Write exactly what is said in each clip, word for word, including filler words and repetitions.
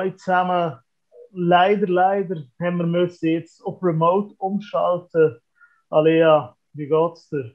zwei zusammen. Leider, leider haben wir müssen jetzt auf Remote umschalten. Alea, wie geht's dir?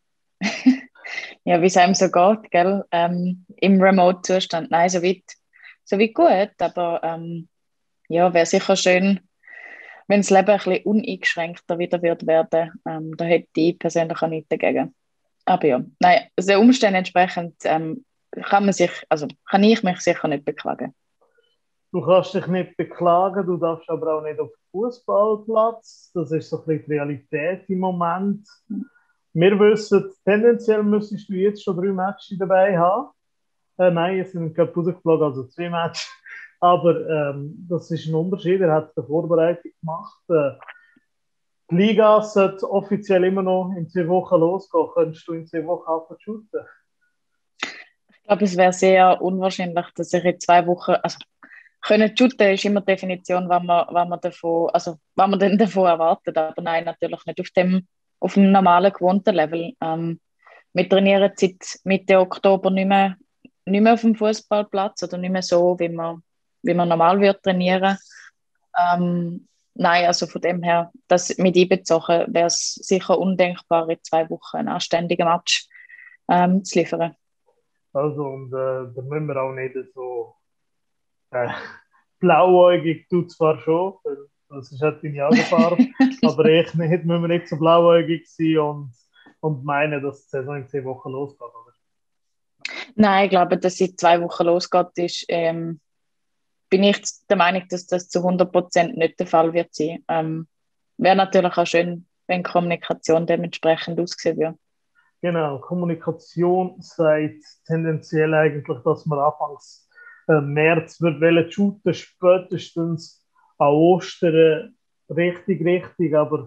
Ja, wie es einem so geht, gell? Ähm, im Remote-Zustand. Nein, so weit, so weit gut, aber ähm, ja, wäre sicher schön, wenn das Leben ein bisschen uneingeschränkter wieder wird werden. Ähm, da hätte ich persönlich auch nichts dagegen. Aber ja, nein, also den Umständen entsprechend ähm, kann man sich, also kann ich mich sicher nicht beklagen. Du kannst dich nicht beklagen, du darfst aber auch nicht auf den Fußballplatz. Das ist so ein bisschen die Realität im Moment. Wir wissen, tendenziell müsstest du jetzt schon drei Matches dabei haben. Äh, nein, es sind gerade rausgeflogen, also zwei Matches. Aber ähm, das ist ein Unterschied. Er hat eine Vorbereitung gemacht. Äh, die Liga sollte offiziell immer noch in zwei Wochen losgehen. Könntest du in zwei Wochen anfangen zu shooten? Ich glaube, es wäre sehr unwahrscheinlich, dass ich in zwei Wochen, also können shooten ist immer die Definition, was man, was man davon, also was man denn davon erwartet. Aber nein, natürlich nicht auf dem, auf dem normalen, gewohnten Level. Ähm, wir trainieren seit Mitte Oktober nicht mehr, nicht mehr auf dem Fußballplatz oder nicht mehr so, wie man, wie man normal wird trainieren. Ähm, nein, also von dem her, das mit einbezogen wäre es sicher undenkbar, in zwei Wochen einen anständigen Match ähm, zu liefern. Also, und äh, da müssen wir auch nicht so äh, blauäugig, du zwar schon, das ist halt deine Augenfarbe, aber ich nicht, müssen wir nicht so blauäugig sein und, und meinen, dass die Saison in zehn Wochen losgeht, oder? Nein, ich glaube, dass es in zwei Wochen losgeht, ist, ähm, bin ich der Meinung, dass das zu hundert Prozent nicht der Fall wird sein. Ähm, wäre natürlich auch schön, wenn die Kommunikation dementsprechend aussehen würde. Genau, Kommunikation sagt tendenziell eigentlich, dass man anfangs äh, März wird wollen shooten, spätestens an Ostern richtig, richtig, aber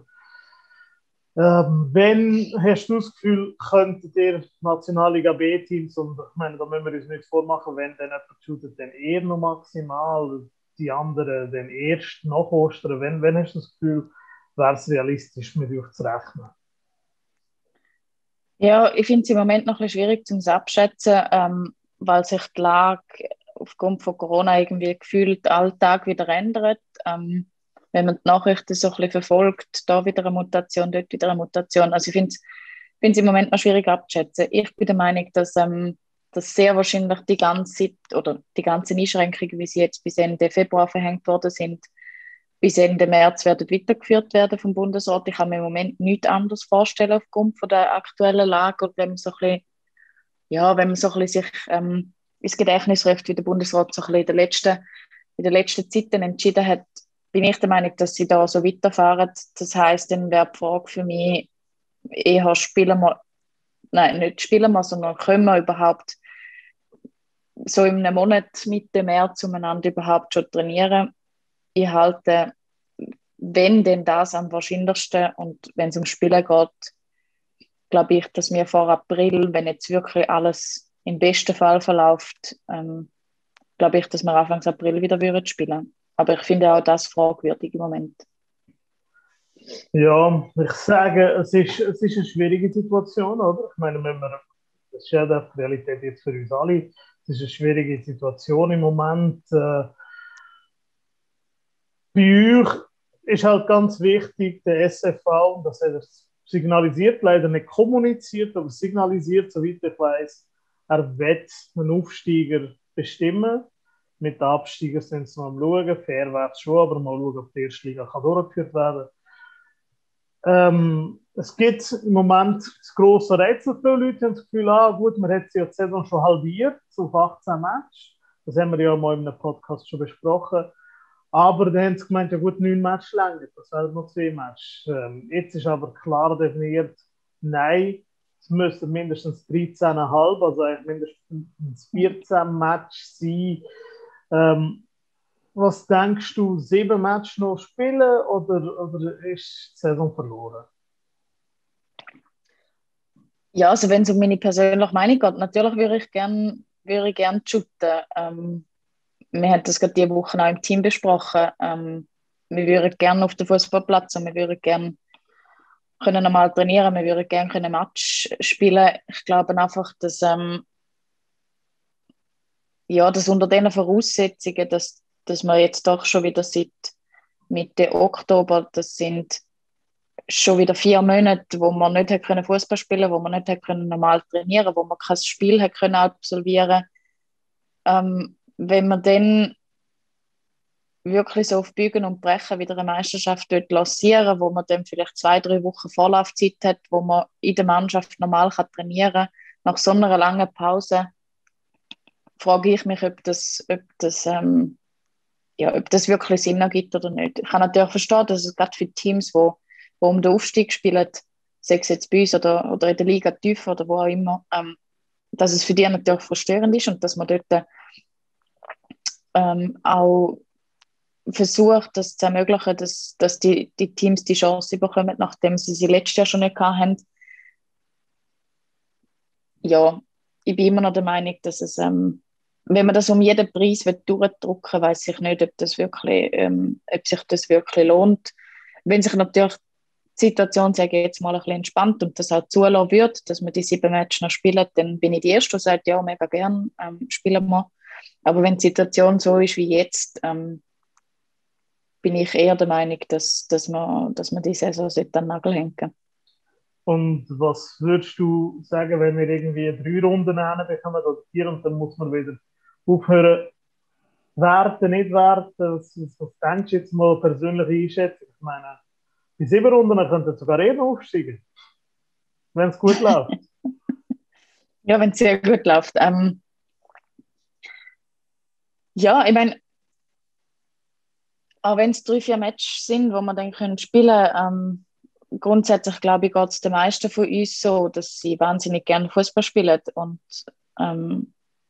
ähm, wenn hast du das Gefühl, könntet ihr Nationalliga B-Teams, und ich meine, da müssen wir uns nicht vormachen, wenn dann jemand shootet, dann eher noch maximal, die anderen dann erst nach Ostern, wenn, wenn hast du das Gefühl, wäre es realistisch, mit euch zu rechnen? Ja, ich finde es im Moment noch ein bisschen schwierig zum abschätzen, ähm, weil sich die Lage aufgrund von Corona irgendwie gefühlt Alltag wieder ändert. Ähm, wenn man die Nachrichten so ein bisschen verfolgt, da wieder eine Mutation, dort wieder eine Mutation. Also ich finde es finde es im Moment noch schwierig abzuschätzen. Ich bin der Meinung, dass, ähm, dass sehr wahrscheinlich die ganze oder die ganzen Einschränkungen, wie sie jetzt bis Ende Februar verhängt worden sind, bis Ende März werden weitergeführt werden vom Bundesrat. Ich kann mir im Moment nichts anderes vorstellen aufgrund von der aktuellen Lage. Und wenn man so ein bisschen, ja, wenn man so ein bisschen sich ähm, ins Gedächtnis ruft, wie der Bundesrat so ein bisschen in der letzten, in der letzten Zeit dann entschieden hat, bin ich der Meinung, dass sie da so weiterfahren. Das heisst, dann wäre die Frage für mich eher, spielen wir, nein, nicht spielen wir, sondern können wir überhaupt so in einem Monat Mitte März umeinander überhaupt schon trainieren? Ich halte, wenn denn das am wahrscheinlichsten und wenn es um Spielen geht, glaube ich, dass wir vor April, wenn jetzt wirklich alles im besten Fall verläuft, ähm, glaube ich, dass wir Anfang April wieder würden spielen. Aber ich finde auch das fragwürdig im Moment. Ja, ich sage, es ist, es ist eine schwierige Situation, oder? Ich meine, wenn wir, das ist ja die Realität jetzt für uns alle, es ist eine schwierige Situation im Moment. Äh, bei euch ist halt ganz wichtig, der S F V, das hat er signalisiert, leider nicht kommuniziert, aber signalisiert, soweit ich weiß, er wird einen Aufsteiger bestimmen. Mit den Absteigern sind sie noch am Schauen, fair wäre es schon, aber mal schauen, ob die erste Liga kann durchgeführt werden kann. Ähm, es gibt im Moment das grosse Rätsel. Viele Leute haben das Gefühl, ah, gut, man hat sie ja die Saison schon halbiert, auf achtzehn Matches. Das haben wir ja mal in einem Podcast schon besprochen. Aber dann haben sie gemeint, ja gut, neun Matches länger, das wären noch zwei Matches. Ähm, jetzt ist aber klar definiert, nein, es müssten mindestens dreizehn Komma fünf, also eigentlich mindestens vierzehn Matches sein. Ähm, was denkst du, sieben Matches noch spielen oder, oder ist die Saison verloren? Ja, also wenn es um meine persönliche Meinung geht, natürlich würde ich gerne würde ich gern shooten. Ähm, wir haben das gerade diese Woche auch im Team besprochen. Ähm, wir würden gerne auf den Fußballplatz und wir würden gerne können normal trainieren, wir würden gerne ein Match spielen. Ich glaube einfach, dass, ähm, ja, dass unter diesen Voraussetzungen, dass dass wir jetzt doch schon wieder seit Mitte Oktober, das sind schon wieder vier Monate, wo man nicht können Fußball spielen, wo man nicht können normal trainieren, wo man kein Spiel hat können absolvieren. Ähm, wenn man dann wirklich so auf Bügen und Brechen wieder eine Meisterschaft dort lancieren, wo man dann vielleicht zwei, drei Wochen Vorlaufzeit hat, wo man in der Mannschaft normal kann trainieren kann, nach so einer langen Pause, frage ich mich, ob das, ob das, ähm, ja, ob das wirklich Sinn ergibt oder nicht. Ich kann natürlich verstehen, dass es gerade für Teams, die wo, wo um den Aufstieg spielen, sei es jetzt bei uns oder, oder in der Liga tief oder wo auch immer, ähm, dass es für die natürlich frustrierend ist und dass man dort ähm, auch versucht, das zu ermöglichen, dass, dass die, die Teams die Chance bekommen, nachdem sie sie letztes Jahr schon nicht hatten. Ja, ich bin immer noch der Meinung, dass es, ähm, wenn man das um jeden Preis durchdrücken will, weiß ich nicht, ob, das wirklich, ähm, ob sich das wirklich lohnt. Wenn sich natürlich die Situation, sage ich jetzt mal, ein bisschen entspannt und das auch zulassen wird, dass wir die sieben Matches noch spielen, dann bin ich die Erste, die sagt, ja, mega gern, ähm, spielen wir. Aber wenn die Situation so ist wie jetzt, ähm, bin ich eher der Meinung, dass, dass, man, dass man die Saison an den Nagel hängen sollte. Und was würdest du sagen, wenn wir irgendwie drei Runden bekommen oder vier und dann muss man wieder aufhören, werten, nicht werten? Was, was denkst du jetzt mal persönlich einschätzen? Ich meine, die sieben Runden könnten sogar eher aufsteigen, wenn es gut läuft. Ja, wenn es sehr gut läuft. Ähm, ja, ich meine, auch wenn es drei, vier Matches sind, wo wir dann können spielen können, ähm, grundsätzlich glaube ich, geht es den meisten von uns so, dass sie wahnsinnig gerne Fußball spielen. Und ähm,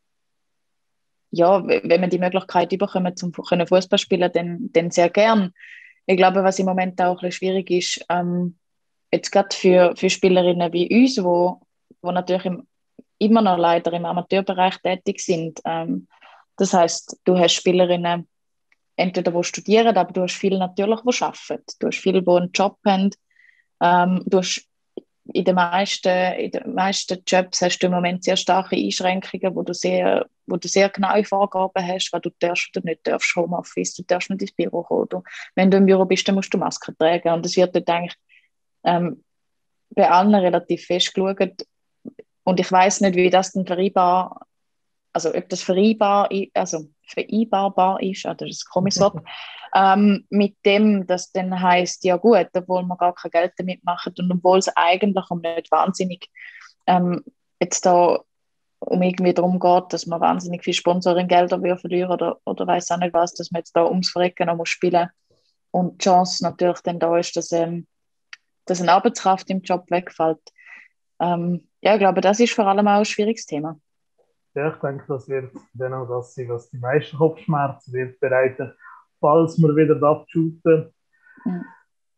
ja, wenn wir die Möglichkeit bekommen, zum Fußball spielen, dann, dann sehr gern. Ich glaube, was im Moment auch ein bisschen schwierig ist, ähm, jetzt gerade für, für Spielerinnen wie uns, wo, wo natürlich im, immer noch leider im Amateurbereich tätig sind. Ähm, das heißt, du hast Spielerinnen, entweder die studieren, aber du hast viele natürlich, die arbeiten. Du hast viele, die einen Job haben. Ähm, du hast in den meisten, in den meisten Jobs hast du im Moment sehr starke Einschränkungen, wo du sehr, wo du sehr genaue Vorgaben hast, was du darfst oder nicht darfst, Homeoffice, du darfst nicht ins Büro kommen. Du, wenn du im Büro bist, dann musst du Maske tragen. Und das wird dort eigentlich ähm, bei allen relativ fest geschaut. Und ich weiß nicht, wie das dann vereinbar, also ob das vereinbar, also vereinbarbar ist, oder das ist ein komisches Wort, ähm, mit dem, dass dann heisst, ja gut, obwohl wir gar kein Geld damit machen und obwohl es eigentlich um nicht wahnsinnig ähm, jetzt da um irgendwie darum geht, dass man wahnsinnig viel Sponsoringgelder verlieren oder, oder weiß auch nicht was, dass man jetzt da ums Verrecken noch muss spielen und die Chance natürlich dann da ist, dass, ähm, dass eine Arbeitskraft im Job wegfällt. Ähm, ja, ich glaube, das ist vor allem auch ein schwieriges Thema. Ja, ich denke, das wird dann auch das sein, was die meisten Kopfschmerzen wird bereiten, falls wir wieder abshooten. Mhm.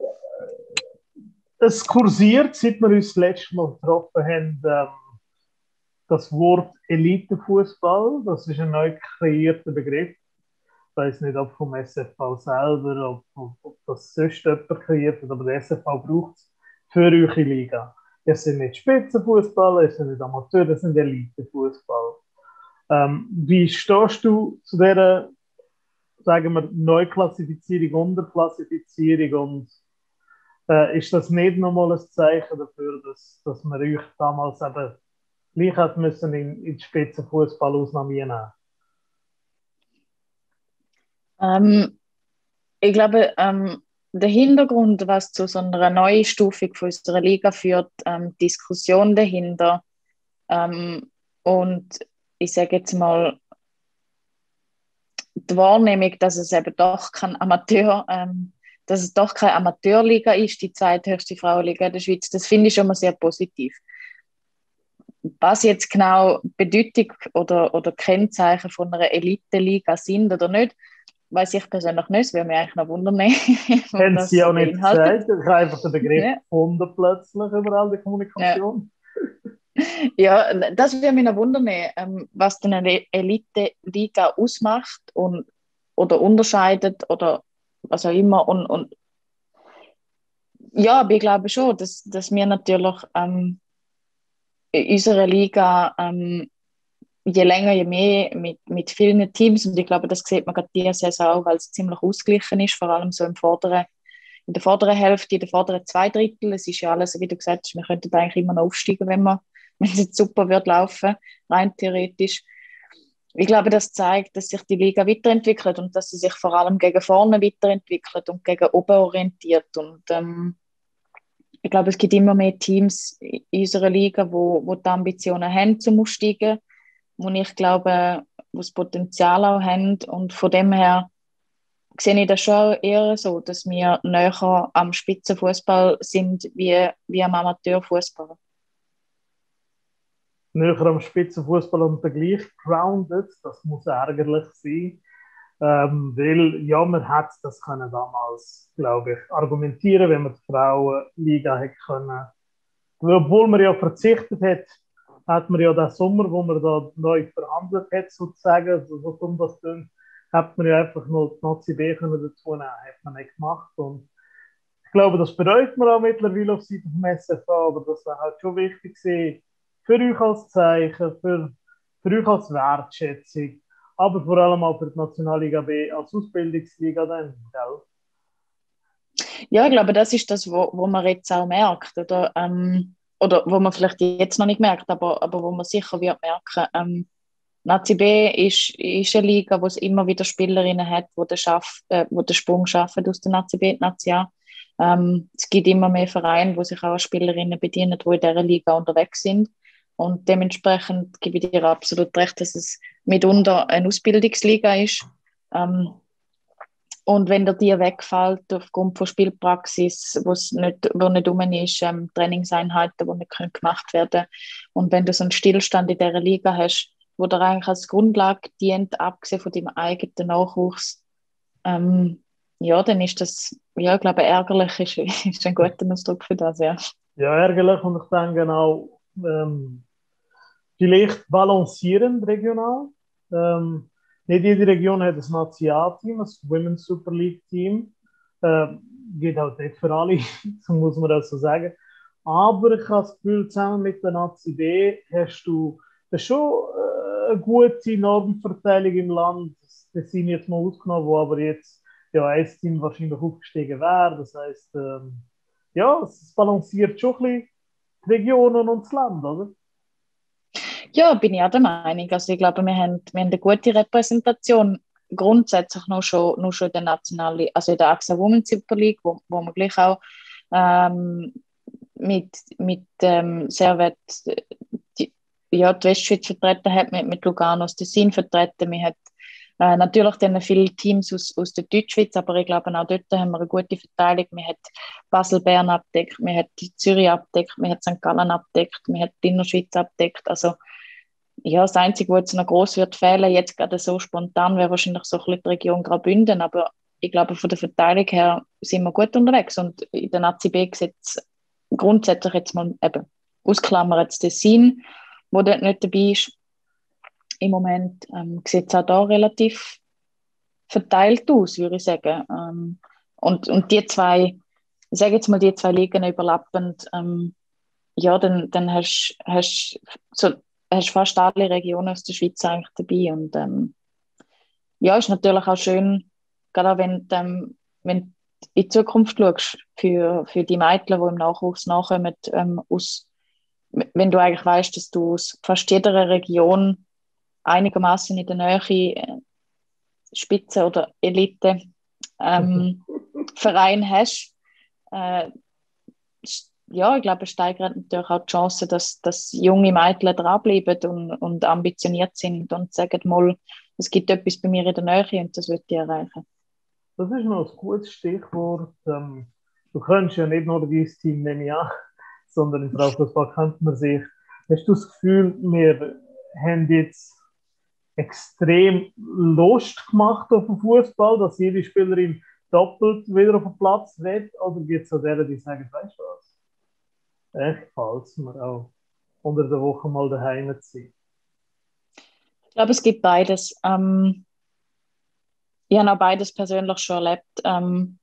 Es kursiert, seit wir uns das letzte Mal getroffen haben, ähm, das Wort Elitefußball. Das ist ein neu kreierter Begriff. Ich weiß nicht, ob vom S F V selber, ob, ob, ob das sonst jemand kreiert hat, aber der S F V braucht es für eure Liga. Es sind nicht Spitzenfußballer, es sind nicht Amateure, es sind Elitefußball. Ähm, wie stehst du zu dieser, sagen wir, Neuklassifizierung, Unterklassifizierung und äh, ist das nicht nochmal ein Zeichen dafür, dass, dass man euch damals eben gleich hat müssen in, in die Spitzenfußball ausnehmen? Ähm, ich glaube, ähm, der Hintergrund, was zu so einer Neustufung von unserer Liga führt, ähm, Diskussion dahinter ähm, und ich sage jetzt mal die Wahrnehmung, dass es eben doch kein Amateur, ähm, dass es doch keine Amateurliga ist, die zweithöchste Frauenliga in der Schweiz, das finde ich schon mal sehr positiv. Was jetzt genau Bedeutung oder, oder Kennzeichen von einer Elite-Liga sind oder nicht, weiß ich persönlich nicht. Es würde mich eigentlich noch wundern, Haben Sie auch nicht gesagt? Ich habe einfach den Begriff ja. gefunden plötzlich überall der Kommunikation. Ja. Ja, das würde mich noch wundern, ähm, was denn eine Elite-Liga ausmacht und, oder unterscheidet oder was auch immer. Und, und ja, aber ich glaube schon, dass, dass wir natürlich ähm, in unserer Liga ähm, je länger, je mehr mit, mit vielen Teams. Und ich glaube, das sieht man gerade diese Saison auch, weil es ziemlich ausgeglichen ist, vor allem so im vorderen, in der vorderen Hälfte, in der vorderen zwei Drittel. Es ist ja alles, wie du gesagt hast, wir könnten eigentlich immer noch aufsteigen, wenn, wir, wenn es jetzt super wird laufen, rein theoretisch. Ich glaube, das zeigt, dass sich die Liga weiterentwickelt und dass sie sich vor allem gegen vorne weiterentwickelt und gegen oben orientiert. Und ähm, ich glaube, es gibt immer mehr Teams in unserer Liga, wo, wo die Ambitionen haben, zum Aufsteigen, wo ich glaube, wo das Potenzial auch haben. Und von dem her sehe ich das schon eher so, dass wir näher am Spitzenfußball sind wie, wie am Amateurfußball. Näher am Spitzenfußball und gleich grounded, das muss ärgerlich sein. Ähm, weil, ja, man hätte das können damals, glaube ich, argumentieren, wenn man die Frauenliga hätte können. Obwohl man ja verzichtet hat, hat man ja den Sommer, wo man da neu verhandelt hat, sozusagen, also, so dumm das klingt, hat man ja einfach noch die Nazi B können dazu nehmen, hat man nicht gemacht. Und ich glaube, das bereut man auch mittlerweile auf Seite vom S F A, aber das war halt schon wichtig gewesen, für euch als Zeichen, für, für euch als Wertschätzung, aber vor allem auch für die Nationalliga B als Ausbildungsliga dann, gell? Ja, ich glaube, das ist das, wo, wo man jetzt auch merkt, oder, ähm, oder wo man vielleicht jetzt noch nicht merkt, aber, aber wo man sicher wird merken. Ähm, Nazi B ist, ist eine Liga, wo es immer wieder Spielerinnen hat, die den, Schaff, äh, wo den Sprung schaffen aus der Nazi B in die Nazi A. Ähm, es gibt immer mehr Vereine, wo sich auch Spielerinnen bedienen, die in dieser Liga unterwegs sind. Und dementsprechend gebe ich dir absolut recht, dass es mitunter eine Ausbildungsliga ist. Ähm, und wenn dir die wegfällt aufgrund von Spielpraxis, wo es nicht, wo nicht rum ist, ähm, Trainingseinheiten, die nicht können gemacht werden, und wenn du so einen Stillstand in dieser Liga hast, wo dir eigentlich als Grundlage dient, abgesehen von deinem eigenen Nachwuchs, ähm, ja, dann ist das, ja, ich glaube, ärgerlich ist, ist ein guter Ausdruck für das, ja. Ja, ärgerlich und ich denke auch, ähm, vielleicht balancierend regional. Ähm, nicht jede Region hat ein Nationalteam, ein Women's Super League Team. Ähm, geht halt nicht für alle, so muss man das so sagen. Aber ich habe das Gefühl, zusammen mit der Nazi B hast du das schon äh, eine gute Normverteilung im Land. Das sind jetzt mal ausgenommen, wo aber jetzt ja, ein Team wahrscheinlich aufgestiegen wäre. Das heisst, ähm, ja, es balanciert schon ein bisschen die Regionen und das Land, oder? Ja, bin ich auch der Meinung. Also ich glaube, wir haben, wir haben eine gute Repräsentation grundsätzlich noch schon, noch schon in der nationalen, also in der A X A Women's Super League, wo, wo man gleich auch ähm, mit, mit ähm, Servet die, ja, die Westschweiz vertreten hat, mit, mit Lugano das Tessin vertreten. Wir haben äh, natürlich dann viele Teams aus, aus der Deutschschweiz, aber ich glaube, auch dort haben wir eine gute Verteilung. Wir haben Basel-Bern abdeckt, wir haben Zürich abdeckt, wir haben Sankt Gallen abdeckt, wir haben die Innerschweiz abdeckt. Also ja, das Einzige, was jetzt noch gross wird fehlen, jetzt gerade so spontan, wäre wahrscheinlich so ein bisschen die Region Graubünden, aber ich glaube, von der Verteilung her sind wir gut unterwegs und in der Nazi B sieht es grundsätzlich jetzt mal eben ausklammert das Tessin, wo dort nicht dabei ist. Im Moment ähm, sieht es auch da relativ verteilt aus, würde ich sagen. Ähm, und, und die zwei, ich sage jetzt mal, die zwei Ligen überlappend, ähm, ja, dann, dann hast du so, hast fast alle Regionen aus der Schweiz eigentlich dabei. Und ähm, ja, ist natürlich auch schön, gerade auch wenn, ähm, wenn du in die Zukunft schaust, für, für die Mädchen, die im Nachwuchs nachkommen, ähm, aus, wenn du eigentlich weißt, dass du aus fast jeder Region einigermaßen in der Nähe äh, Spitze oder Elite ähm, Verein hast, äh, ja, ich glaube, es steigert natürlich auch die Chance, dass, dass junge Mädchen dranbleiben und, und ambitioniert sind und sagen mal, es gibt etwas bei mir in der Nähe und das will ich erreichen. Das ist noch ein gutes Stichwort. Ähm, du kennst ja nicht nur dein Team, nehme ich an, sondern im Frauenfußball kennt man sich. Hast du das Gefühl, wir haben jetzt extrem Lust gemacht auf den Fußball, dass jede Spielerin doppelt wieder auf den Platz will? Oder gibt es auch deren, die sagen, weißt du was? Echt gefällt es mir auch, unter der Woche mal daheim zu sein. Ich glaube, es gibt beides. Ähm, ich habe auch beides persönlich schon erlebt. Ähm,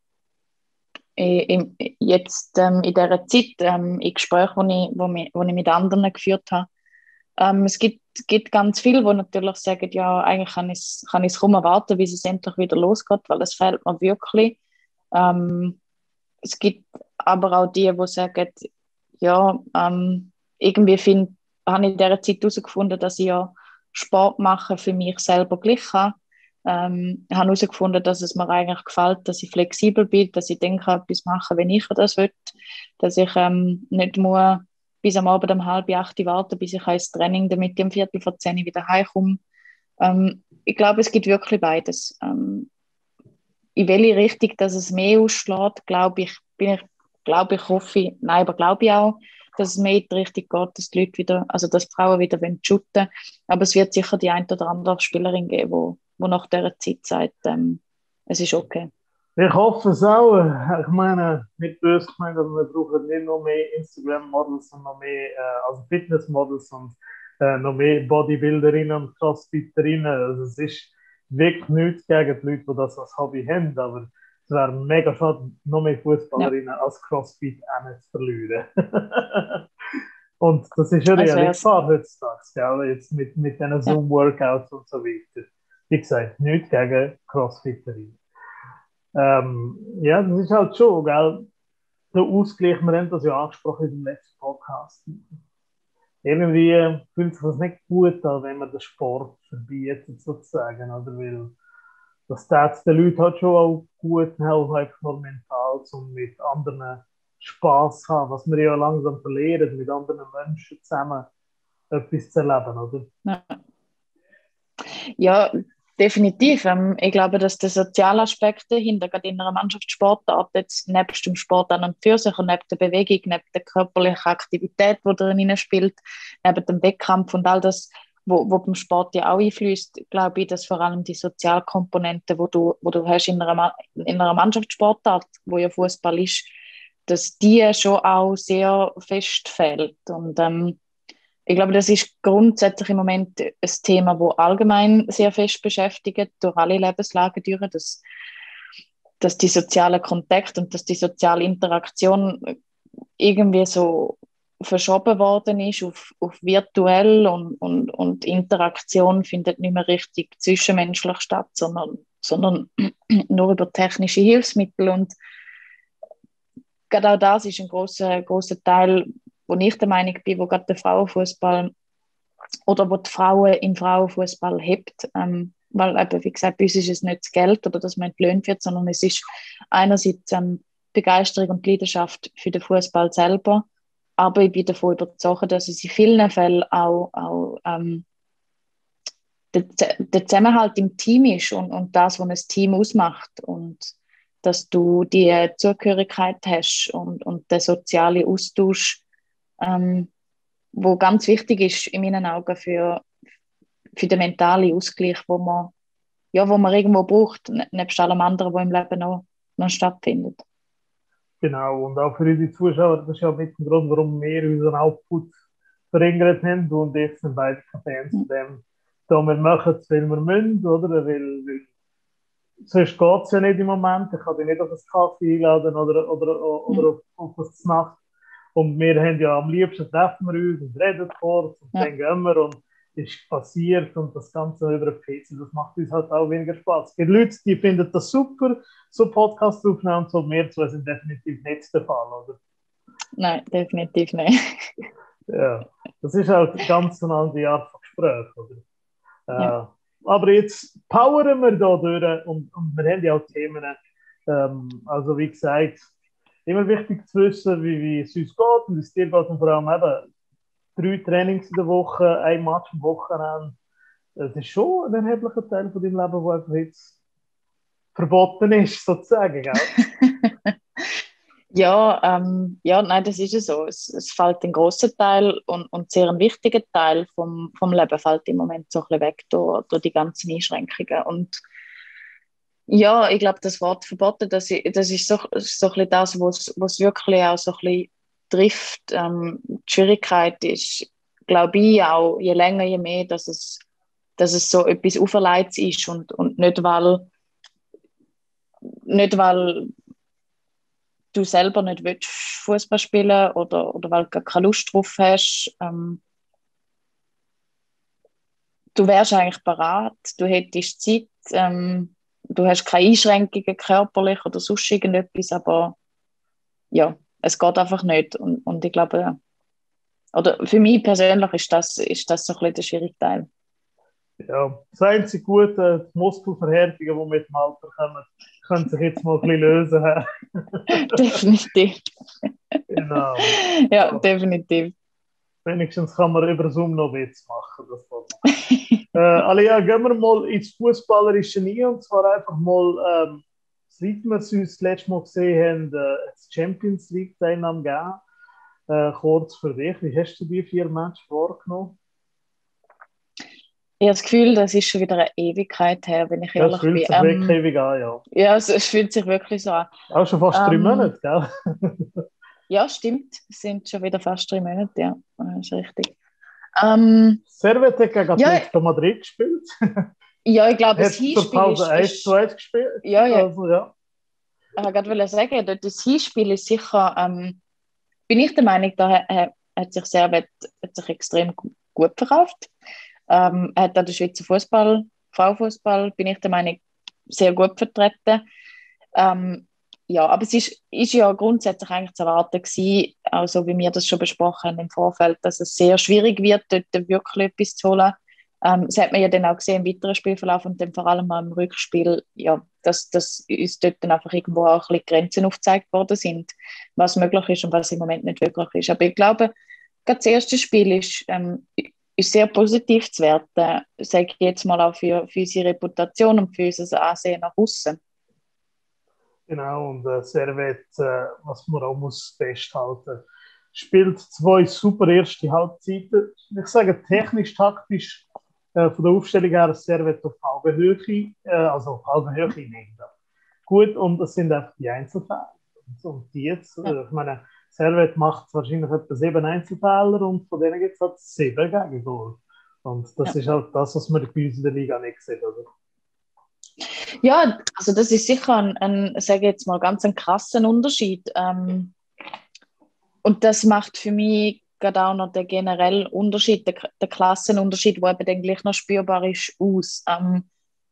in, jetzt ähm, in dieser Zeit, ähm, in Gesprächen, die ich, wo, wo ich mit anderen geführt habe. Ähm, es gibt, gibt ganz viele, die natürlich sagen, ja, eigentlich kann ich es kann ich's kaum erwarten, bis es endlich wieder losgeht, weil es fehlt mir wirklich. Ähm, es gibt aber auch die, die sagen, ja, ähm, irgendwie find, habe ich in dieser Zeit herausgefunden, dass ich ja Sport machen für mich selber gleich kann. Ähm, ich habe herausgefunden, dass es mir eigentlich gefällt, dass ich flexibel bin, dass ich denke, etwas machen, wenn ich das will, dass ich ähm, nicht muss bis am Abend um halb acht warten, bis ich ins Training, damit ich um Viertel vor zehn wieder heimkomme. Ähm, ich glaube, es gibt wirklich beides. Ähm, in welche Richtung dass es mehr ausschlägt, glaube ich, bin ich, glaube ich, hoffe ich, nein, aber glaube ich auch, dass es mehr in die Richtung geht, dass die Leute wieder, also dass die Frauen wieder shooten wollen. Aber es wird sicher die ein oder andere Spielerin geben, wo, wo nach dieser Zeit sagt, ähm, es ist okay. Ich hoffe es auch. Ich meine, nicht böse gemeint, aber wir brauchen nicht noch mehr Instagram-Models und noch mehr, äh, also Fitness-Models und äh, noch mehr Bodybuilderinnen und Crossfitterinnen. Also es ist wirklich nichts gegen die Leute, die das als Hobby haben, aber es wäre mega schade, noch mehr Ja, Fußballerinnen als Crossfit auch nicht zu verlieren. Und das ist ja also reelle es, Gefahr heutzutage, gell? Jetzt mit, mit diesen ja, Zoom-Workouts und so weiter. Wie gesagt, nichts gegen Crossfitterinnen. Ähm, ja, das ist halt schon, gell? Der Ausgleich, wir haben das ja angesprochen im letzten Podcast. Irgendwie fühlt sich das nicht gut an, wenn man den Sport verbietet, sozusagen, oder? Weil das tut den Leuten halt schon auch gut helfen, einfach nur mental, um mit anderen Spass zu haben, was wir ja langsam verlieren, mit anderen Menschen zusammen etwas zu erleben, oder? ja. Ja, definitiv. Ähm, ich glaube, dass der soziale Aspekt dahinter, gerade in einer Mannschaftssportart, jetzt nebst dem Sport an und für sich und neben der Bewegung, neben der körperlichen Aktivität, die darin spielt, neben dem Wettkampf und all das, wo, wo beim Sport ja auch einfließt, glaube ich, dass vor allem die Sozialkomponente, wo du, wo du hast in einer, Ma- in einer Mannschaftssportart, wo ja Fußball ist, dass die schon auch sehr fest fällt. Und ähm, ich glaube, das ist grundsätzlich im Moment ein Thema, das allgemein sehr fest beschäftigt, durch alle Lebenslagen durch, dass, dass die soziale Kontakt und dass die soziale Interaktion irgendwie so verschoben worden ist auf, auf virtuell und, und, und Interaktion findet nicht mehr richtig zwischenmenschlich statt, sondern, sondern nur über technische Hilfsmittel. Und gerade auch das ist ein großer großer Teil, wo ich der Meinung bin, wo gerade der Frauenfußball oder wo die Frauen im Frauenfußball hebt. Ähm, weil eben, wie gesagt, bei uns ist es nicht das Geld oder dass man entlöhnt wird, sondern es ist einerseits ähm, Begeisterung und Leidenschaft für den Fußball selber. Aber ich bin davon überzeugt, dass es in vielen Fällen auch, auch ähm, der, der Zusammenhalt im Team ist und, und das, was ein Team ausmacht. Und dass du die Zugehörigkeit hast und, und den sozialen Austausch, ähm, wo ganz wichtig ist in meinen Augen für, für den mentalen Ausgleich, wo man, ja, wo man irgendwo braucht, ne- nebst allem anderen, was im Leben noch, noch stattfindet. Genau, und auch für unsere Zuschauer, das ist ja mit dem Grund, warum wir unseren Output verringert haben und jetzt sind beide Fans von dem, da wir machen es, weil wir müssen, oder? Weil, weil sonst geht es ja nicht im Moment. Ich kann dich nicht auf einen Kaffee einladen oder, oder, oder auf, auf eine Nacht. Und wir haben ja am liebsten treffen wir uns und reden kurz und Ja. dann gehen wir und es ist passiert und das Ganze über den P C, das macht uns halt auch weniger Spaß. Es gibt Leute, die finden das super, so Podcasts aufnehmen und so, wir zwei sind definitiv nicht der Fall, oder? Nein, definitiv nicht. Ja, das ist halt ganz eine andere Art von Gespräch, oder? Ja. Äh, aber jetzt powern wir da durch und, und wir haben ja auch Themen. Ähm, also wie gesagt, immer wichtig zu wissen, wie, wie es uns geht und wie es dir geht und vor allem eben drei Trainings in der Woche, ein Match am Wochenende. Das ist schon ein erheblicher Teil von deinem Leben, der jetzt verboten ist, sozusagen, gell? Ja, ähm, ja, nein, das ist ja so. Es, es fällt ein großer Teil und, und sehr ein wichtiger Teil vom, vom Leben fällt im Moment so ein bisschen weg durch, durch die ganzen Einschränkungen. Und ja, ich glaube, das Wort verboten, das, i- das ist so, so ein bisschen das, was es wirklich auch so ein bisschen trifft. Ähm, die Schwierigkeit ist, glaube ich, auch je länger, je mehr, dass es, dass es so etwas Auferleits ist und, und nicht, weil, nicht, weil du selber nicht willst Fußball spielen oder, oder weil du gar keine Lust drauf hast. Ähm, du wärst eigentlich bereit, du hättest Zeit, ähm, du hast keine Einschränkungen körperlich oder sonst irgendetwas, aber ja, es geht einfach nicht. Und, und ich glaube, oder für mich persönlich ist das, ist das so ein bisschen der schwierige Teil. Ja, das einzige Gute, die Muskelverhärtungen, die mit dem Alter kommen, können sich jetzt mal ein bisschen lösen. Definitiv. Genau. Ja, So. definitiv. Wenigstens kann man über Zoom noch Witz machen. Das äh, Alia, gehen wir mal ins Fußballerische ein, und zwar einfach mal, ähm, seit wir es uns das letzte Mal gesehen haben, äh, das Champions League-Teilnahme gegeben. Äh, kurz für dich, wie hast du die vier Matches vorgenommen? Ich habe das Gefühl, das ist schon wieder eine Ewigkeit her, wenn ich Ja, es ehrlich fühlt bin. sich Ähm, wirklich ewig an, ja. ja, es, es fühlt sich wirklich so an. Auch schon fast drei Ähm, Monate, gell? Ja, stimmt. Es sind schon wieder fast drei Monate, ja. Das ist richtig. Ähm, Servette hat gegen ja, Atletico Madrid gespielt. ja, ich glaube, das Hat zur Hinspiel Pause ist, eins zu ist eins gespielt. ja, ja, Also, ja. ich wollte gerade sagen, dort das Hinspiel ist sicher, ähm, bin ich der Meinung, da hat, hat sich Servet hat sich extrem gu- gut verkauft. Ähm, er hat auch den Schweizer Fußball, Frauenfußball, bin ich der Meinung, sehr gut vertreten. Ähm, ja, aber es ist, ist ja grundsätzlich eigentlich zu erwarten gewesen, auch so wie wir das schon besprochen haben im Vorfeld, dass es sehr schwierig wird, dort wirklich etwas zu holen. Ähm, das hat man ja dann auch gesehen im weiteren Spielverlauf und dann vor allem auch im Rückspiel, ja, dass, dass uns dort dann einfach irgendwo auch ein bisschen Grenzen aufgezeigt worden sind, was möglich ist und was im Moment nicht möglich ist. Aber ich glaube, gerade das erste Spiel ist, ähm, ist sehr positiv zu werten, sage ich jetzt mal auch für, für unsere Reputation und für unser Ansehen nach außen. Genau, und äh, Servet, äh, was man auch muss festhalten, spielt zwei super erste Halbzeiten. Ich sage technisch, taktisch, äh, von der Aufstellung her Servet auf halbe Höhe, äh, also auf halbe Höhe nehmen. Gut, und das sind einfach die Einzelfälle. Und die jetzt, Ja. äh, ich meine, Servet macht wahrscheinlich etwa sieben Einzelfehler und von denen gibt es halt sieben Gegengol. Und das Ja. ist halt das, was man bei uns in der Liga nicht sieht, oder? Ja, also das ist sicher ein, ein sage ich jetzt mal, ganz ein krasser Unterschied. Ähm, und das macht für mich gerade auch noch den generellen Unterschied, der, der Klassenunterschied, der eben dann gleich noch spürbar ist, aus. Ähm,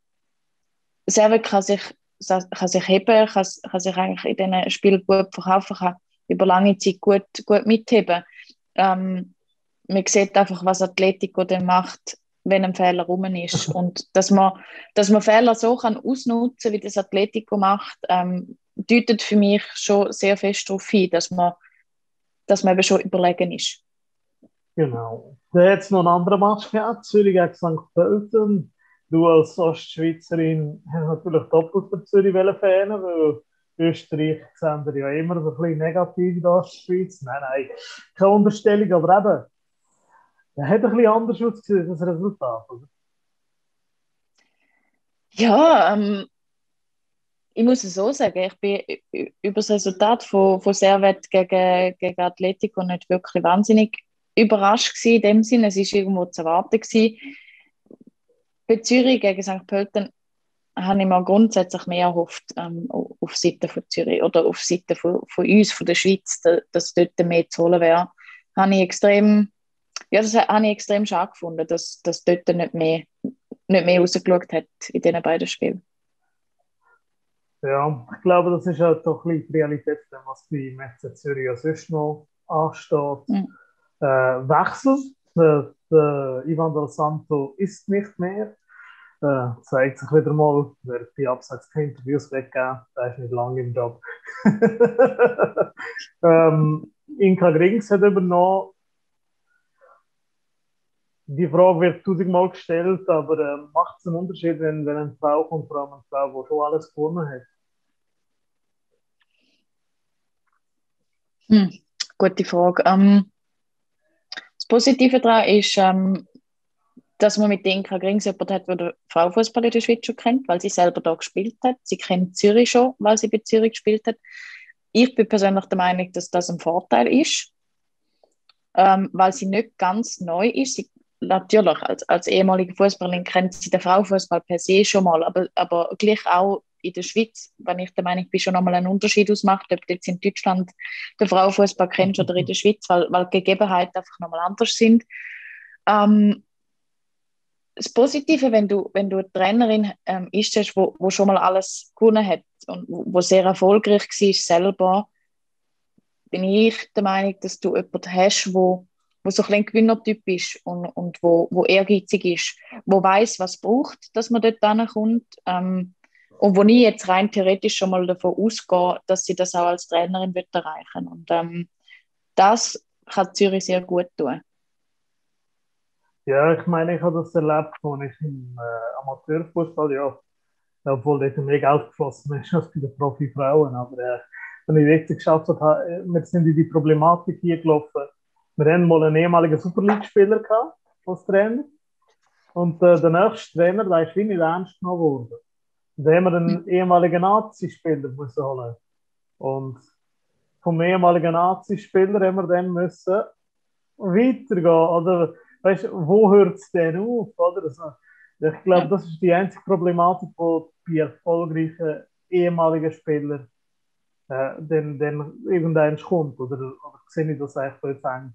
Servet kann sich, kann sich heben, kann, kann sich eigentlich in diesen Spielen gut verkaufen, kann über lange Zeit gut, gut mitheben. Ähm, man sieht einfach, was Atletico dann macht, wenn ein Fehler rum ist. Und dass man, dass man Fehler so kann ausnutzen, wie das Atletico macht, ähm, deutet für mich schon sehr fest darauf hin, dass man, dass man eben schon überlegen ist. Genau. Dann hat es noch einen anderen Match gehabt, Zürich gegen Sankt Pölten. Du als Ostschweizerin hast natürlich doppelt für Zürich fähnen, weil Österreich sehen wir ja immer so ein bisschen negativ in der Ostschweiz. Nein, nein, keine Unterstellung, aber eben, er hat ein bisschen anders ausgesehen, das Resultat. Oder? Ja, ähm, ich muss es so sagen, ich bin über das Resultat von, von Servet gegen, gegen Atletico nicht wirklich wahnsinnig überrascht gewesen, in dem Sinne. Es war irgendwo zu erwarten gewesen. Bei Zürich gegen Sankt Pölten habe ich mir grundsätzlich mehr erhofft ähm, auf Seite von Zürich oder auf Seite von, von uns, von der Schweiz, da, dass dort mehr zu holen wäre. Habe ich extrem, ja, das habe ich extrem schade gefunden, dass, dass dort nicht mehr, nicht mehr rausgeschaut hat in diesen beiden Spielen. Ja, ich glaube, das ist halt doch ein bisschen die Realität, was bei M F C Zürich ja sonst noch ansteht. Mhm. Äh, Wechsel, der, der Ivan Del Santo ist nicht mehr. Äh, zeigt sich wieder mal, wer die abseits keine Interviews weggeben, der ist nicht lange im Job. ähm, Inka Grings hat übernommen. Die Frage wird tausendmal gestellt, aber äh, macht es einen Unterschied, wenn, wenn eine Frau kommt, vor allem eine Frau, die schon alles gewonnen hat? Hm, gute Frage. Ähm, das Positive daran ist, ähm, dass man mit Inka Grings jemanden hat, der den Frauenfußball in der Schweiz schon kennt, weil sie selber da gespielt hat. Sie kennt Zürich schon, weil sie bei Zürich gespielt hat. Ich bin persönlich der Meinung, dass das ein Vorteil ist, ähm, weil sie nicht ganz neu ist. Sie, natürlich, als, als ehemalige Fußballerin kennt sie den Frauenfußball per se schon mal, aber, aber gleich auch in der Schweiz, wenn ich der Meinung bin, schon nochmal einen Unterschied ausmacht, ob du jetzt in Deutschland den Frauenfußball kennst oder in der Schweiz, weil, weil die Gegebenheiten einfach nochmal anders sind. Ähm, das Positive, wenn du, wenn du eine Trainerin ähm, ist, die wo, wo schon mal alles gewonnen hat und wo, wo sehr erfolgreich war selber, bin ich der Meinung, dass du jemanden hast, wo, wo so ein bisschen ein Gewinnertyp ist und, und wo, wo ehrgeizig ist, wo weiß, was braucht, dass man dort hinkommt. Ähm, und wo ich jetzt rein theoretisch schon mal davon ausgehe, dass sie das auch als Trainerin wird erreichen. Und ähm, das kann Zürich sehr gut tun. Ja, ich meine, ich habe das erlebt, als ich im äh, Amateurfußball, ja, obwohl dort mehr Geld geflossen ist als bei den Profifrauen, aber äh, wenn ich wirklich geschafft habe, äh, wir sind in die Problematik hier gelaufen. Wir haben mal einen ehemaligen Super League-Spieler gehabt als Trainer und äh, der nächste Trainer, der ist wie nicht ernst genommen worden. Und da haben wir einen ehemaligen Nazi-Spieler müssen holen. Und vom ehemaligen Nazi-Spieler haben wir dann müssen weitergehen. Oder, weißt, wo hört es denn auf? Oder? Also, ich glaube, das ist die einzige Problematik, die bei erfolgreichen ehemaligen Spielern äh, dann, dann irgendwann kommt. Oder, oder sehe ich das eigentlich jetzt eng?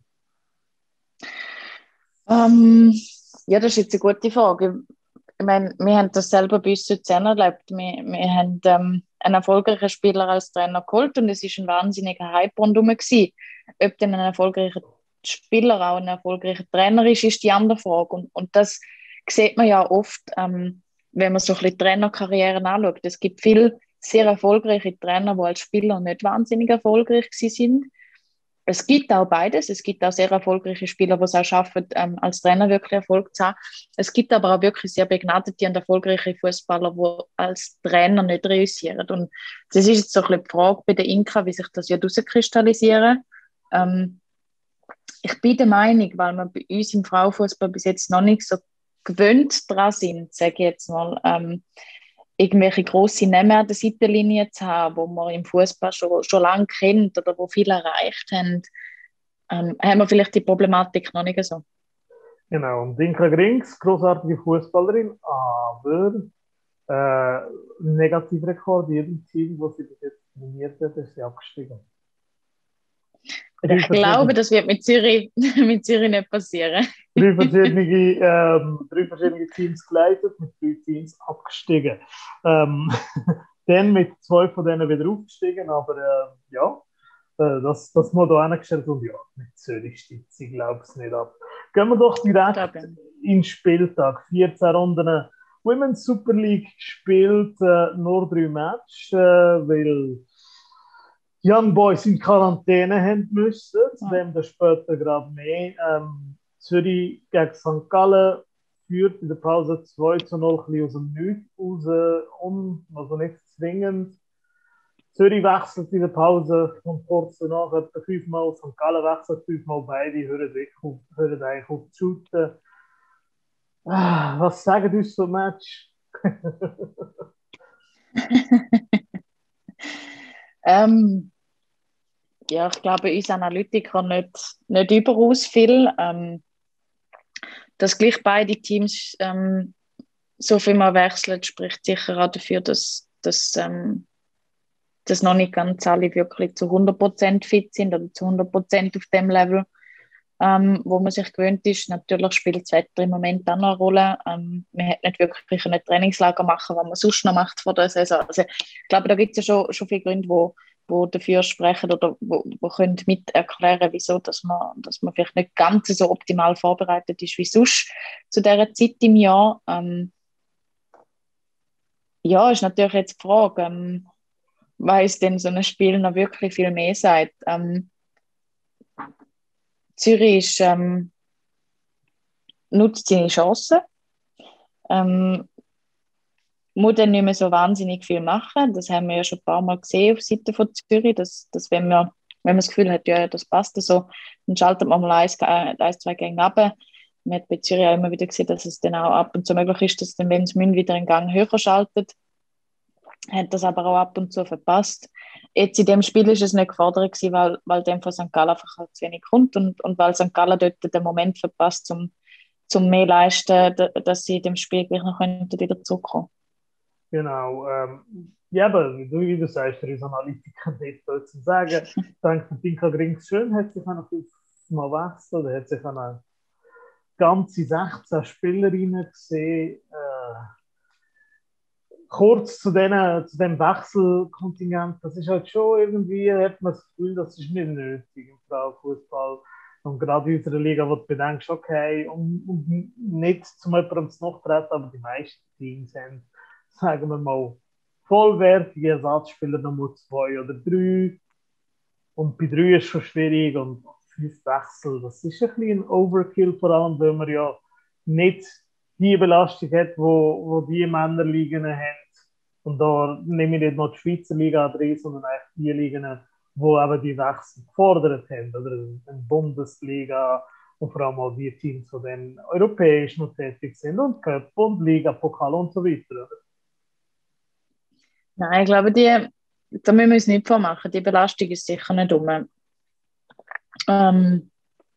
Ähm, ja, das ist jetzt eine gute Frage. Ich meine, wir haben das selber bei uns Luzern erlebt. Wir, wir haben ähm, einen erfolgreichen Spieler als Trainer geholt und es war ein wahnsinniger Hype rundherum gewesen. Ob dann ein erfolgreicher Spieler auch ein erfolgreicher Trainer ist, ist die andere Frage. Und, und das sieht man ja oft, ähm, wenn man so ein bisschen Trainerkarrieren anschaut. Es gibt viele sehr erfolgreiche Trainer, die als Spieler nicht wahnsinnig erfolgreich sind. Es gibt auch beides. Es gibt auch sehr erfolgreiche Spieler, die es auch schaffen, ähm, als Trainer wirklich Erfolg zu haben. Es gibt aber auch wirklich sehr begnadete und erfolgreiche Fußballer, die als Trainer nicht reüssieren. Und das ist jetzt so ein bisschen die Frage bei der Inka, wie sich das herauskristallisieren. Ähm, ich bin der Meinung, weil wir bei uns im Frauenfußball bis jetzt noch nicht so gewöhnt dran sind, sage ich jetzt mal, ähm, irgendwelche grosse Namen an der Seitenlinie zu haben, wo man im Fußball schon, schon lange kennt oder wo viele erreicht haben, ähm, haben wir vielleicht die Problematik noch nicht so. Genau, und Inka Grings, großartige Fußballerin, aber äh, Negativrekord, jedem Team, das sie bis jetzt nominiert hat, ist sie abgestiegen. Ich glaube, das wird mit Zürich, mit Zürich nicht passieren. drei, verschiedene, ähm, drei verschiedene Teams geleitet, mit drei Teams abgestiegen. Ähm, dann mit zwei von denen wieder aufgestiegen, aber äh, ja, äh, das, das mal da hingestellt und ja, mit Zürich steigt sie, glaube ich, nicht ab. Gehen wir doch direkt in den Spieltag. vierzehn Runden Women's Super League gespielt, äh, nur drei Matches, äh, weil Young Boys in Quarantäne haben müssen, zu dem dann später gerade mehr. Ähm, Zürich gegen Sankt Gallen führt in der Pause zwei zu null ein bisschen aus dem Nichts raus, un, also nicht zwingend. Zürich wechselt in der Pause von kurz danach etwa fünfmal, Sankt Gallen wechselt fünfmal, beide hören, auf, hören eigentlich auf zu shooten. Ah, was sagen uns so ein Match? ähm, ja, ich glaube, uns Analytiker nicht, nicht überaus viel. Ähm, dass gleich beide Teams ähm, so viel mal wechseln, spricht sicher auch dafür, dass, dass, ähm, dass noch nicht ganz alle wirklich zu hundert Prozent fit sind oder zu hundert Prozent auf dem Level, ähm, wo man sich gewöhnt ist. Natürlich spielt das Wetter im Moment auch noch eine Rolle. Ähm, man hat nicht wirklich ein Trainingslager machen, was man sonst noch macht vor der Saison. Also, ich glaube, da gibt es ja schon, schon viele Gründe, wo, wo dafür sprechen oder wo, wo können mit erklären, wieso dass man, dass man vielleicht nicht ganz so optimal vorbereitet ist wie sonst zu dieser Zeit im Jahr. Ähm, ja, ist natürlich jetzt die Frage, ähm, was denn so ein Spiel noch wirklich viel mehr sagt. Ähm, Zürich ist, ähm, nutzt seine Chancen, ähm, muss dann nicht mehr so wahnsinnig viel machen. Das haben wir ja schon ein paar Mal gesehen auf Seite von Zürich, dass, dass wenn, man, wenn man das Gefühl hat, ja, das passt so, dann schaltet man mal eins, eins zwei Gänge ab. Man hat bei Zürich auch immer wieder gesehen, dass es dann auch ab und zu möglich ist, dass dann, wenn es wieder einen Gang höher schaltet, hat das aber auch ab und zu verpasst. Jetzt in dem Spiel ist es nicht gefordert gewesen, weil, weil dem von Sankt Gallen einfach halt zu wenig kommt und, und weil Sankt Gallen dort den Moment verpasst, um zum mehr leisten, dass sie in dem Spiel gleich noch wieder zurückkommen. Genau. Ähm, ja, aber wie du, wie du sagst, der ist Analytiker nicht zu sagen. Ich denke, Inka Grings schön hat sich auch noch mal wechseln, oder hat sich auch ganze sechzehn Spielerinnen gesehen. Äh, kurz zu, denen, zu dem Wechselkontingent, das ist halt schon irgendwie, hat man das Gefühl, das ist nicht nötig im Frauenfußball. Und gerade in unserer Liga, wo du bedenkst, okay, um, um nicht zum jemandem zu nachtreten, aber die meisten Teams haben, sagen wir mal, vollwertige Ersatzspieler, Nummer zwei oder drei. Und bei drei ist es schon schwierig und fünf Wechsel, das ist ein bisschen ein Overkill, vor allem, weil man ja nicht die Belastung hat, wo, wo die Männerligen haben. Und da nehme ich nicht noch die Schweizer Liga drin, sondern eigentlich die Ligen, wo eben die Wechsel gefordert haben. Oder eine Bundesliga und vor allem auch die Teams, die dann europäisch noch tätig sind und Cup und Liga, Pokal und so weiter. Nein, ich glaube, die, da müssen wir uns nicht vormachen. Die Belastung ist sicher nicht dumm. Ähm,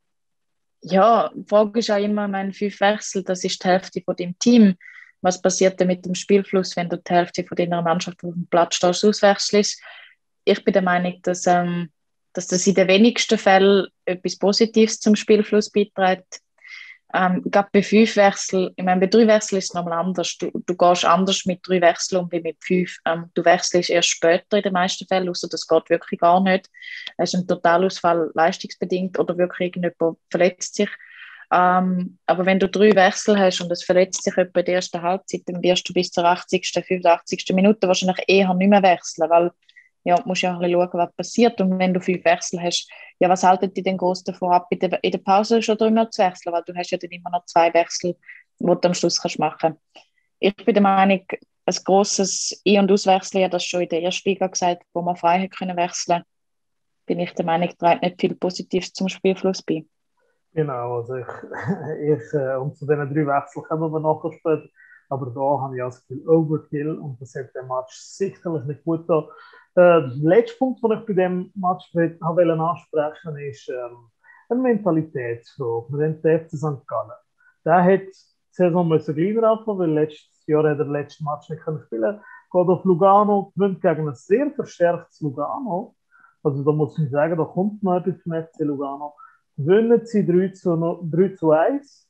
ja, die Frage ist auch immer, meine fünf Wechsel, das ist die Hälfte von deinem Team. Was passiert denn mit dem Spielfluss, wenn du die Hälfte von deiner Mannschaft auf dem Platz stehst, auswechselst? Ich bin der Meinung, dass, ähm, dass das in den wenigsten Fällen etwas Positives zum Spielfluss beiträgt. Ähm, gerade bei fünf Wechseln, ich meine, bei drei Wechseln ist es nochmal anders. Du, du gehst anders mit drei Wechseln um wie mit fünf. Ähm, du wechselst erst später in den meisten Fällen, außer das geht wirklich gar nicht. Es ist ein Totalausfall leistungsbedingt oder wirklich irgendjemand verletzt sich. Ähm, aber wenn du drei Wechsel hast und es verletzt sich jemand in der ersten Halbzeit, dann wirst du bis zur achtzigsten, fünfundachtzigsten Minute wahrscheinlich eher nicht mehr wechseln, weil ja, du musst ja auch ein bisschen schauen, was passiert. Und wenn du fünf Wechsel hast, ja, was haltet ihr denn groß davon ab, in der, in der Pause schon dreimal zu wechseln? Weil du hast ja dann immer noch zwei Wechsel, die du am Schluss kannst machen. Ich bin der Meinung, ein grosses Ein- und Auswechseln, ja, das schon in der ersten Liga gesagt, wo man frei hätte können wechseln, bin ich der Meinung, trägt nicht viel Positives zum Spielfluss bei. Genau, also ich, ich äh, und zu diesen drei Wechseln kommen wir nachher später. Aber da habe ich das Gefühl, Overkill und das hat den Match sicherlich nicht gut getan. Äh, der letzte Punkt, den ich bei diesem Match wollte ansprechen, ist ähm, eine Mentalitätsfrage. Wir haben den F C Sankt Gallen. Der hat die Saison müssen kleiner anfangen, weil letztes Jahr hat er den letzten Match nicht können spielen. Geht auf Lugano, gewinnt gegen ein sehr verstärktes Lugano. Also da muss ich sagen, da kommt noch etwas vom F C Lugano. Gewinnen sie drei zu eins.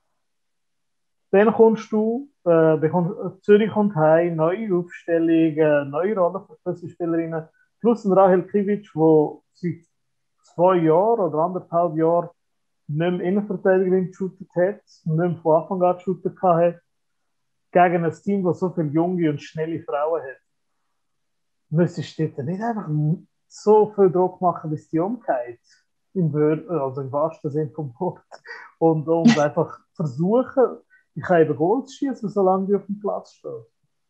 Dann kommst du, äh, bekommst, Zürich kommt heim, neue Aufstellung, äh, neue Rollen für Schlüsselspielerinnen, plus ein Rahel Krivic, der seit zwei Jahren oder anderthalb Jahren nicht mehr Innenverteidigerin geshootet hat, nicht mehr von Anfang an geshootet hat, gegen ein Team, das so viele junge und schnelle Frauen hat. Müsstest du nicht einfach so viel Druck machen, bis die umgeht. Im, also im wahrsten Sinne vom Wort. Und, und einfach versuchen, ich kann eben Goals schießen, solange die auf dem Platz stehen.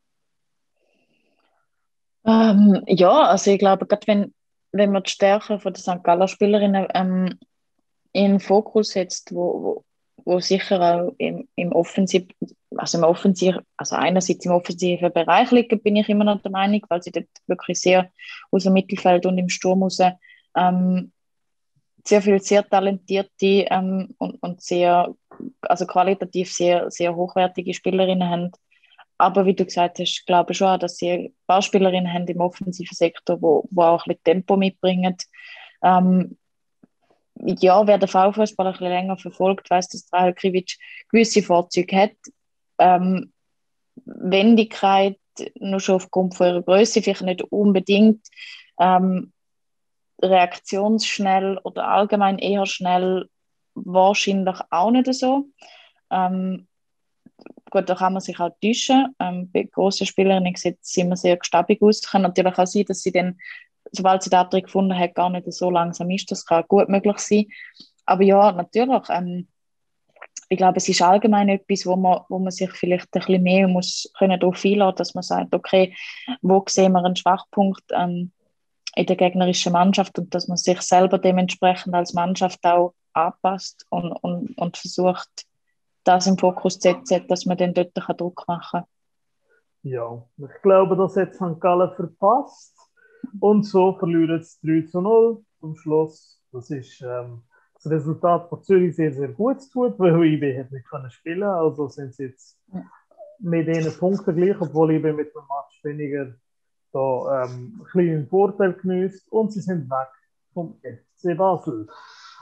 Ähm, ja, also ich glaube, gerade wenn, wenn man die Stärke von der Sankt Galler Spielerinnen ähm, in den Fokus setzt, wo, wo, wo sicher auch im, im Offensiv, also im Offensiv, also einerseits im offensiven Bereich liegen, bin ich immer noch der Meinung, weil sie dort wirklich sehr aus dem Mittelfeld und im Sturm raus ähm, sehr viele sehr talentierte ähm, und, und sehr, also qualitativ sehr, sehr hochwertige Spielerinnen haben. Aber wie du gesagt hast, glaube ich schon auch, dass sie ein paar Spielerinnen haben im offensiven Sektor, wo, wo auch ein bisschen Tempo mitbringen. Ähm, ja, wer den Frauenfußball ein bisschen länger verfolgt, weiß, dass Rahel Krivic gewisse Vorzüge hat. Ähm, Wendigkeit, nur schon aufgrund von ihrer Größe, vielleicht nicht unbedingt. Ähm, reaktionsschnell oder allgemein eher schnell, wahrscheinlich auch nicht so. Ähm, gut, da kann man sich auch täuschen. Ähm, bei grossen Spielerinnen sieht es immer sehr gestabig aus. Es kann natürlich auch sein, dass sie dann, sobald sie den Trick gefunden hat, gar nicht so langsam ist. Das kann gut möglich sein. Aber ja, natürlich. Ähm, ich glaube, es ist allgemein etwas, wo man, wo man sich vielleicht ein bisschen mehr muss können darauf einlassen, dass man sagt, okay, wo sehen wir einen Schwachpunkt ähm, in der gegnerischen Mannschaft und dass man sich selber dementsprechend als Mannschaft auch anpasst und, und, und versucht, das im Fokus zu setzen, dass man dann dort Druck machen kann. Ja, ich glaube, das hat Sankt Gallen verpasst. Und so verlieren es drei zu null zum Schluss. Das ist ähm, das Resultat von Zürich sehr, sehr gut tut, weil I B hat nicht können spielen. Also sind sie jetzt Ja. mit ihnen Punkten gleich, obwohl I B mit dem Match weniger da, ähm, einen kleinen Vorteil genießt. Und sie sind weg vom F C Basel.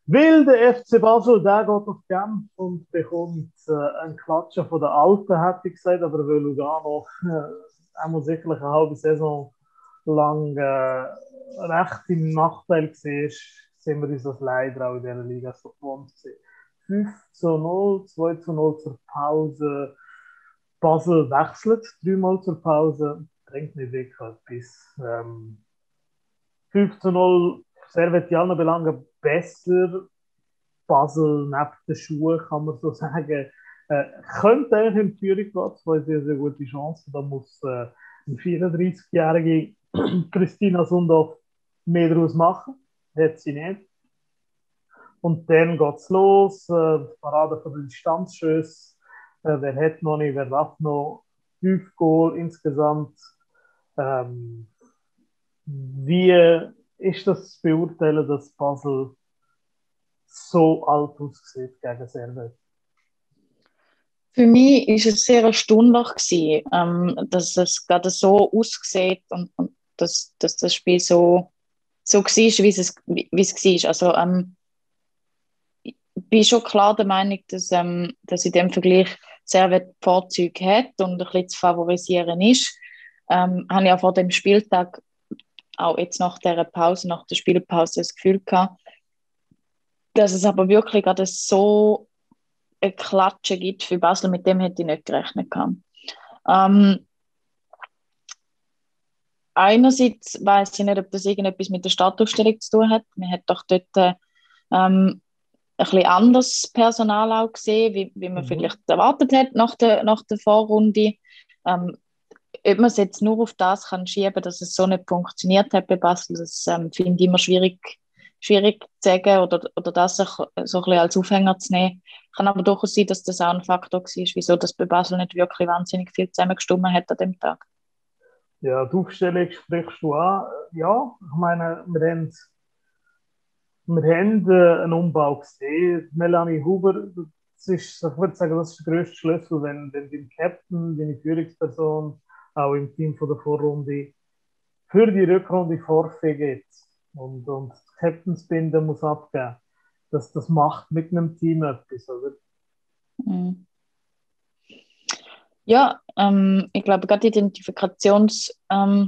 Weil der F C Basel, der geht auf Genf und bekommt äh, einen Klatscher von der Alten, hätte ich gesagt, aber weil Lugano äh, einmal sicherlich eine halbe Saison lang äh, recht im Nachteil war, sind wir uns das leider auch in dieser Liga so gewohnt gewesen. fünf zu null, zwei zu null zur Pause. Basel wechselt dreimal zur Pause, bringt nicht wirklich etwas. Ähm, fünf zu null, Servetianer Belange besser. Basel neben den Schuhen, kann man so sagen. Äh, könnte eigentlich in Führung gehen, zwei sehr, sehr gute Chancen. Da muss äh, eine vierunddreißigjährige Christina Sundhoff mehr daraus machen. Hat sie nicht. Und dann geht es los. Äh, Parade von den Distanzschüssen. Äh, wer hat noch nicht, wer darf noch? Fünf Goal insgesamt. Ähm, wie ist das zu beurteilen, dass Basel so alt aussieht gegen Servet? Für mich war es sehr erstaunlich, gewesen, ähm, dass es gerade so aussieht und, und dass, dass das Spiel so, so war, wie es, wie, wie es war. Also, ähm, ich bin schon klar der Meinung, dass, ähm, dass in dem Vergleich Servet Vorzüge hat und ein bisschen zu favorisieren ist. Ähm, habe ich auch vor dem Spieltag, auch jetzt nach der Pause, nach der Spielpause, das Gefühl gehabt, dass es aber wirklich gerade so eine Klatsche gibt für Basel, mit dem hätte ich nicht gerechnet. Ähm, einerseits weiß ich nicht, ob das irgendetwas mit der Startaufstellung zu tun hat. Man hat doch dort ähm, ein bisschen anderes Personal auch gesehen, wie, wie man mhm. vielleicht erwartet hat nach der, nach der Vorrunde. Ähm, ob man es jetzt nur auf das kann schieben, dass es so nicht funktioniert hat bei Basel, das ähm, finde ich immer schwierig, schwierig zu sagen oder, oder das so ein bisschen als Aufhänger zu nehmen. Kann aber durchaus sein, dass das auch ein Faktor war, wieso das bei Basel nicht wirklich wahnsinnig viel zusammengestimmt hat an dem Tag. Ja, die Aufstellung sprichst du an. Ja, ich meine, wir haben, wir haben äh, einen Umbau gesehen. Melanie Huber, das ist, ich würde sagen, das ist der grösste Schlüssel, wenn, wenn dein Captain, deine Führungsperson, auch im Team von der Vorrunde, für die Rückrunde Vorfee geht und, und das Captainsbinde muss abgeben. Das, das macht mit einem Team etwas, oder? Mhm. Ja, ähm, ich glaube, gerade Identifikationsspielerinnen,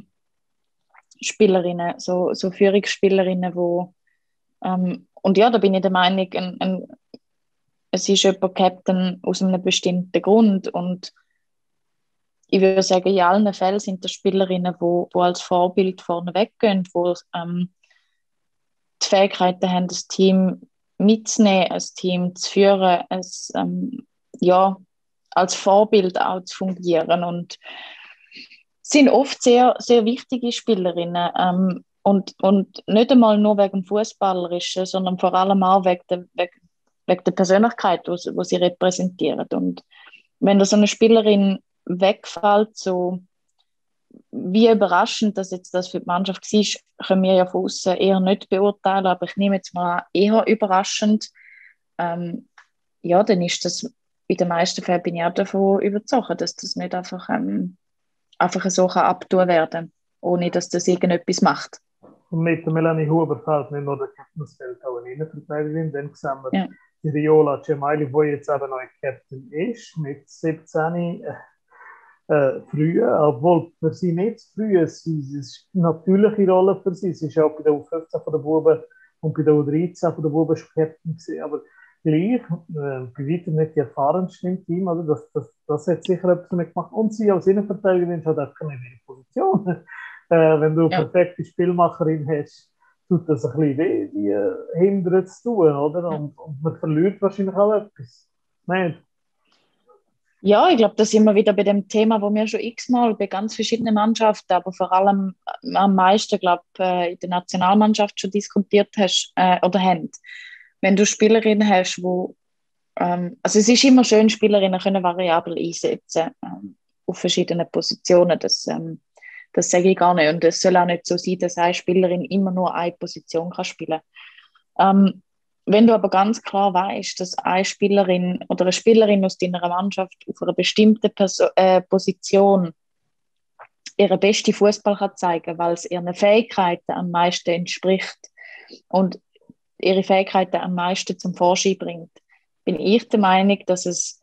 ähm, so, so Führungsspielerinnen, wo ähm, und ja, da bin ich der Meinung, ein, ein, es ist jemand Captain aus einem bestimmten Grund und ich würde sagen, in allen Fällen sind das Spielerinnen, wo, wo als Vorbild vorne weggehen, wo ähm, die Fähigkeiten haben, das Team mitzunehmen, ein Team zu führen, es, ähm, ja, als Vorbild auch zu fungieren und sind oft sehr, sehr wichtige Spielerinnen ähm, und, und nicht einmal nur wegen dem Fußballerischen, sondern vor allem auch wegen der, wegen, wegen der Persönlichkeit, die sie repräsentieren. Und wenn da so eine Spielerin wegfällt, so wie überraschend das jetzt das für die Mannschaft war, können wir ja von außen eher nicht beurteilen, aber ich nehme jetzt mal an, eher überraschend. Ähm, ja, dann ist das in den meisten Fällen bin ich auch davon überzeugt, dass das nicht einfach, ähm, einfach so kann abtun werden, ohne dass das irgendetwas macht. Und mit der Melanie Huber fällt nicht nur der Captain's fällt auch eine Innenverteidigerin. Dann sehen wir Ja. die Riola Cemaili, die jetzt eben neu Captain ist, mit siebzehn äh, äh, früher, obwohl für sie nicht zu früh ist. Es ist eine natürliche Rolle für sie. Sie ist auch bei der U fünfzehn von der Buben und bei der U dreizehn von der Buben schon Captain gewesen. Aber gleich, äh, bei weitem nicht die erfahrenste im Team, also das, das, das hat sicher etwas damit gemacht. Und sie als Innenverteidigerin hat einfach keine Position. Äh, wenn du eine Ja. perfekte Spielmacherin hast, tut das ein bisschen weh, die äh, hindern zu tun, oder? Ja. Und, und man verliert wahrscheinlich auch etwas. Nein. Ja, ich glaube, da sind wir wieder bei dem Thema, wo wir schon x-mal bei ganz verschiedenen Mannschaften, aber vor allem am meisten, glaube ich, in der Nationalmannschaft schon diskutiert hast äh, oder haben. Wenn du Spielerinnen hast, wo ähm, also es ist immer schön, Spielerinnen können variabel einsetzen ähm, auf verschiedenen Positionen. Das, ähm, das sage ich gar nicht. Und es soll auch nicht so sein, dass eine Spielerin immer nur eine Position kann spielen kann. Ähm, wenn du aber ganz klar weißt, dass eine Spielerin oder eine Spielerin aus deiner Mannschaft auf einer bestimmten Perso- äh, Position ihre beste Fußball kann zeigen, weil es ihren Fähigkeiten am meisten entspricht und ihre Fähigkeiten am meisten zum Vorschein bringt, bin ich der Meinung, dass es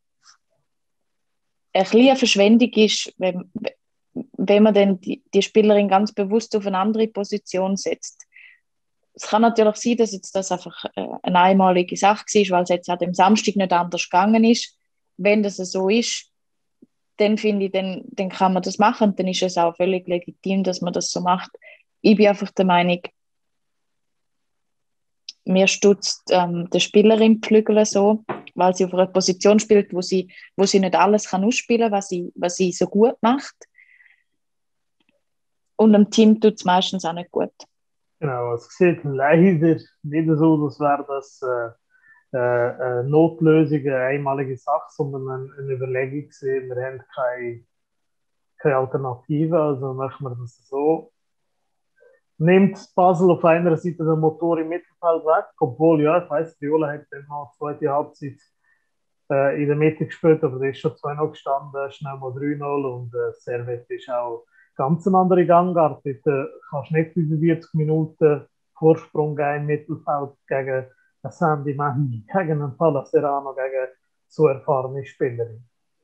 ein bisschen eine Verschwendung ist, wenn, wenn man dann die, die Spielerin ganz bewusst auf eine andere Position setzt. Es kann natürlich sein, dass jetzt das einfach eine einmalige Sache war, weil es jetzt an dem Samstag nicht anders gegangen ist. Wenn das so ist, dann finde ich, dann, dann kann man das machen und dann ist es auch völlig legitim, dass man das so macht. Ich bin einfach der Meinung, mir stutzt ähm, der Spielerin die Flügel so, weil sie auf einer Position spielt, wo sie, wo sie nicht alles kann ausspielen kann, was sie, was sie so gut macht. Und dem Team tut es meistens auch nicht gut. Genau, es sieht leider nicht so, als wäre das äh, äh, eine Notlösung, eine einmalige Sache, sondern eine, eine Überlegung gesehen. Wir haben keine, keine Alternative, also machen wir das so. Nimmt Basel auf einer Seite den Motor im Mittelfeld weg, obwohl, ja, ich weiss, Viola hat dann noch die zweite Halbzeit äh, in der Mitte gespielt, aber da ist schon zwei null gestanden, schnell mal drei null und äh, Servet ist auch ganz eine andere Gangart. Dort äh, kannst du nicht fünfundvierzig Minuten Vorsprung geben im Mittelfeld gegen einen Sandy Mahdi, gegen einen Pala Serrano, gegen so erfahrene Spielerin.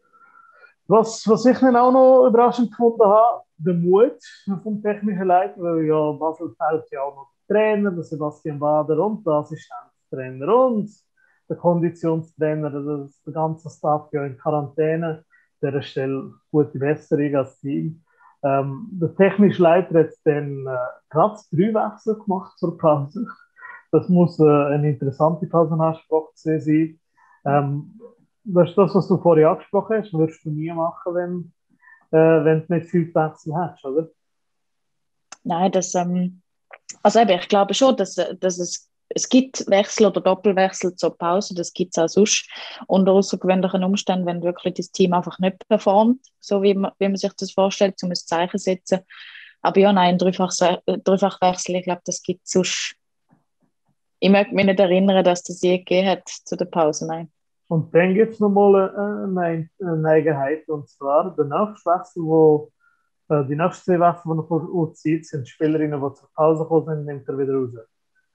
Was, was ich dann auch noch überraschend gefunden habe, der Mut vom technischen Leiter, weil ja Basel fällt ja auch noch der Trainer, der Sebastian Bader und der Assistenztrainer und der Konditionstrainer, das, der ganze Staff ja in Quarantäne. An dieser Stelle gute Besserung als Team. Ähm, der technische Leiter hat dann äh, gerade drei Wechsel gemacht zur Pause. Das muss äh, eine interessante Pausenansprache sein. Ähm, das ist das, was du vorher angesprochen hast, würdest du nie machen, wenn, äh, wenn du nicht viel Wechsel hast, oder? Nein, das, ähm, also eben, ich glaube schon, dass, dass es, es gibt Wechsel oder Doppelwechsel zur Pause, das gibt es auch sonst. Unter außergewöhnlichen Umständen, wenn wirklich das Team einfach nicht performt, so wie man, wie man sich das vorstellt, um ein Zeichen zu setzen. Aber ja, nein, Dreifachwechsel, ich glaube, das gibt es sonst. Ich möchte mich nicht erinnern, dass das je gegeben hat zu der Pause, nein. Und dann gibt es nochmal eine, eine Eigenheit, und zwar der Nachwechsel, wo äh, die nächsten zwei Wechsel, die er vorzieht, sind Spielerinnen, die zur Pause gekommen sind, nimmt er wieder raus.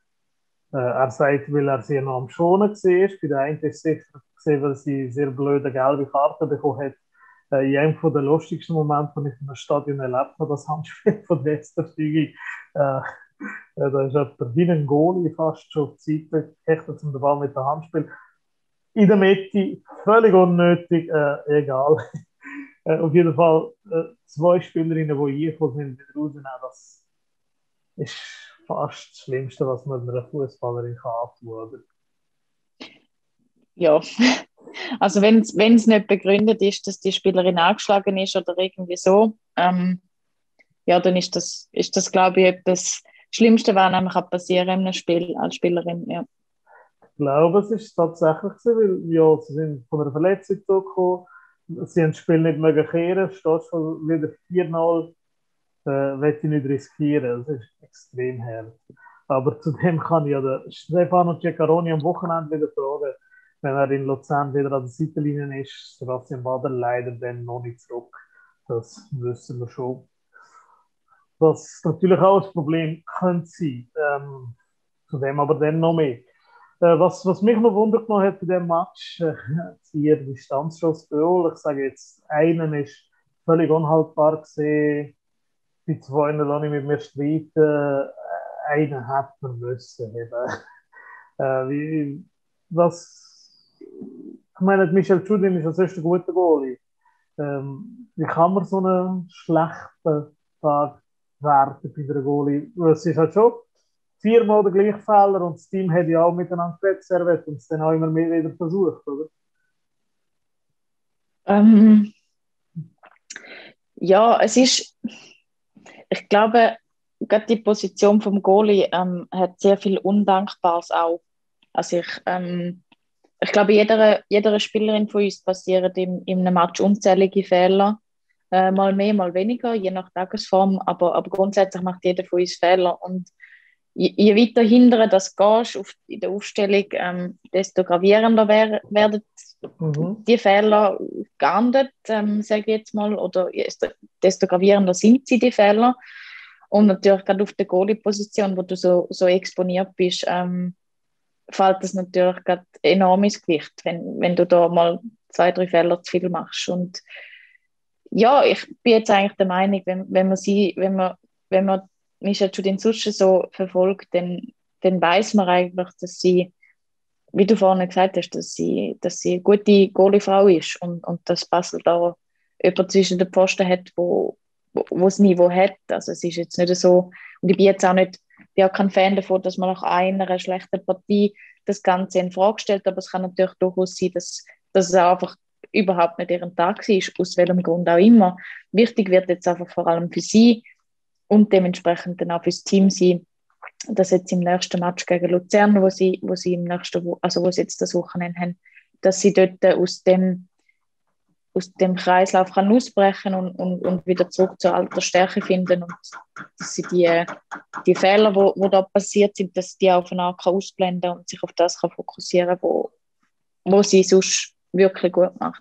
Äh, er sagt, weil er sie noch am Schonen war. Bei der einen ist sicher gesehen, weil sie sehr blöde gelbe Karten bekommen hat. Äh, in einem der lustigsten Momente, die ich in einem Stadion erlebt habe, das Handspiel von der Esterstüge. Äh, äh, da ist jemand wie ein Goalie fast schon auf die Seite gehechtet, um den Ball mit dem Handspiel. In der Mitte, völlig unnötig, äh, egal. äh, auf jeden Fall äh, zwei Spielerinnen, die hier sind, wieder rausnehmen, das ist fast das Schlimmste, was man einer Fußballerin antun kann. Ja, also wenn es nicht begründet ist, dass die Spielerin angeschlagen ist oder irgendwie so, ähm, ja, dann ist das, ist das, glaube ich, etwas Schlimmste, was nämlich passieren in einem Spiel als Spielerin, ja. Ich glaube, es ist tatsächlich so, weil ja, sie sind von einer Verletzung zurückgekommen, sie haben das Spiel nicht mögen kehren, steht schon wieder vier null, äh, will ich nicht riskieren, das ist extrem hart. Aber zudem kann ich ja den Stefano Ceccaroni am Wochenende wieder fragen, wenn er in Luzern wieder an der Seitenlinie ist, Sebastian Bader leider dann noch nicht zurück, das wissen wir schon. Was natürlich auch ein Problem könnte sein, ähm, zudem aber dann noch mehr. Äh, was, was mich noch wundert genommen hat bei diesem Match, äh, vier Distanzschuss bei Ol. Ich sage jetzt, einen ist völlig unhaltbar gesehen, die zwei lasse ich mit mir streiten, äh, einen hat man müssen haben. Äh, wie, was, ich meine, Michel Chudin ist als erster guter Goalie. Ähm, wie kann man so einen schlechten Tag werten bei der Goalie? Es ist halt schon viermal der gleiche Fehler und das Team hat ja auch miteinander geredet und es dann auch immer mehr wieder versucht, oder? Ähm, ja, es ist, ich glaube, gerade die Position vom Goalie ähm, hat sehr viel Undankbares auch. Also ich, ähm, ich glaube, jeder, jeder Spielerin von uns passieren in, in einem Match unzählige Fehler. Äh, mal mehr, mal weniger, je nach Tagesform, aber, aber grundsätzlich macht jeder von uns Fehler. Und je, je weiter hinten das gehst auf, in der Aufstellung, ähm, desto gravierender wär, werden mhm. die Fehler geahndet, ähm, sage ich jetzt mal, oder desto gravierender sind sie, die Fehler. Und natürlich gerade auf der Goalie-Position, wo du so, so exponiert bist, ähm, fällt das natürlich gerade enorm ins Gewicht, wenn, wenn du da mal zwei, drei Fehler zu viel machst. Und ja, ich bin jetzt eigentlich der Meinung, wenn, wenn man sie, wenn man, wenn man Michelle Judin Sutter so verfolgt, dann, dann weiß man eigentlich, dass sie, wie du vorhin gesagt hast, dass sie, dass sie eine gute Goalie-Frau ist und, und dass Basel da jemand zwischen den Pfosten hat, wo, wo, wo das Niveau hat. Also es ist jetzt nicht so, und ich bin jetzt auch nicht, bin auch kein Fan davon, dass man nach einer schlechten Partie das Ganze in Frage stellt, aber es kann natürlich durchaus sein, dass, dass es auch einfach überhaupt nicht ihren Tag war, aus welchem Grund auch immer. Wichtig wird jetzt einfach vor allem für sie und dementsprechend dann auch fürs Team sein, dass jetzt im nächsten Match gegen Luzern, wo sie, wo sie im nächsten, also wo sie jetzt das Wochenende haben, dass sie dort aus dem, aus dem Kreislauf kann ausbrechen und, und, und wieder zurück zur alter Stärke finden und dass sie die, die Fehler, wo, wo da passiert sind, dass die auf eine Art ausblenden und sich auf das kann fokussieren, wo, wo sie sonst wirklich gut macht.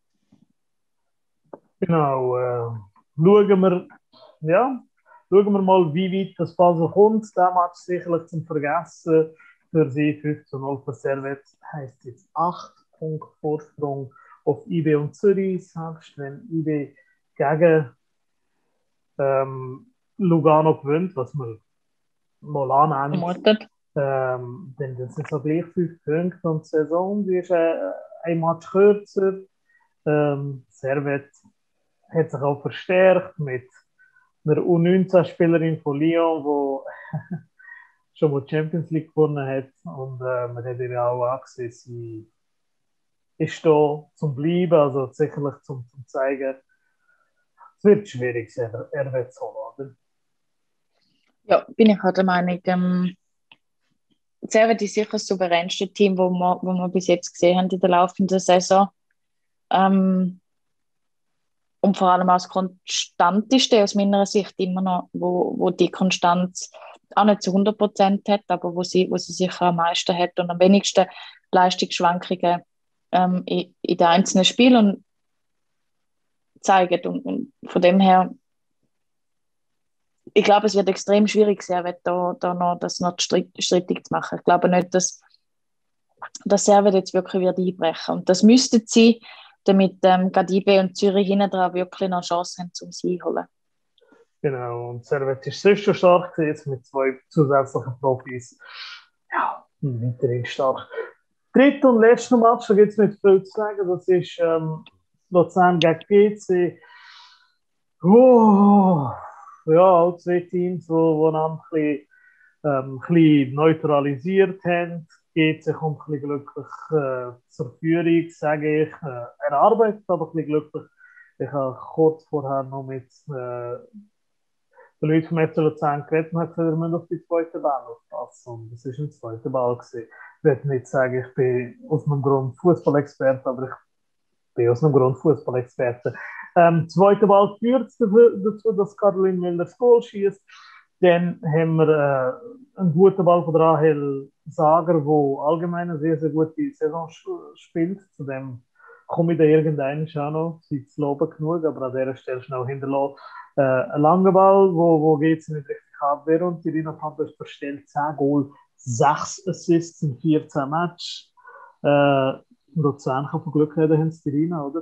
Genau. Äh, schauen wir, ja, schauen wir mal, wie weit das Basel kommt. Der Match sicherlich zum Vergessen. Für sie fünf zu null für Servet heisst jetzt acht Punkte Vorsprung auf I B und Zürich. Selbst wenn I B gegen ähm, Lugano gewinnt, was wir mal annehmen, ähm, dann das sind so gleich fünf Punkte und die Saison die ist äh, ein Match kürzer. Ähm, Servet hat sich auch verstärkt mit einer U neunzehn-Spielerin von Lyon, die schon mal die Champions League gewonnen hat. Und äh, man hat ihr auch angesehen, sie ist da zum Bleiben, also sicherlich zum, zum zeigen, es wird schwierig sein, er wird so oder? Ja, bin ich auch der Meinung. Ähm, Servet ist sicher das souveränste Team, wo wir, wo wir bis jetzt gesehen haben in der laufenden Saison. Ähm, und vor allem auch das Konstanteste aus meiner Sicht immer noch, wo, wo die Konstanz auch nicht zu hundert Prozent hat, aber wo sie, wo sie sicher am meisten hat und am wenigsten Leistungsschwankungen ähm, in, in den einzelnen Spielen zeigen. Und, und von dem her, ich glaube, es wird extrem schwierig sein, da, da noch, das noch strittig zu machen. Ich glaube nicht, dass, dass Servet jetzt wirklich wird einbrechen. Und das müssten sie, damit ähm, Gadibe und Zürich hinten dran wirklich noch Chancen haben, um sie zu holen. Genau, und Servet ist sonst schon stark, jetzt mit zwei zusätzlichen Profis. Ja, weiterhin stark. Dritter und letzter Match, da gibt es nicht viel zu sagen, das ist ähm, Luzern gegen G C. Oh, ja, auch zwei Teams, die einander ein bisschen, ähm, ein bisschen neutralisiert haben. G C kommt ein bisschen glücklich äh, zur Führung, sage ich. Äh, erarbeitet, aber ein bisschen glücklich. Ich habe kurz vorher noch mit äh, den Leuten vom F C Luzern geredet und habe gesagt, wir müssen auf die zweite Ball aufpassen. Und das war ein zweiter Ball gewesen. Ich will nicht sagen, ich bin aus einem Grund Fußballexperte, aber ich bin aus einem Grund Fußballexperte. Ähm, zweiter Ball führt dazu, dass Caroline Müller das Goal schießt. Dann haben wir äh, einen guten Ball von Rahel Sager, der allgemein eine sehr, sehr gute Saison spielt. Zu dem komme ich da irgendeinen auch noch. Sie zu loben genug, aber an dieser Stelle schnell hinterlassen. Äh, ein langer Ball, wo, wo geht es nicht richtig abwehr und die Irina Pampas verstellt zehn Goal, sechs Assists in vierzehn Matches. Äh, Luzern kann von Glück reden, haben sie die Irina, oder?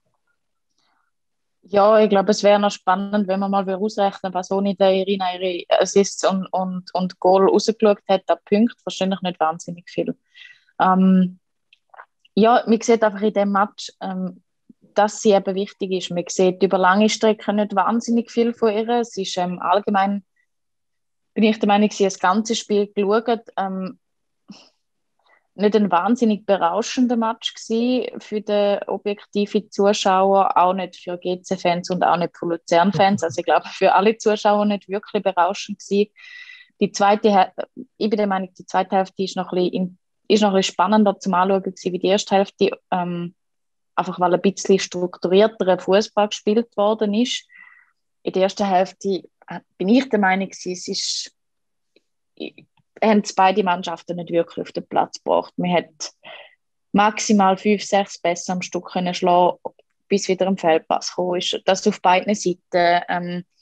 Ja, ich glaube, es wäre noch spannend, wenn man mal ausrechnen, was ohne der Irina ihre Assists und, und, und Goal rausgeschaut hat, an Punkten, wahrscheinlich nicht wahnsinnig viel. Ähm, ja, man sieht einfach in dem Match, ähm, dass sie eben wichtig ist. Man sieht über lange Strecken nicht wahnsinnig viel von ihr. Es ist ähm, allgemein, bin ich der Meinung, sie hat das ganze Spiel geschaut. Ähm, nicht ein wahnsinnig berauschender Match gewesen für den objektiven Zuschauer, auch nicht für G C-Fans und auch nicht für Luzern-Fans. Also ich glaube, für alle Zuschauer nicht wirklich berauschend gewesen. Die zweite, ich bin der Meinung, die zweite Hälfte ist noch ein bisschen, ist noch ein bisschen spannender zum Anschauen gewesen wie die erste Hälfte, ähm, einfach weil ein bisschen strukturierterer Fußball gespielt worden ist. In der ersten Hälfte bin ich der Meinung, es ist haben beide Mannschaften nicht wirklich auf den Platz gebracht. Man hat maximal fünf, sechs Pässe am Stück können schlagen, bis wieder ein Feldpass gekommen ist. Das auf beiden Seiten. Ähm,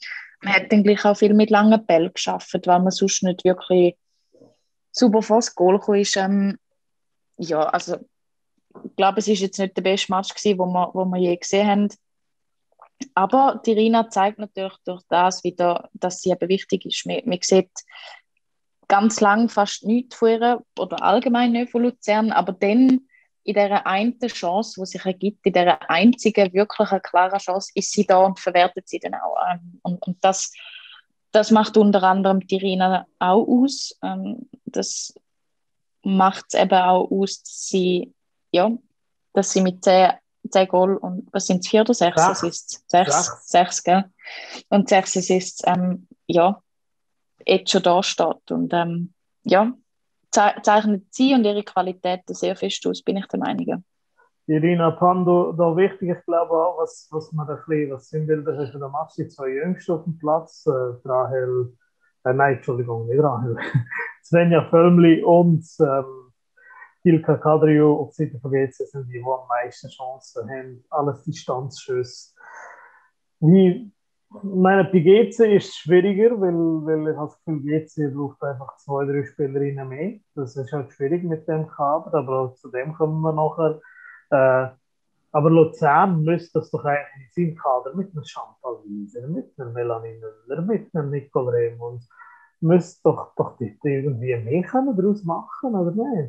man hat dann gleich auch viel mit langen Bällen gearbeitet, weil man sonst nicht wirklich super vor das Goal gekommen ist. Ähm, ja, also ich glaube, es war jetzt nicht der beste Match gewesen, wo wir, wo wir je gesehen haben. Aber die Rina zeigt natürlich durch das wieder, dass sie eben wichtig ist. Man, man sieht ganz lang fast nichts von ihr oder allgemein nicht von Luzern, aber dann in dieser einen Chance, die sich ergibt, in dieser einzigen wirklichen klaren Chance, ist sie da und verwertet sie dann auch. Ähm, und und das, das macht unter anderem die Rina auch aus. Ähm, das macht es eben auch aus, dass sie, ja, dass sie mit zehn, zehn Goal und was sind es, vier oder sechs Sechs. Assists? Sechs, Sechs. sechs, gell? Und sechs Assists, ähm, ja, jetzt schon da steht. Und ähm, ja, ze zeichnet sie und ihre Qualitäten sehr fest aus, bin ich der Meinung. Irina Pando, da wichtig, ich glaube auch, was, was man ein bisschen, was Sinnbilder ist, da macht die zwei Jüngsten auf dem Platz, äh, Rahel, äh, nein, Entschuldigung, nicht Rahel, Svenja Völmli und ähm, Ilka Kadrio auf Seite von G C sind die, die am meisten Chancen haben, alles Distanzschüsse. Wie, meine, bei G C ist es schwieriger, weil, weil ich habe das Gefühl, G C braucht einfach zwei, drei Spielerinnen mehr. Das ist halt schwierig mit dem Kader, aber auch zu dem kommen wir nachher. Äh, aber Luzern müsste das doch eigentlich in seinem Kader mit einem Chantal Wieser, mit einer Melanie Müller, mit einem Nicole Raymond, müsste doch, doch dort irgendwie mehr können daraus machen, oder nicht?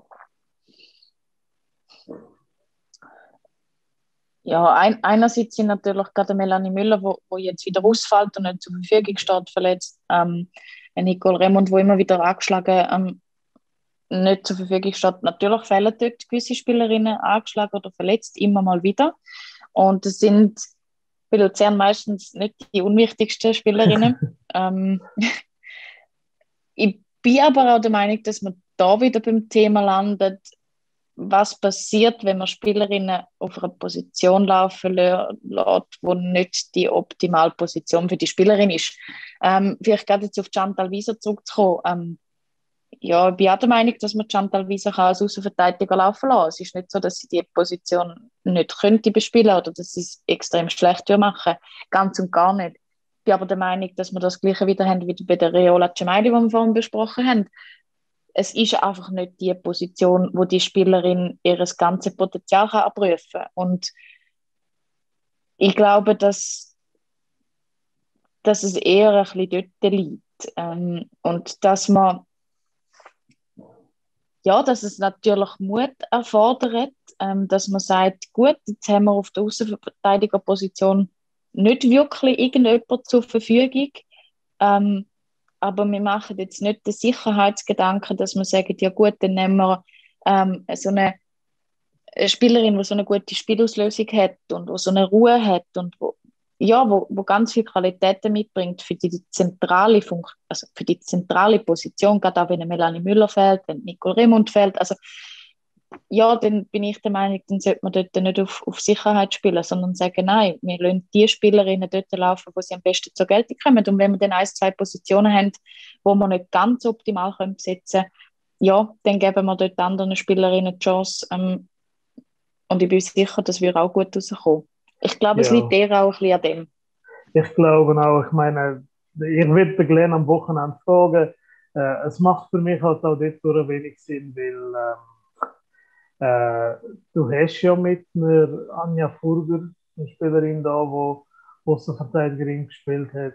Ja, ein, einerseits sind natürlich gerade Melanie Müller, wo, wo jetzt wieder ausfällt und nicht zur Verfügung steht, verletzt. Ähm, Nicole Raymond, wo immer wieder angeschlagen ähm, nicht zur Verfügung steht. Natürlich fehlen dort gewisse Spielerinnen angeschlagen oder verletzt, immer mal wieder. Und das sind bei Luzern meistens nicht die unwichtigsten Spielerinnen. ähm, ich bin aber auch der Meinung, dass man da wieder beim Thema landet, was passiert, wenn man Spielerinnen auf einer Position laufen lässt, die nicht die optimale Position für die Spielerin ist. Ähm, vielleicht gerade jetzt auf Chantal Wieser zurückzukommen. Ähm, ja, ich bin auch der Meinung, dass man Chantal Wieser als Außenverteidiger laufen lassen. Es ist nicht so, dass sie die Position nicht könnte bespielen oder dass sie es extrem schlecht machen. Ganz und gar nicht. Ich bin aber der Meinung, dass wir das Gleiche wieder haben wie bei der Reola Cemaili, die wir vorhin besprochen haben. Es ist einfach nicht die Position, wo die Spielerin ihr ganzes Potenzial kann abrufen kann. Und ich glaube, dass, dass es eher ein bisschen dort liegt. Ähm, und dass man ja, dass es natürlich Mut erfordert, ähm, dass man sagt, gut, jetzt haben wir auf der Außenverteidigerposition nicht wirklich irgendjemand zur Verfügung, ähm, aber wir machen jetzt nicht den Sicherheitsgedanken, dass wir sagen, ja gut, dann nehmen wir ähm, so eine, eine Spielerin, die so eine gute Spielauslösung hat und wo so eine Ruhe hat und wo, ja, wo, wo ganz viele Qualitäten mitbringt für die zentrale Funk also für die zentrale Position, gerade auch wenn eine Melanie Müller fehlt, wenn Nicole Raymond fehlt. Also ja, dann bin ich der Meinung, dann sollte man dort nicht auf, auf Sicherheit spielen, sondern sagen, nein, wir lassen die Spielerinnen dort laufen, wo sie am besten zur Geltung kommen. Und wenn wir dann ein, zwei Positionen haben, wo wir nicht ganz optimal können besetzen können, ja, dann geben wir dort anderen Spielerinnen die Chance. Ähm, und ich bin sicher, das wird auch gut rauskommen. Ich glaube, es liegt Ja, eher auch ein bisschen an dem. ich glaube auch, ich meine, ich werde den Glenn am Wochenende fragen. Äh, es macht für mich halt auch dort durch wenig Sinn, weil ähm, äh, du hast ja mit einer Anja Furger, eine Spielerin da, die Außenverteidigerin gespielt hat.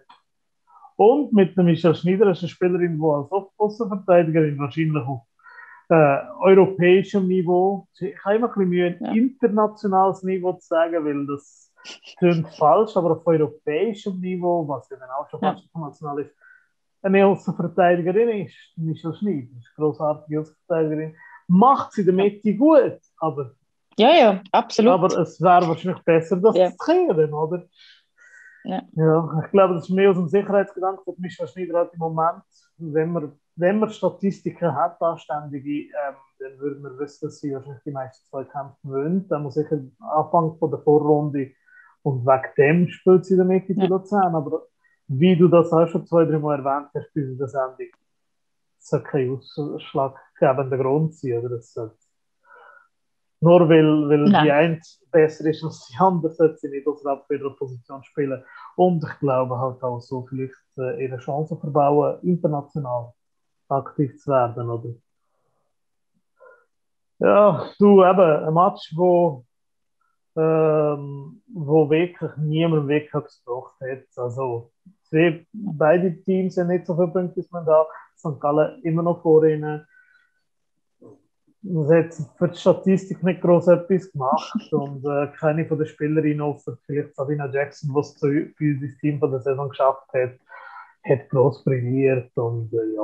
Und mit der Michelle Schneider, eine Spielerin, die als Außenverteidigerin wahrscheinlich auf äh, europäischem Niveau, ich habe immer ein bisschen Mühe, ein Ja. internationales Niveau zu sagen, weil das klingt falsch, aber auf europäischem Niveau, was ja dann auch schon fast Ja. international ist, eine Außenverteidigerin ist, Michelle Schneider, ist eine grossartige Außenverteidigerin, macht sie damit die gut, aber, ja, ja, absolut. aber es wäre wahrscheinlich besser, das Ja. zu kehren, oder? Ja. Ja, ich glaube, das ist mehr aus dem Sicherheitsgedanke, dass Michel Schneider hat im Moment, wenn man, wenn man Statistiken hat, anständige, ähm, dann würde man wissen, dass sie wahrscheinlich die meisten zwei Kämpfe gewinnt. Dann muss sicher Anfang von der Vorrunde und wegen dem spielt sie damit in Ja. Luzern. Aber wie du das auch schon zwei, drei Mal erwähnt hast bei dieser Sendung, das soll kein ausschlaggebender Grund sein. Oder? Das soll, Nur weil, weil die Nein. eine besser ist als die andere, sollte sie nicht aus der Abwehrposition spielen. Und ich glaube halt auch so vielleicht äh, ihre Chancen verbauen, international aktiv zu werden, oder? Ja, du, eben, ein Match, wo, ähm, wo wirklich niemand wirklich etwas gebracht hat. Also, sie, beide Teams haben nicht so viele Punkte, wie man da. Sankt Gallen immer noch vor ihnen. Es hat für die Statistik nicht groß etwas gemacht und äh, keine von den Spielerinnen, außer vielleicht Sabina Jackson, was für unser Team von der Saison geschafft hat, hat groß brilliert und äh,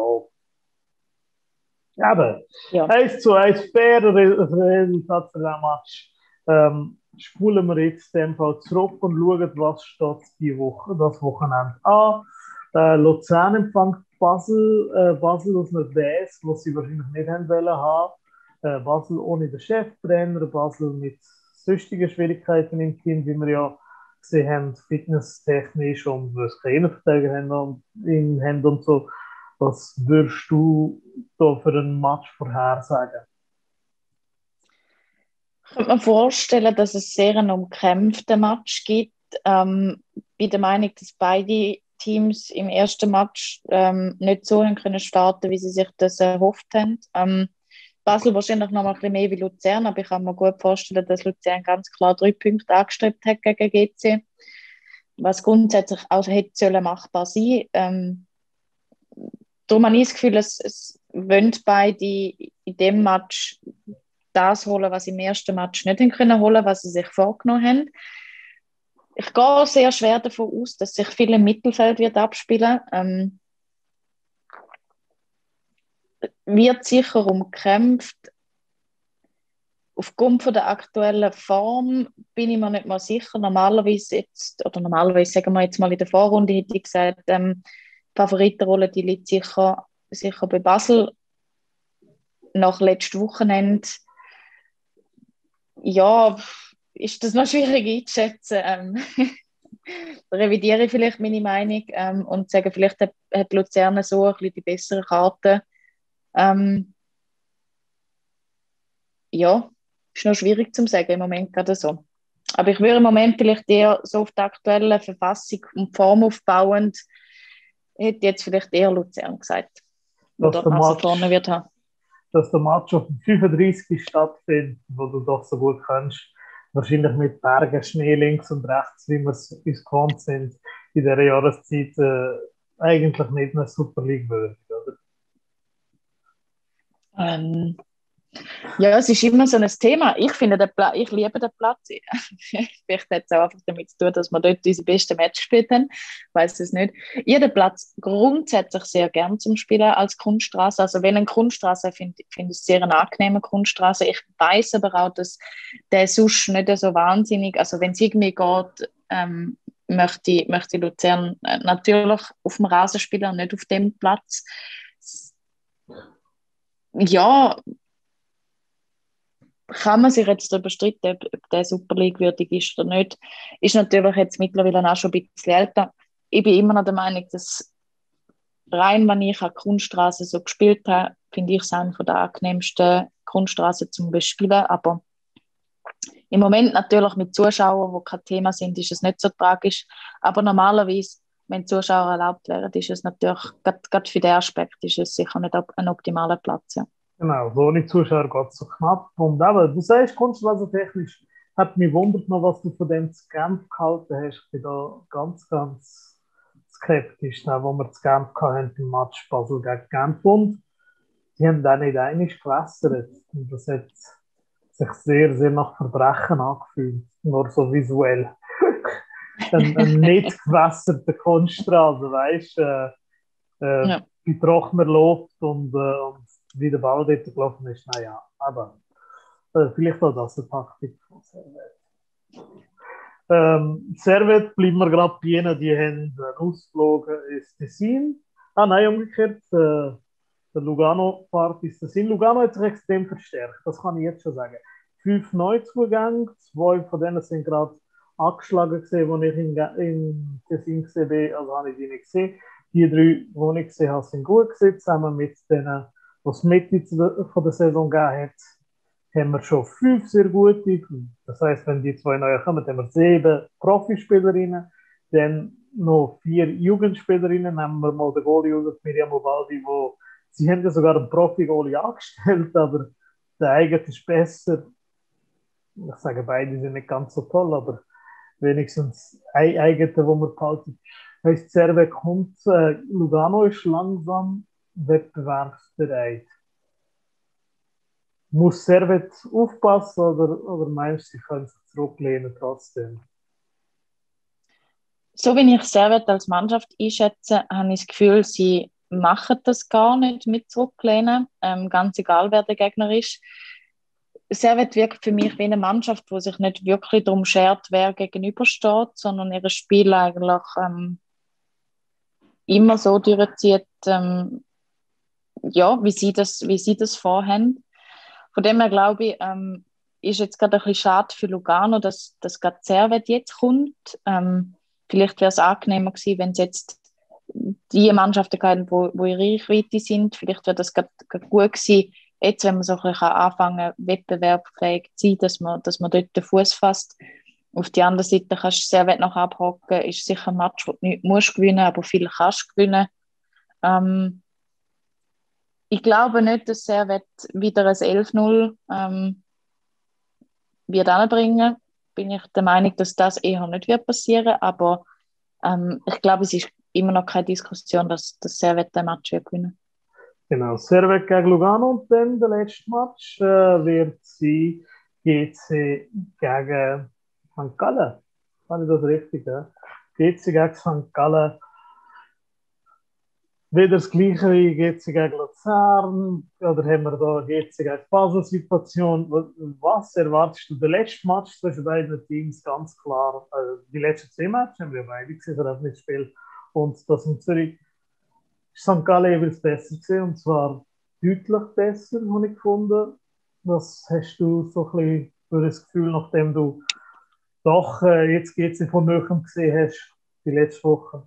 ja. Eben, Ja. eins zu eins fairer Resultat für den Match. Ähm, spulen wir jetzt in dem Fall zurück und schauen, was steht die Woche, das Wochenende an. Äh, Luzern empfängt Basel, äh, Basel aus einer D S, was sie wahrscheinlich nicht haben wollen haben. Äh, Basel ohne den Cheftrainer, Basel mit sonstigen Schwierigkeiten im Team, wie wir ja gesehen haben, fitnesstechnisch und was keine Innenverteidiger haben und, in, haben und so. Was würdest du da für einen Match vorhersagen? Ich könnte mir vorstellen, dass es sehr einen umkämpften Match gibt. Ähm, bin der Meinung, dass beide Teams im ersten Match ähm, nicht so haben können starten, wie sie sich das erhofft haben. Ähm, Basel wahrscheinlich noch mal ein bisschen mehr wie Luzern, aber ich kann mir gut vorstellen, dass Luzern ganz klar drei Punkte angestrebt hat gegen G C, was grundsätzlich auch hätte sollen machbar sein. Ähm, darum habe ich das Gefühl, es, es wollen beide in dem Match das holen, was sie im ersten Match nicht haben können holen, was sie sich vorgenommen haben. Ich gehe sehr schwer davon aus, dass sich viel im Mittelfeld wird abspielen. Ähm, wird sicher umkämpft. Aufgrund von der aktuellen Form bin ich mir nicht mal sicher. Normalerweise jetzt, oder normalerweise sagen wir jetzt mal in der Vorrunde, hätte ich gesagt, ähm, die Favoritenrolle, die liegt sicher, sicher bei Basel. Nach letztem Wochenende, ja, ist das noch schwierig einzuschätzen. Ähm, revidiere ich vielleicht meine Meinung ähm, und sage, vielleicht hat, hat Luzern so ein bisschen die besseren Karten. Ähm, ja, ist noch schwierig zu sagen im Moment gerade so. Aber ich würde im Moment vielleicht eher so auf die aktuelle Verfassung und Form aufbauend, hätte jetzt vielleicht eher Luzern gesagt, wo Dass dort der Nase Match, vorne wird haben. dass der Match auf dem fünfunddreißig stattfindet, wo du doch so gut kannst. Wahrscheinlich mit Bergen Schnee links und rechts, wie wir es uns gewohnt sind, in dieser Jahreszeit äh, eigentlich nicht eine Super League würdig, oder? Ähm, Ja, es ist immer so ein Thema. Ich finde den Pla ich liebe den Platz. Vielleicht hat es auch einfach damit zu tun, dass wir dort unsere besten Match gespielt haben. Ich weiß es nicht. Ich habe den Platz grundsätzlich sehr gern zum Spielen als Kunststraße. Also wenn eine Kunststraße finde find ich es sehr eine angenehme Kunststraße. Ich weiß aber auch, dass der sonst nicht so wahnsinnig, also wenn es irgendwie geht, ähm, möchte, möchte Luzern natürlich auf dem Rasen spielen und nicht auf dem Platz. Ja, kann man sich jetzt darüber streiten, ob, ob der Super League würdig ist oder nicht. Ist natürlich jetzt mittlerweile auch schon ein bisschen älter. Ich bin immer noch der Meinung, dass rein, wenn ich an Kunststraße so gespielt habe, finde ich es eine der angenehmsten Kunststraßen zum Bespielen. Aber im Moment natürlich mit Zuschauern, die kein Thema sind, ist es nicht so tragisch. Aber normalerweise, wenn Zuschauer erlaubt wären, ist es natürlich, gerade für den Aspekt, ist es sicher nicht ein optimaler Platz. Ja. Genau, so ohne Zuschauer geht es so knapp. Und eben, du sagst, kunstwassertechnisch hat mich wundert noch, was du von dem zu Genf gehalten hast. Ich bin da ganz, ganz skeptisch, ne, wo wir zu Genf hatten im Match Basel gegen Genf. Und die haben da nicht einig gewässert. Und das hat sich sehr, sehr nach Verbrechen angefühlt. Nur so visuell. ein, ein nicht gewässerter Kunststraße, weißt du? Äh, äh, Ja. bei trockener Luft und, äh, und wie der Ball dort gelaufen ist, naja, aber äh, vielleicht auch das eine Taktik von Servet. Ähm, Servet bleiben wir gerade bei jenen, die haben äh, ausgeflogen ins Tessin. Ah nein, umgekehrt, äh, der Lugano fährt ins Tessin. Lugano hat sich extrem verstärkt, das kann ich jetzt schon sagen. Fünf Neuzugänge, zwei von denen sind gerade angeschlagen gesehen, als ich in, in Tessin gesehen bin, also habe ich die nicht gesehen. Die drei, die ich gesehen habe, sind gut gewesen, zusammen mit denen, die es Mitte von der Saison gegeben hat. haben wir schon fünf sehr gute. Das heisst, wenn die zwei neue kommen, haben wir sieben Profispielerinnen. Dann noch vier Jugendspielerinnen. Nehmen wir mal den Goalie Miriam Obaldi, wo sie haben ja sogar einen Profi-Goalie angestellt, aber der eigene ist besser. Ich sage, beide sind nicht ganz so toll, aber wenigstens ein eigener, wo man behalten. Heißt, Servet kommt, äh, Lugano ist langsam wettbewerbsbereit. Muss Servet aufpassen oder, oder meinst du, sie können sich zurücklehnen trotzdem? So wie ich Servet als Mannschaft einschätze, habe ich das Gefühl, sie machen das gar nicht mit zurücklehnen, ähm, ganz egal, wer der Gegner ist. Servet wirkt für mich wie eine Mannschaft, die sich nicht wirklich darum schert, wer gegenübersteht, sondern ihre Spiel eigentlich ähm, immer so durchzieht, ähm, ja, wie sie das, wie sie das vorhaben. Von dem her glaube ich, ähm, ist jetzt gerade ein bisschen schade für Lugano, dass, dass gerade Servet jetzt kommt. Ähm, vielleicht wäre es angenehmer gewesen, wenn es jetzt die Mannschaften gehabt, wo, wo in Reichweite sind. Vielleicht wäre das gerade, gerade gut gewesen, jetzt, wenn man so ein bisschen anfangen, wettbewerbsfähig zu sein, dass man, dass man dort den Fuß fasst. Auf der anderen Seite kannst du Servet noch abhaken. Ist sicher ein Match, wo du nicht musst gewinnen, aber viel kannst du gewinnen. Ähm, ich glaube nicht, dass Servet wieder ein elf null ähm, wird anbringen. Bin ich der Meinung, dass das eher nicht wird passieren. Aber ähm, ich glaube, es ist immer noch keine Diskussion, dass, dass Servet den Match wird gewinnen. Genau, Servet gegen Lugano und dann der letzte Match äh, wird sie G C gegen Sankt Gallen. Fand ich das richtig? Ja? G C gegen Sankt Gallen. Wieder das Gleiche wie G C gegen Luzern. Oder haben wir da G C gegen Basel-Situation? Was erwartest du? Der letzte Match zwischen beiden Teams ganz klar. Also die letzten zwei Matches haben wir beide gesehen, das nicht gespielt. Und das in Zürich ist Sankt Gallen jeweils besser gewesen, und zwar deutlich besser, habe ich gefunden. Was hast du so ein bisschen für das Gefühl, nachdem du doch äh, jetzt geht es von Nöchem gesehen hast, die letzte Woche?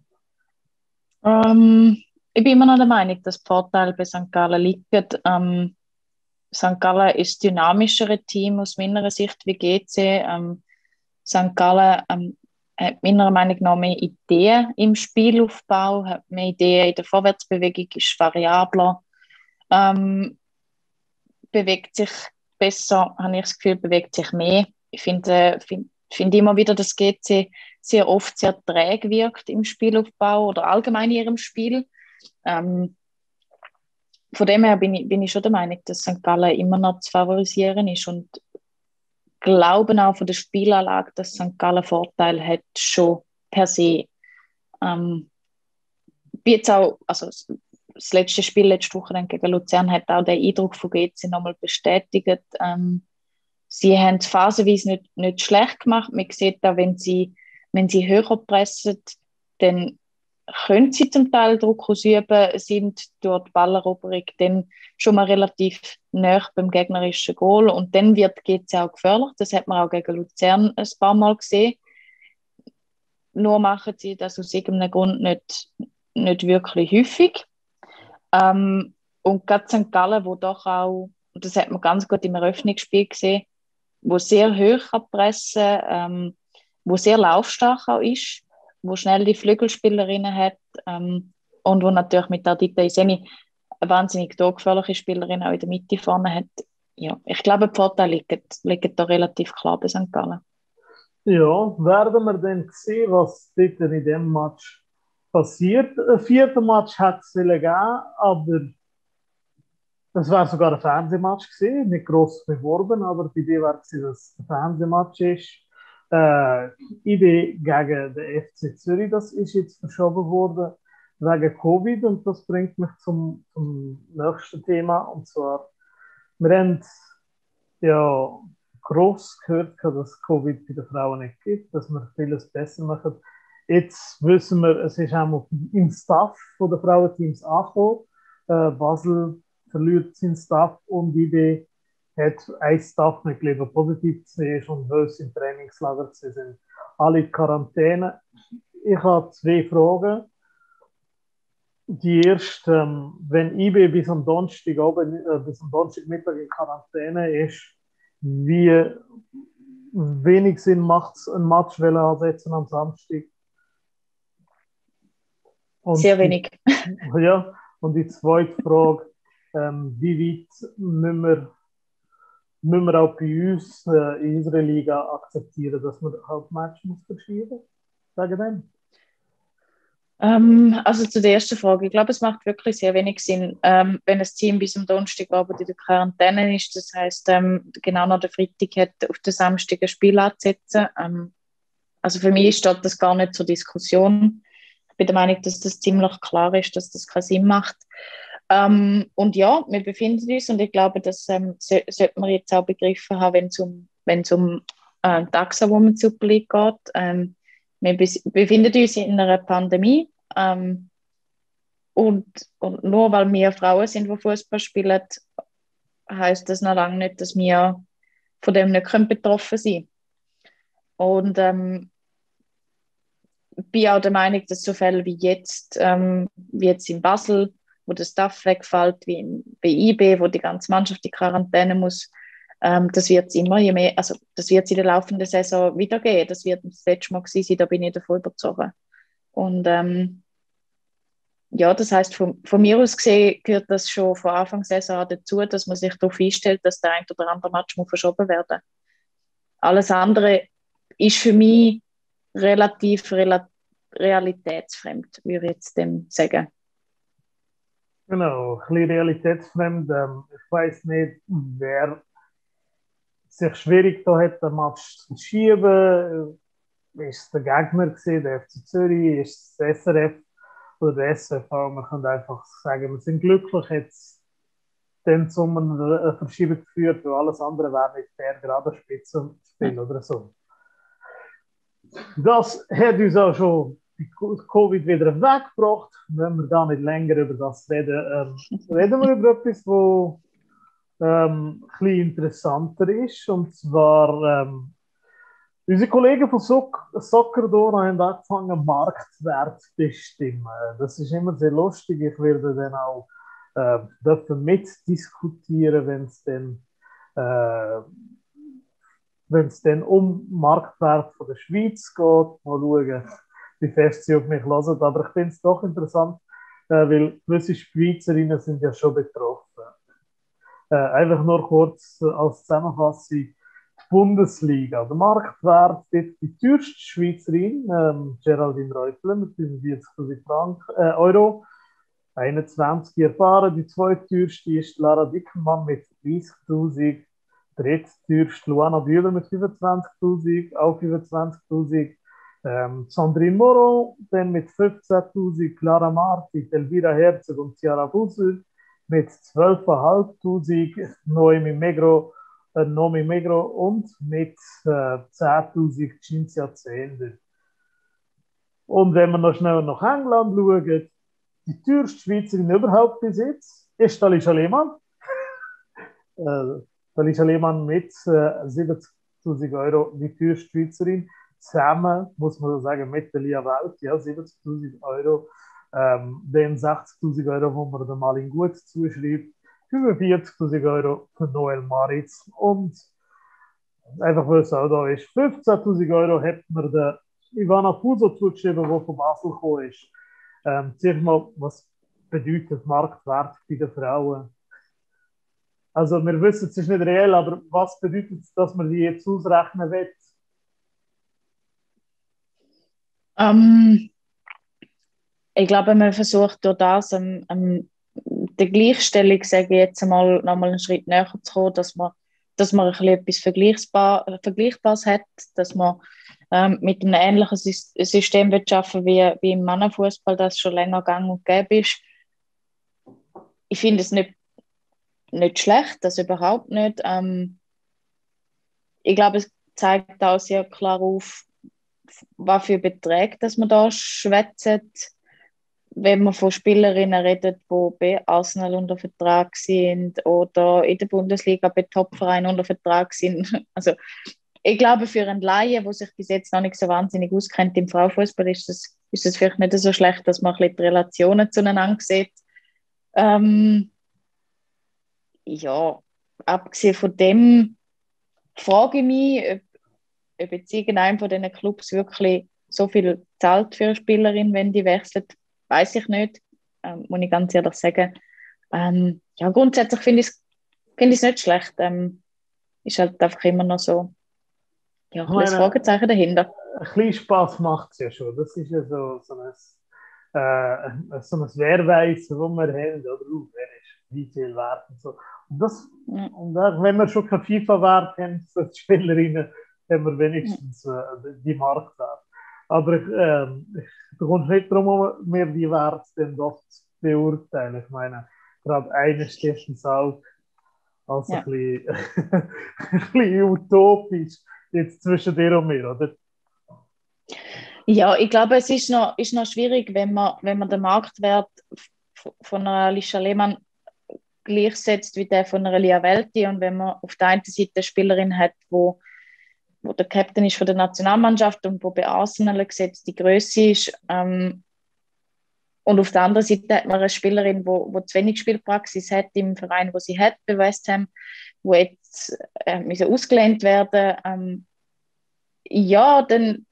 Ähm, ich bin immer noch der Meinung, dass die Vorteile bei Sankt Gallen liegen. Ähm, Sankt Gallen ist das dynamischere Team aus meiner Sicht wie G C. Ähm, Sankt Gallen ähm, hat meiner Meinung nach mehr Ideen im Spielaufbau, hat mehr Ideen in der Vorwärtsbewegung, ist variabler, ähm, bewegt sich besser, habe ich das Gefühl, bewegt sich mehr. Ich finde find, find immer wieder, dass G C sehr oft sehr träge wirkt im Spielaufbau oder allgemein in ihrem Spiel. Ähm, von dem her bin ich, bin ich schon der Meinung, dass Sankt Gallen immer noch zu favorisieren ist und glauben auch von der Spielanlage, dass Sankt Gallen Vorteil hat, schon per se. Ähm, jetzt auch, also das letzte Spiel letzte Woche gegen Luzern hat auch den Eindruck von G C nochmal bestätigt. Ähm, sie haben es phasenweise nicht, nicht schlecht gemacht. Man sieht auch, wenn sie, wenn sie höher pressen, dann können sie zum Teil Druck ausüben, sind durch die Balleroberung dann schon mal relativ nah beim gegnerischen Goal und dann wird G C auch gefährlich. Das hat man auch gegen Luzern ein paar Mal gesehen. Nur machen sie das aus irgendeinem Grund nicht, nicht wirklich häufig. Ähm, und gerade Sankt Gallen, wo doch auch, und das hat man ganz gut im Eröffnungsspiel gesehen, wo sehr hoch kann pressen, ähm, wo sehr laufstark auch ist, wo schnell die Flügelspielerinnen hat ähm, und wo natürlich mit der Dita Iseni eine wahnsinnig torgefährliche Spielerin auch in der Mitte vorne hat. Ja, ich glaube, die Vorteile liegen, liegen da relativ klar bei Sankt Gallen. Ja, werden wir dann sehen, was dort in dem Match passiert. Ein vierter Match hat es gegeben, aber das war sogar ein Fernsehmatch gewesen, nicht gross beworben, aber die Idee war, dass es ein Fernsehmatch ist. Äh, I B gegen den F C Zürich, das ist jetzt verschoben worden wegen Covid, und das bringt mich zum, zum nächsten Thema, und zwar, wir haben ja gross gehört, dass es Covid bei den Frauen nicht gibt, dass wir vieles besser machen. Jetzt wissen wir, es ist auch im Staff der Frauenteams angekommen. Äh, Basel verliert seinen Staff und I B hat ein Staffmitglied, der positiv ist und Höchst im Trainingslager. Sie sind alle in Quarantäne. Ich habe zwei Fragen. Die erste, ähm, wenn I B bis am Donnerstag oben, äh, bis am Donnerstagmittag in Quarantäne ist, wie wenig Sinn macht es, ein Match ansetzen am Samstag? Und Sehr wenig. Die, ja, und die zweite Frage, ähm, wie weit müssen wir, müssen wir auch bei uns äh, in unserer Liga akzeptieren, dass man halt Match muss verschieben? Sagen dem? Ähm, also zu der ersten Frage. Ich glaube, es macht wirklich sehr wenig Sinn, ähm, wenn das Team bis am Donnerstagabend in der Quarantäne ist. Das heißt, ähm, genau nach der Freitag hat auf den Samstag ein Spiel anzusetzen. Ähm, also für mich steht das gar nicht zur Diskussion. Ich bin der Meinung, dass das ziemlich klar ist, dass das keinen Sinn macht. Ähm, und ja, wir befinden uns und ich glaube, das ähm, so, sollte man jetzt auch begriffen haben, wenn es um, wenn es um äh, die A X A Women's Super League geht. Ähm, wir befinden uns in einer Pandemie. Ähm, und, und nur weil wir Frauen sind, die Fußball spielen, heisst das noch lange nicht, dass wir von dem nicht betroffen sein können. Und ähm, bin auch der Meinung, dass so Fälle wie jetzt, ähm, wie jetzt in Basel, wo der Staff wegfällt, wie in, bei I B, wo die ganze Mannschaft in Quarantäne muss, ähm, das wird es immer je mehr, also das wird es in der laufenden Saison wieder geben. Das wird das letzte Mal gewesen sein, da bin ich davon überzeugt. Und ähm, ja, das heißt, von, von mir aus gesehen gehört das schon von Anfang der Saison dazu, dass man sich darauf einstellt, dass der ein oder andere Match muss verschoben werden. Alles andere ist für mich relativ rela realitätsfremd, würde ich jetzt dem sagen. Genau, ein bisschen realitätsfremd. Ähm, ich weiß nicht, wer sich schwierig da hat, den Match zu schieben. Ist es der Gegner gewesen, der F C Zürich, ist es das S R F oder der S F V? Man kann einfach sagen, wir sind glücklich, jetzt den Sommer eine Verschiebung geführt, weil alles andere wäre nicht fair, gerade ein Spitzenspiel oder so. Das hat uns auch schon die Covid wieder weggebracht. Wenn wir gar nicht länger über das reden, ähm, reden wir über etwas, das ähm, ein bisschen interessanter ist. Und zwar, ähm, unsere Kollegen von Soccer Dora haben angefangen, Marktwert zu bestimmen. Das ist immer sehr lustig. Ich werde dann auch äh, dürfen mitdiskutieren, wenn es dann äh, wenn es dann um Marktwert von der Schweiz geht. Mal schauen, wie fest sie auf mich hören. Aber ich finde es doch interessant, äh, weil gewisse Schweizerinnen sind ja schon betroffen. Äh, einfach nur kurz äh, als Zusammenfassung. Die Bundesliga. Der Marktwert wird die teuerste Schweizerin, ähm, Geraldine Reuteler, mit fünfundvierzigtausend äh, Euro, einundzwanzig erfahren. Die zweiteuerste ist Lara Dickenmann mit dreißigtausend. Drittteuerste Luana Bühler mit fünfundzwanzigtausend, auch fünfundzwanzigtausend. Ähm, Sandrine Moreau, dann mit fünfzehntausend. Clara Marti, Elvira Herzog und Ciara Buser mit zwölftausendfünfhundert. Noemi Megro, äh, Nomi Megro und mit äh, zehntausend Cinzia Zehnder. Und wenn wir noch schnell nach England schauen, die teuerste Schweizerin überhaupt bis jetzt ist Alicia Lehmann. äh, Alicia Lehmann mit äh, siebzigtausend Euro, die teuerste Schweizerin. Zusammen, muss man sagen, mit der Lia Welt, ja, siebzigtausend Euro. Ähm, dann sechzigtausend Euro, wo man der Malin Gut zuschreibt. fünfundvierzigtausend Euro für Noel Maritz. Und einfach weil es auch da ist, fünfzehntausend Euro hat man der Ivana Fuso zugeschrieben, die von Basel gekommen ist. Ähm, sag mal, was bedeutet Marktwert bei den Frauen? Also, wir wissen, es ist nicht reell, aber was bedeutet es, dass man die jetzt ausrechnen will? Ähm, ich glaube, man versucht durch das ähm, ähm, der Gleichstellung, sage ich jetzt einmal, nochmal einen Schritt näher zu kommen, dass man, dass man ein bisschen etwas Vergleichbar, Vergleichbares hat, dass man ähm, mit einem ähnlichen System wird schaffen wie, wie im Männerfußball, das schon länger gang und gäbe ist. Ich finde es nicht, nicht schlecht, das überhaupt nicht. Ähm, ich glaube, es zeigt auch sehr klar auf, was für Beträge dass man da schwätzt, wenn man von Spielerinnen redet, die bei Arsenal unter Vertrag sind oder in der Bundesliga bei Topvereinen unter Vertrag sind. Also ich glaube, für einen Laie, der sich bis jetzt noch nicht so wahnsinnig auskennt im Frauenfußball, ist es ist das vielleicht nicht so schlecht, dass man ein bisschen die Relationen zueinander sieht. Ähm, ja, abgesehen von dem frage ich mich, ob, ob jetzt irgendeinem von diesen Clubs wirklich so viel zahlt für eine Spielerin, wenn die wechselt, weiß ich nicht, ähm, muss ich ganz ehrlich sagen. Ähm, ja, grundsätzlich finde ich es find nicht schlecht. Ähm, ist halt einfach immer noch so, ja, Ich ein kleines meine, Fragezeichen dahinter. ein bisschen Spaß macht es ja schon. Das ist ja so, so ein, äh, so ein Wehrweisen, das wir haben, oder uh, wer ist wie viel wert und so. Und, das, Ja. und auch wenn wir schon keinen FIFA-Wert haben für die Spielerinnen, haben wir Ja. wenigstens äh, die Marktwert. Aber ähm, da kommt nicht darum, mir die Werte dann doch zu beurteilen. Ich meine, gerade eine steht ins Auge als ein Ja. bisschen, ein bisschen utopisch jetzt zwischen dir und mir, oder? Ja, ich glaube, es ist noch, ist noch schwierig, wenn man, wenn man den Marktwert von einer Alicia Lehmann gleichsetzt wie der von einer Lia Welti und wenn man auf der einen Seite eine Spielerin hat, wo, wo der Captain ist von der Nationalmannschaft und wo bei Arsenal gesetzt die Größe ist, ähm, und auf der anderen Seite hat man eine Spielerin, wo, wo zu wenig Spielpraxis hat im Verein, wo sie hat bei West Ham, wo jetzt äh, müssen ausgelehnt werden. Ähm, ja, dann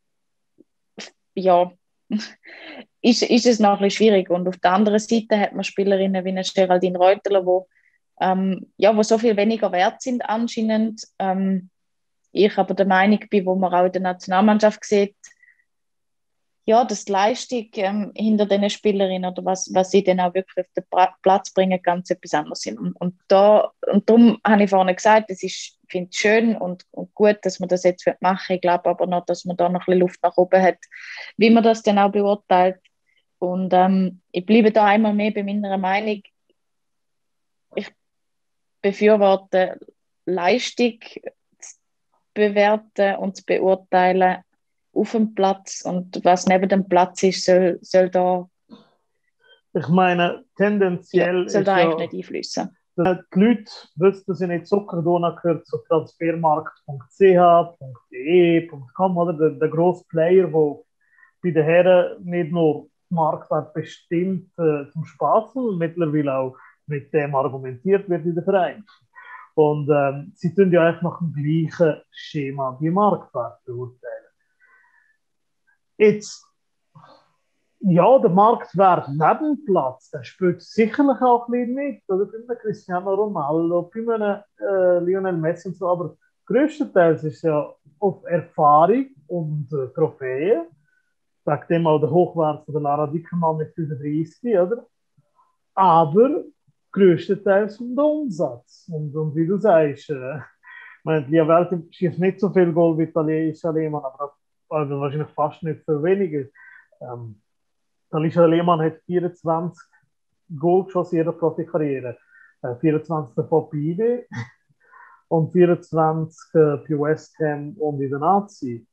ja, ist, ist es noch ein bisschen schwierig. Und auf der anderen Seite hat man Spielerinnen wie eine Geraldine Reuteler, wo, ähm, ja, wo so viel weniger wert sind anscheinend. Ähm, ich aber der Meinung bin, wo man auch in der Nationalmannschaft sieht, ja, dass die Leistung ähm, hinter diesen Spielerinnen oder was, was sie dann auch wirklich auf den Platz bringen, ganz etwas anderes sind. Und, und, da, und darum habe ich vorhin gesagt, es ist, ich finde es schön und, und gut, dass man das jetzt machen will. Ich glaube aber noch, dass man da noch ein bisschen Luft nach oben hat, wie man das dann auch beurteilt. Und ähm, ich bleibe da einmal mehr bei meiner Meinung. Ich befürworte Leistung zu bewerten und zu beurteilen auf dem Platz und was neben dem Platz ist, soll, soll da Ich meine, ja, tendenziell soll ist da eigentlich ja, nicht einfließen. die Leute wissen, dass ich nicht Zuckerdona gehört zu transfermarkt punkt c h, .de, .com, oder? Der, der grosse Player, der bei den Herren nicht nur Marktwert bestimmt äh, zum Spaß, sondern mittlerweile auch mit dem argumentiert wird in den Verein. Und ähm, sie tun ja eigentlich nach dem gleichen Schema die Marktwert beurteilen. Jetzt, ja, der Marktwert neben dem Platz, der spielt sicherlich auch ein bisschen mit. Oder bei einem Cristiano Ronaldo, bei einem äh, Lionel Messi und so. Aber größtenteils ist es ja auf Erfahrung und äh, Trophäen. Wegen dem auch der Hochwert von der Lara Dickermann mit fünfunddreißig, oder? Aber größtenteils um den Umsatz. Und, und wie du sagst, äh, meine, die Welt schießt nicht so viel Goal wie Alicia Lehmann, aber auch, also wahrscheinlich fast nicht viel weniger. Ähm, Alicia Lehmann hat vierundzwanzig Goal geschossen in ihrer Profikarriere. Äh, vierundzwanzig davon bei I B und vierundzwanzig äh, bei West Ham und in der Nazi.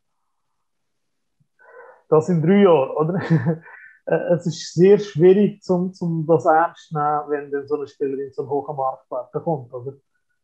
Das in drei Jahren, oder? Es ist sehr schwierig, zum, zum das ernst zu nehmen, wenn dann so eine Spielerin so einen hohen Marktwert bekommt, oder?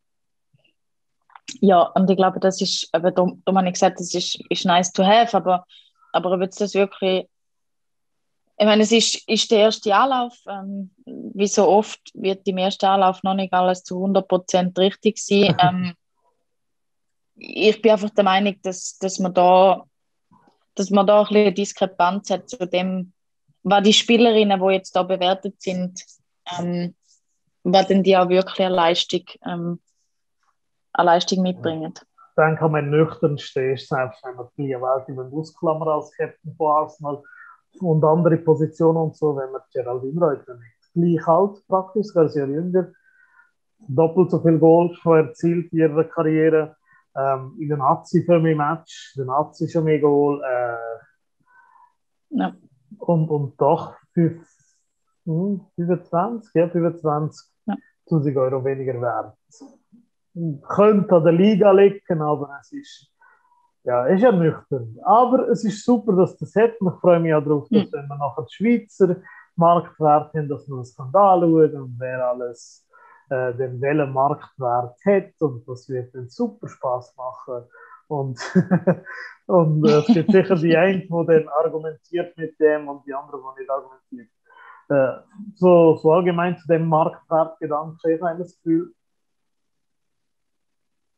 Ja, und ich glaube, das ist, aber da, da habe ich gesagt, das ist, ist nice to have, aber, aber ob jetzt das wirklich, ich meine, es ist, ist der erste Anlauf, ähm, wie so oft wird im ersten Anlauf noch nicht alles zu hundert Prozent richtig sein. Ähm, ich bin einfach der Meinung, dass, dass man da dass man da ein bisschen eine Diskrepanz hat zu dem, was die Spielerinnen, die jetzt da bewertet sind, ähm, was denn die auch wirklich eine Leistung, ähm, eine Leistung mitbringen. Dann kann man nüchtern stehen, selbst wenn man die Welt über den Ausklammer als Captain von Arsenal und andere Positionen und so, wenn man Geraldine Reuter nicht gleich alt praktisch, sogar sehr jünger, doppelt so viel Goal schon erzielt in ihrer Karriere. Ähm, in den Nazi für mich Match, den Nazi schon mehr Goal. Äh, Ja. und, und doch fünf, hm, fünfundzwanzig, ja, fünfundzwanzigtausend Ja. Euro weniger wert. Könnte an der Liga liegen, aber es ist, ja, ist ja nüchtern. Aber es ist super, dass das hat. Ich freue mich auch darauf, dass Mhm. wenn wir nachher die Schweizer Marktwert haben, dass wir das anschauen und wer alles äh, den welchen Marktwert hat. Und das wird dann super Spaß machen. Und, und äh, es gibt sicher die einen, die dann argumentiert mit dem und die anderen, die nicht argumentiert. Äh, so, so allgemein zu dem Marktwertgedanken, ich habe das Gefühl,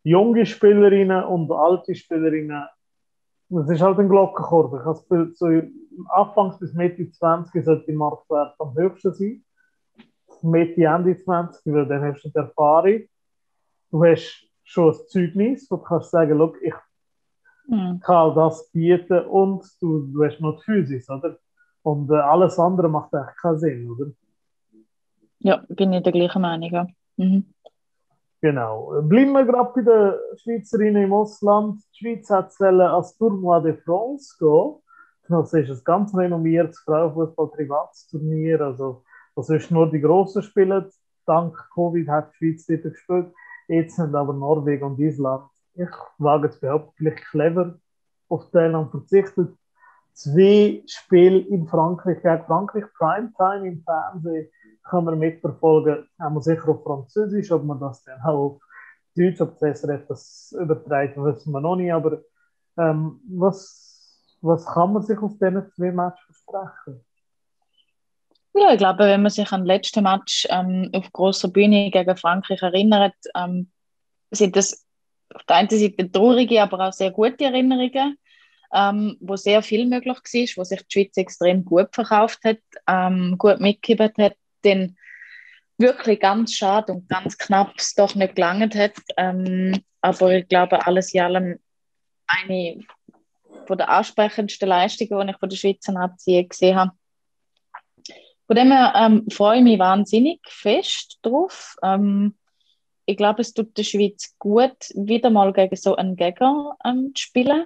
junge Spielerinnen und alte Spielerinnen, das ist halt ein Glockenchor. Ich habe das Gefühl, so Anfangs bis Mitte zwanzig sollte der Marktwert am höchsten sein. Mitte, Ende zwanzig, weil dann hast du die Erfahrung. Du hast schon ein Zeugnis, wo du kannst sagen, schau, ich Mhm. kann das bieten und du, du hast noch die Physis, oder? Und äh, alles andere macht eigentlich keinen Sinn, oder? Ja, bin ich der gleichen Meinung. Ja. Mhm. Genau. Bleiben wir gerade bei den Schweizerinnen im Ausland. Die Schweiz hat als Tournoi de France gehen. Das ist ein ganz renommiertes Frauenfußball-Privatsturnier. Also, das ist nur die Grossen spielen. Dank Covid hat die Schweiz dort gespielt. Jetzt sind aber Norwegen und Island, ich wage es behaupten, vielleicht clever auf Thailand verzichtet. Zwei Spiele in Frankreich gegen Frankreich, Primetime im Fernsehen, kann man mitverfolgen. Haben wir sicher auf Französisch, ob man das dann auch auf Deutsch, ob das S R F das überträgt, wissen wir noch nicht. Aber ähm, was, was kann man sich aus diesen zwei Matches versprechen? Ja, ich glaube, wenn man sich an den letzten Match ähm, auf großer Bühne gegen Frankreich erinnert, ähm, sind das auf der einen Seite traurige, aber auch sehr gute Erinnerungen, ähm, wo sehr viel möglich war, wo sich die Schweiz extrem gut verkauft hat, ähm, gut mitgegeben hat, dann wirklich ganz schade und ganz knapp es doch nicht gelangt hat. Ähm, aber ich glaube, alles in allem eine von der ansprechendsten Leistungen, die ich von der Schweizer Nazi gesehen habe. Von dem her ähm, freue ich mich wahnsinnig fest drauf. Ähm, ich glaube, es tut der Schweiz gut, wieder mal gegen so einen Gegner ähm, zu spielen.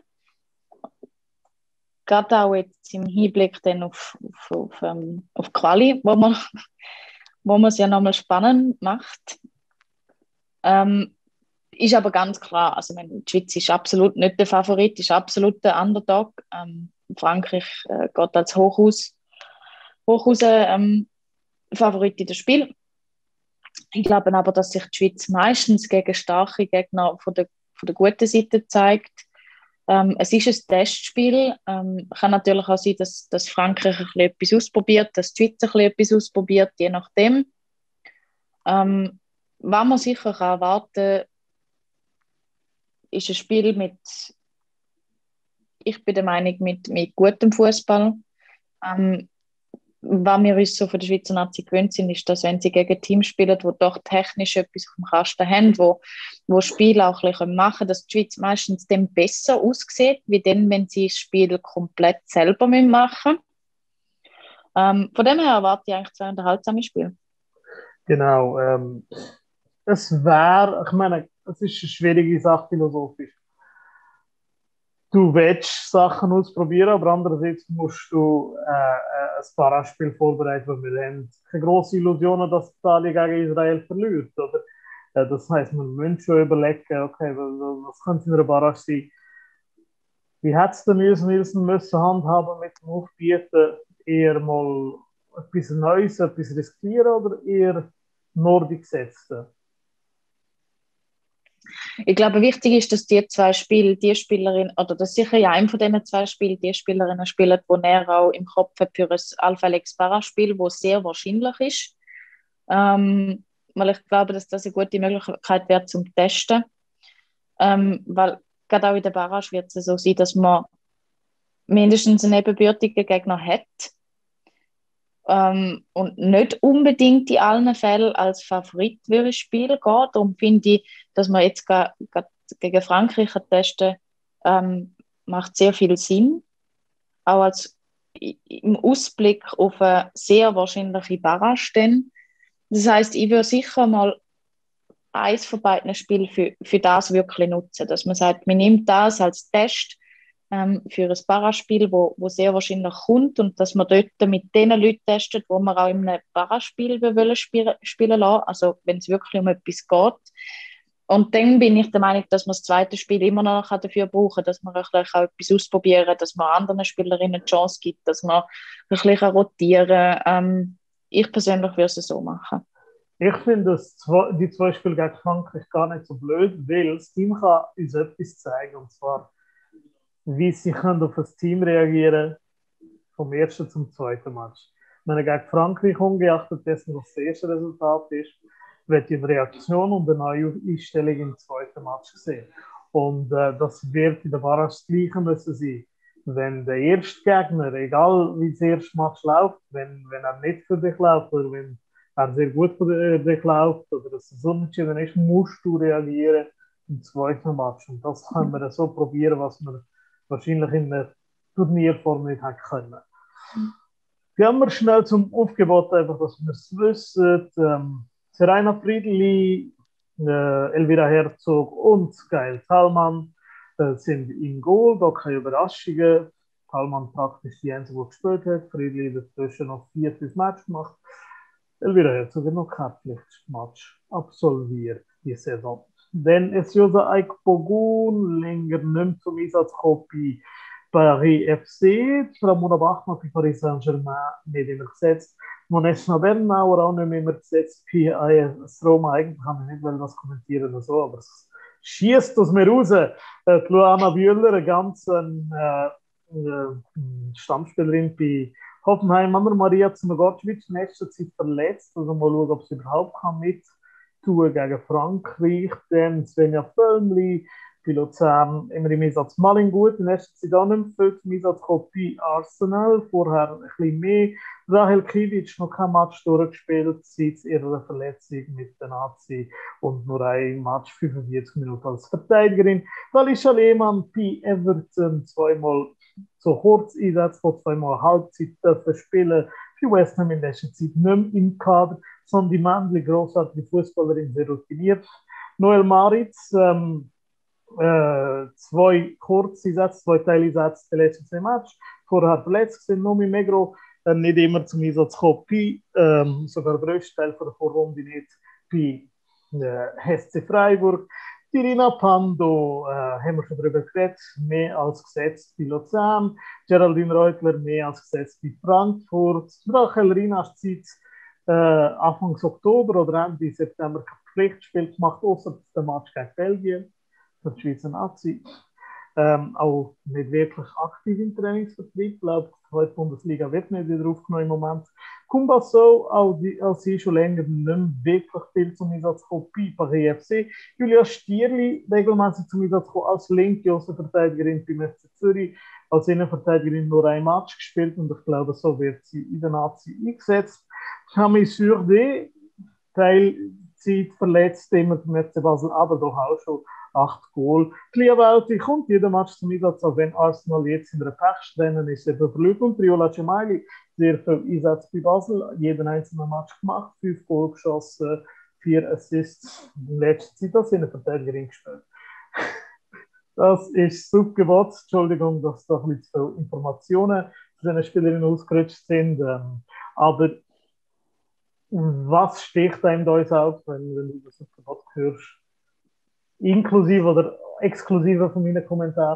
Gerade auch jetzt im Hinblick dann auf, auf, auf, ähm, auf Quali, wo man, wo man es ja nochmal spannend macht. Ähm, ist aber ganz klar, also meine, die Schweiz ist absolut nicht der Favorit, ist absolut der Underdog. Ähm, Frankreich äh, geht als Hochhaus, Hochhaus ähm, Favorit in das Spiel. Ich glaube aber, dass sich die Schweiz meistens gegen starke Gegner von der, von der guten Seite zeigt. Ähm, es ist ein Testspiel. Ähm, kann natürlich auch sein, dass, dass Frankreich ein bisschen etwas ausprobiert, dass die Schweiz ein bisschen etwas ausprobiert, je nachdem. Ähm, was man sicher kann erwarten, ist ein Spiel mit, ich bin der Meinung, mit, mit gutem Fußball. Ähm, was wir uns so von der Schweizer Nazi gewöhnt sind, ist, dass wenn sie gegen Teams spielen, die doch technisch etwas auf dem Kasten haben, wo, wo Spiele auch ein bisschen machen können, dass die Schweiz meistens dann besser aussieht, wie dann, wenn sie das Spiel komplett selber machen müssen. Ähm, von dem her erwarte ich eigentlich zwei unterhaltsame Spiele. Genau. Ähm, es wäre, ich meine, es ist eine schwierige Sache philosophisch. Du willst Sachen ausprobieren, aber andererseits musst du äh, äh, ein Paraspiel vorbereiten, weil wir haben keine grosse Illusionen, dass Italien gegen Israel verliert. Oder? Äh, das heisst, man muss schon überlegen, okay, was könnte in einer Barrage sein? Wie hätte es denn müssen, müssen, müssen handhaben mit dem Aufbieten? Eher mal etwas Neues, etwas riskieren oder eher Nordic setzen? Ich glaube, wichtig ist, dass die zwei Spiele, die Spielerin, oder dass sicher in einem von diesen zwei Spielen die Spielerinnen spielen, die er auch im Kopf hat für ein allfälliges Paraspiel, das sehr wahrscheinlich ist. Ähm, weil ich glaube, dass das eine gute Möglichkeit wäre zum Testen. Ähm, weil gerade auch in der Barrage wird es so sein, dass man mindestens einen ebenbürtigen Gegner hat ähm, und nicht unbedingt in allen Fällen als Favorit würde das Spiel gehen. Darum finde ich, dass man jetzt gerade gegen Frankreich testen ähm, macht sehr viel Sinn. Auch als im Ausblick auf eine sehr wahrscheinliche Barrage. Dann. Das heisst, ich würde sicher mal eins von beiden Spielen für, für das wirklich nutzen. Dass man sagt, man nimmt das als Test ähm, für ein Paraspiel, wo, wo sehr wahrscheinlich kommt und dass man dort mit den Leuten testet, wo man auch in einem Paraspiel wollen spielen, spielen lassen, also wenn es wirklich um etwas geht. Und dann bin ich der Meinung, dass man das zweite Spiel immer noch dafür brauchen, dass man auch etwas ausprobieren, dass man anderen Spielerinnen eine Chance gibt, dass man ein bisschen rotieren kann. Ähm, ich persönlich würde es so machen. Ich finde die zwei Spiele gegen Frankreich gar nicht so blöd, weil das Team kann uns etwas zeigen, und zwar, wie sie können auf das Team reagieren vom ersten zum zweiten Match. Ich meine, gegen Frankreich, ungeachtet dessen, was das erste Resultat ist, wird die Reaktion und eine neue Einstellung im zweiten Match sehen. Und äh, das wird in der Barrage das Gleiche müssen sein. Wenn der erste Gegner, egal wie das erste Match läuft, wenn, wenn er nicht für dich läuft oder wenn er sehr gut für dich läuft oder es so unentschieden ist, musst du reagieren im zweiten Match. Und das können wir so probieren, was wir wahrscheinlich in der Turnierform nicht hätten können. Gehen wir schnell zum Aufgebot, einfach, dass wir es wissen. Ähm, Serena Friedli, äh, Elvira Herzog und Gael Thalmann äh, sind in Goal, da keine Überraschungen. Thalmann praktisch die einzige, die gespielt hat. Friedli dazwischen noch vier, fünf Match gemacht. Elvira Herzog hat noch kein Pflichtmatch absolviert die Saison. Dann ist Josa Aikpogun länger nicht mehr zum Einsatz gekommen bei Paris F C. Ramona Bachmann bei Paris Saint-Germain nicht immer gesetzt. Moneshna Bernauer auch nicht mehr gesetzt bei A S Roma. Eigentlich kann ich nicht das kommentieren oder so, aber es schießt aus mir raus. Äh, Luana Bühler, eine ganz äh, äh, Stammspielerin bei Hoffenheim, Anna Maria Zmagorcevic in nächster Zeit verletzt. Also mal schauen, ob sie überhaupt kann mit tun gegen Frankreich. Dann Svenja Völmli bei Luzern immer im Einsatz. Malin gut, in erster Zeit auch nicht mehr viel zum Einsatz gekommen bei Arsenal. Vorher ein bisschen mehr. Rahel Kivic noch kein Match durchgespielt seit ihrer Verletzung mit der Nazi und nur ein Match fünfundvierzig Minuten als Verteidigerin. Alicia Lehmann bei Everton zweimal so kurz Einsatz von zweimal Halbzeit dürfen spielen. Für West Ham in letzter Zeit nicht mehr im Kader. Sandy Mandli, grossartige Fußballerin, sehr routiniert. Noel Maritz, ähm, äh, zwei Kurzeinsätze, zwei Teileinsätze der letzten zwei Matches. Vorher verletzt sind Nomi Megro äh, nicht immer zum Einsatz gekommen. Bei, ähm, sogar der grösste Teil von der Vorrunde nicht bei äh, S C Freiburg. Irina Pando, äh, haben wir schon darüber geredet, mehr als gesetzt bei Luzern. Geraldine Reutler, mehr als gesetzt bei Frankfurt. Rachel Rinas Zeit äh, Anfang Oktober oder Ende September kein Pflichtspiel gemacht, außer der Match gegen Belgien, für die Schweizer Nazi. Ähm, auch nicht wirklich aktiv im Trainingsvertrieb. Ich glaube, die zweite Bundesliga wird nicht wieder aufgenommen im Moment. Kumbaso, auch, die, auch sie schon länger nicht mehr wirklich viel zum Einsatz gekommen bei Paris F C. Julia Stierli regelmäßig zum Einsatz gekommen als linke Außenverteidigerin beim F C Zürich. Als Innenverteidigerin nur ein Match gespielt und ich glaube, so wird sie in der Nazi eingesetzt. Camille Surde, Teilzeit verletzt, immer beim F C Basel, aber doch auch schon acht Goal. Kliavauti kommt jeder Match zum Einsatz, auch wenn Arsenal jetzt in der Pechstrennen ist, eben verliert. Und Triola Cemaili, sehr viel Einsatz bei Basel, jeden einzelnen Match gemacht, fünf Goal geschossen, vier Assists. In letzter Zeit als Innenverteidigerin gespielt. Das ist das Aufgebot. Entschuldigung, dass da ein bisschen zu viele Informationen zu diesen Spielerinnen ausgerutscht sind. Ähm, aber was sticht einem da jetzt auf, wenn, wenn du das Aufgebot hörst? Inklusive oder exklusive von meinen Kommentaren?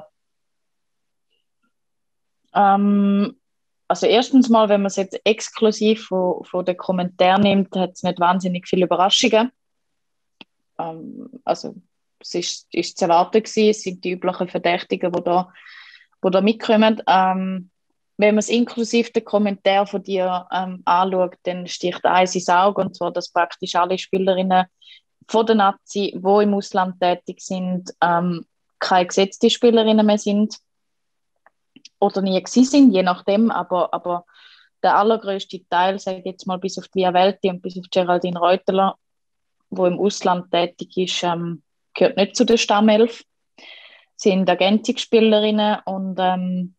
Ähm, also erstens mal, wenn man es jetzt exklusiv von, von den Kommentaren nimmt, hat es nicht wahnsinnig viele Überraschungen. Ähm, also es ist, ist zu erwarten gewesen, es sind die üblichen Verdächtigen, die da, die da mitkommen. Ähm, wenn man es inklusive den Kommentar von dir ähm, anschaut, dann sticht eins ins Auge, und zwar, dass praktisch alle Spielerinnen von der Nazi, die im Ausland tätig sind, ähm, keine gesetzte Spielerinnen mehr sind oder nie gewesen sind, je nachdem, aber, aber der allergrößte Teil, sage ich jetzt mal, bis auf die Via Welti und bis auf Geraldine Reuteler, die im Ausland tätig ist, ähm, gehört nicht zu der Stammelf, sind Ergänzungsspielerinnen und ähm,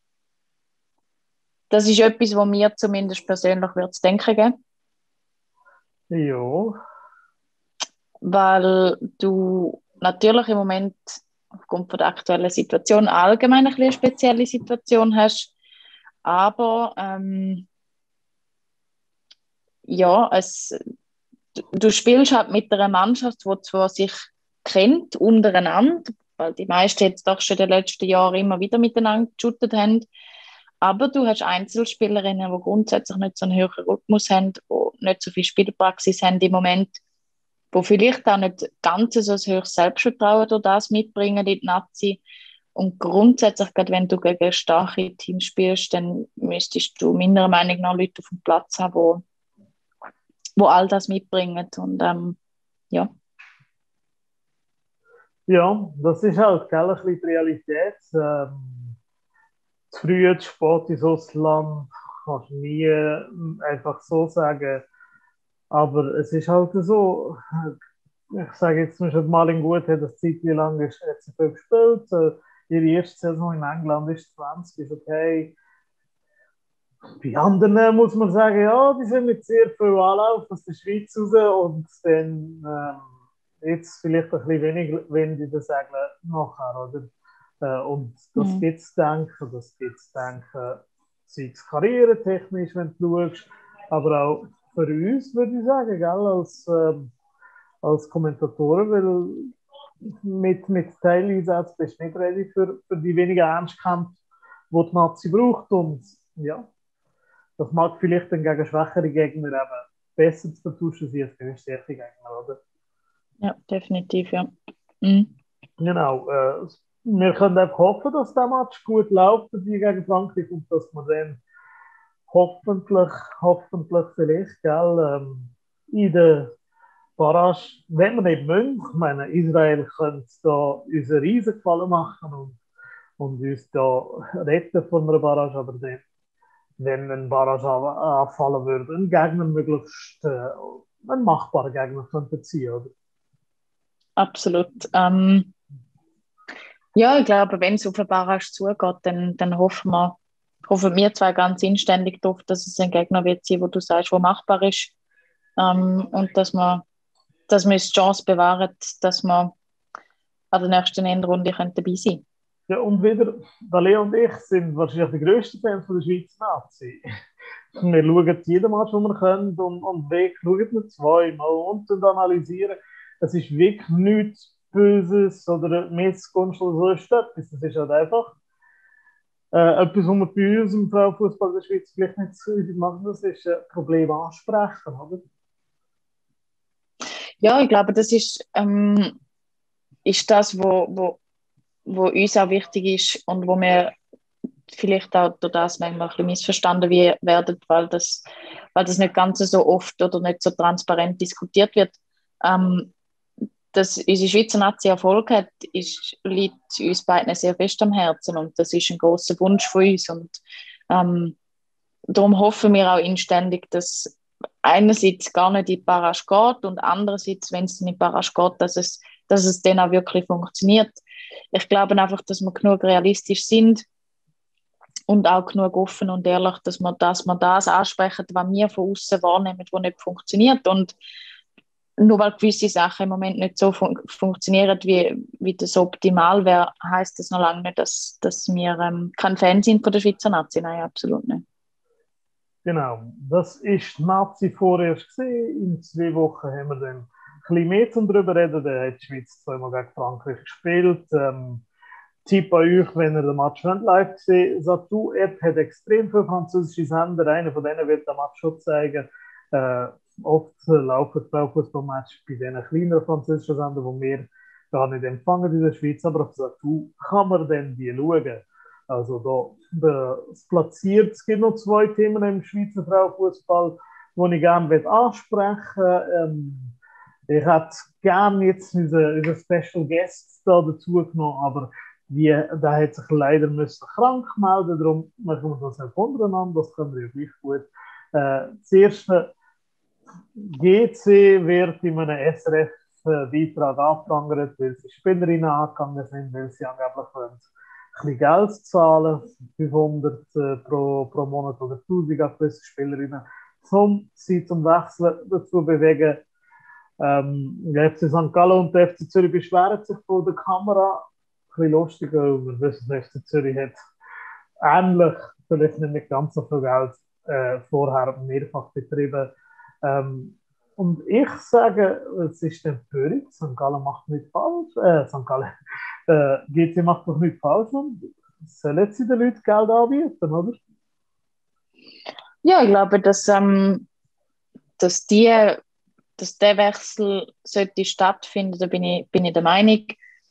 das ist etwas, was mir zumindest persönlich wird zu denken geben. Ja. Weil du natürlich im Moment aufgrund von der aktuellen Situation allgemein ein bisschen eine spezielle Situation hast, aber ähm, ja, es, du, du spielst halt mit einer Mannschaft, die zwar sich kennt untereinander, weil die meisten jetzt doch schon in den letzten Jahren immer wieder miteinander geshootet haben, aber du hast Einzelspielerinnen, die grundsätzlich nicht so einen höheren Rhythmus haben, die nicht so viel Spielpraxis haben im Moment, wo vielleicht auch nicht ganz so ein höheres Selbstvertrauen durch das mitbringen in die Nazi. Und grundsätzlich, gerade wenn du gegen starke Teams spielst, dann müsstest du meiner Meinung nach Leute auf dem Platz haben, wo, wo all das mitbringen. Und ähm, ja. Ja, das ist halt gell, ein bisschen die Realität. Ähm, zu früh, zu spät ins Ausland kannst du nie äh, einfach so sagen. Aber es ist halt so, ich sage jetzt zum Beispiel, Malin Gut hat eine Zeit lang ist, hat sie viel gespielt. Äh, ihre erste Saison in England ist zwanzig, ist okay. Bei anderen muss man sagen, ja, die sind mit sehr viel Anlauf aus der Schweiz raus und dann ähm, jetzt vielleicht ein bisschen wenig, wenn die das sagen, nachher, oder? Äh, und das Mhm. gibt es denken, das gibt es denken, sei es karrieretechnisch, wenn du schaust, aber auch für uns, würde ich sagen, gell, als, ähm, als Kommentatoren, weil mit, mit Teileinsatz bist du nicht ready für, für die wenigen Ernstkämpfe, die die Nazi braucht und ja. Das mag vielleicht dann gegen schwächere Gegner eben besser zu vertuschen sein als gegen stärkere Gegner, oder? Ja, definitiv, ja. Mhm. Genau. Äh, wir können einfach hoffen, dass der Match gut läuft die gegen Frankreich und dass wir dann hoffentlich, hoffentlich vielleicht, gell, ähm, in der Barrage, wenn wir nicht müssen, ich meine, Israel könnte da unseren Riesengefallen machen und, und uns da retten von einer Barrage, aber dann wenn ein Barrage anfallen würde, ein Gegner möglichst äh, ein machbarer Gegner könnte ziehen, oder? Absolut. Ähm, ja, ich glaube, wenn es auf eine Barrage zugeht, dann, dann hoffen wir, hoffen wir zwei ganz inständig darauf, dass es ein Gegner wird sein, wo du sagst, wo machbar ist. Ähm, und dass wir, dass wir uns die Chance bewahren, dass wir an der nächsten Endrunde dabei sein können. Ja, und wieder, Leo und ich sind wahrscheinlich die grössten Fans von der Schweizer Nazi. Wir schauen jeden Match, den wir können, und, und weg schauen wir zweimal und dann analysieren. Es ist wirklich nichts Böses oder Missgunst oder so etwas. Das ist halt einfach äh, etwas, was wir bei uns im Frauenfußball der Schweiz vielleicht nicht so häufig machen, das ist ein Problem ansprechen, oder? Ja, ich glaube, das ist, ähm, ist das, wo, wo, wo uns auch wichtig ist und wo wir vielleicht auch durch das manchmal ein bisschen missverstanden werden, weil das, weil das nicht ganz so oft oder nicht so transparent diskutiert wird. Ähm, dass unsere Schweizer Nazi Erfolg hat, ist, liegt uns beiden sehr fest am Herzen und das ist ein großer Wunsch von uns und ähm, darum hoffen wir auch inständig, dass einerseits gar nicht in die Barrage geht und andererseits, wenn es in die Barrage geht, dass es, dass es dann auch wirklich funktioniert. Ich glaube einfach, dass wir genug realistisch sind und auch genug offen und ehrlich, dass wir, dass wir das ansprechen, was wir von außen wahrnehmen, was nicht funktioniert. Und nur weil gewisse Sachen im Moment nicht so fun- funktionieren, wie, wie das optimal wäre, heisst das noch lange nicht, dass, dass wir ähm, kein Fan sind von der Schweizer Nazi. Nein, absolut nicht. Genau, das ist Nazi vorerst gesehen. In zwei Wochen haben wir dann ein bisschen mehr zum darüber reden. Da hat die Schweiz zweimal gegen Frankreich gespielt. Ähm, Tipp an euch, wenn ihr den Match live sehen wollt. Satu-App hat extrem viele französische Sender. Einer von denen wird den Match schon zeigen. Äh, oft äh, laufen Frauenfußballmatches bei diesen kleineren französischen Sendern, die wir gar nicht empfangen in der Schweiz. Aber auf Satu kann man dann die schauen. Also da, da es platziert, es gibt noch zwei Themen im Schweizer Frauenfußball, die ich gerne ansprechen will. Ähm, ich hätte gerne jetzt unseren, unseren Special Guest da dazu genommen, aber die, der hat sich leider müssen krank melden, darum machen wir das nicht untereinander, das können wir ja gleich gut. Äh, das erste, G C wird in einem S R F-Beitrag angeprangert, weil sie Spielerinnen angegangen sind, weil sie angeblich wollen, ein bisschen Geld zahlen, fünfhundert äh, pro, pro Monat oder tausend an gewisse Spielerinnen, um sie zum Wechseln dazu bewegen. Ähm, der F C Sankt Gallen und der F C Zürich beschweren sich vor der Kamera. Ein bisschen lustig, weil wir wissen, der F C Zürich hat ähnlich, vielleicht nicht mit ganz so viel Geld äh, vorher mehrfach betrieben. Ähm, und ich sage, es ist Empörung. Sankt Gallen macht nichts falsch. Äh, Sankt Gallen, äh, G C macht doch nichts falsch. Und sollen sie den Leuten Geld anbieten, oder? Ja, ich glaube, dass, ähm, dass, die, dass der Wechsel sollte stattfinden, da bin ich, bin ich der Meinung,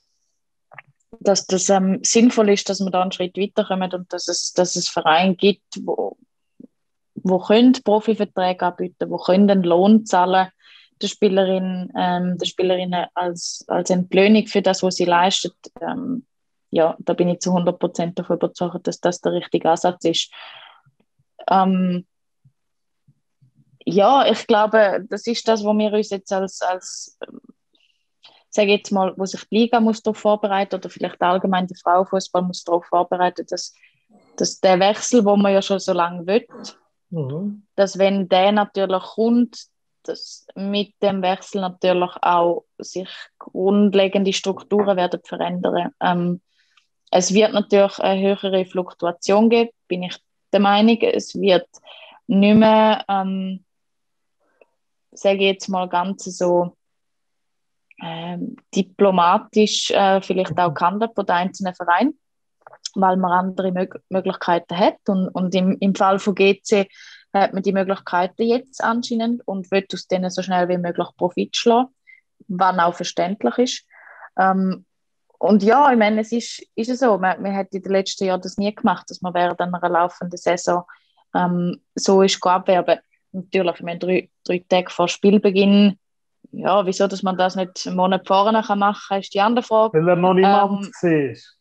dass das ähm, sinnvoll ist, dass wir da einen Schritt weiterkommen und dass es, dass es Vereine gibt, wo, wo können Profiverträge anbieten, wo können einen Lohn zahlen, der Spielerin, ähm, der Spielerinnen als, als Entlöhnung für das, was sie leistet, ähm, ja, da bin ich zu hundert Prozent davon überzeugt, dass das der richtige Ansatz ist. Ähm, ja, ich glaube, das ist das, was wir uns jetzt als, als sage jetzt mal, wo sich die Liga muss darauf vorbereiten oder vielleicht allgemein der Frauenfußball muss darauf vorbereiten, dass, dass der Wechsel, wo man ja schon so lange will, mhm. dass wenn der natürlich kommt, dass mit dem Wechsel natürlich auch sich grundlegende Strukturen werden verändern. Ähm, es wird natürlich eine höhere Fluktuation geben, bin ich der Meinung. Es wird nicht mehr, ähm, sage ich jetzt mal, ganz so ähm, diplomatisch äh, vielleicht auch gehandelt von den einzelnen Vereinen, weil man andere Mög- Möglichkeiten hat. Und, und im, im Fall von G C hat man die Möglichkeiten jetzt anscheinend und will aus denen so schnell wie möglich Profit schlagen, was auch verständlich ist. Ähm, und ja, ich meine, es ist, ist es so, man, man hat in den letzten Jahren das nie gemacht, dass man während einer laufenden Saison ähm, so ist abwerben. Natürlich, ich meine, drei, drei Tage vor Spielbeginn, ja, wieso, dass man das nicht einen Monat vorher machen kann, ist die andere Frage. Weil er noch niemand ähm, gesehen ist.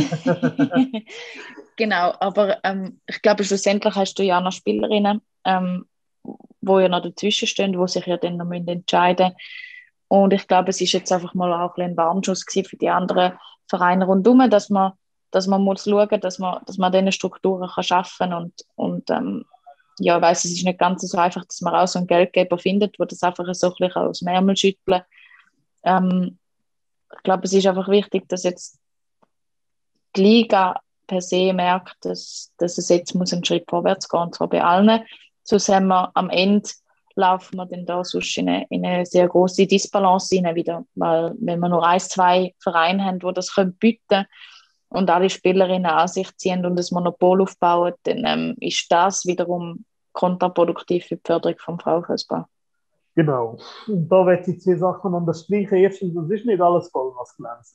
Genau, aber ähm, ich glaube, schlussendlich hast du ja noch Spielerinnen, ähm, wo ja noch dazwischen stehen, die sich ja dann noch entscheiden müssen. Und ich glaube, es ist jetzt einfach mal auch ein Warnschuss für die anderen Vereine rundherum, dass man, dass man muss schauen, dass man, dass man diese Strukturen kann schaffen und, und ähm, ja, ich weiss, es ist nicht ganz so einfach, dass man auch so einen Geldgeber findet, der das einfach so ein bisschen aus dem Ärmel schüttelt. Ähm, ich glaube, es ist einfach wichtig, dass jetzt die Liga per se merkt, dass, dass es jetzt muss einen Schritt vorwärts gehen, und zwar bei allen. Sonst haben wir am Ende laufen wir dann da sonst in eine, in eine sehr große Disbalance rein wieder, weil wenn wir nur ein, zwei Vereine haben, die das können bieten und alle Spielerinnen an sich ziehen und das Monopol aufbauen, dann ähm, ist das wiederum kontraproduktiv für die Förderung vom Frauenfußball. Genau. Und da möchte ich zwei Sachen unterstreichen. Erstens, das ist nicht alles Gold, was glänzt.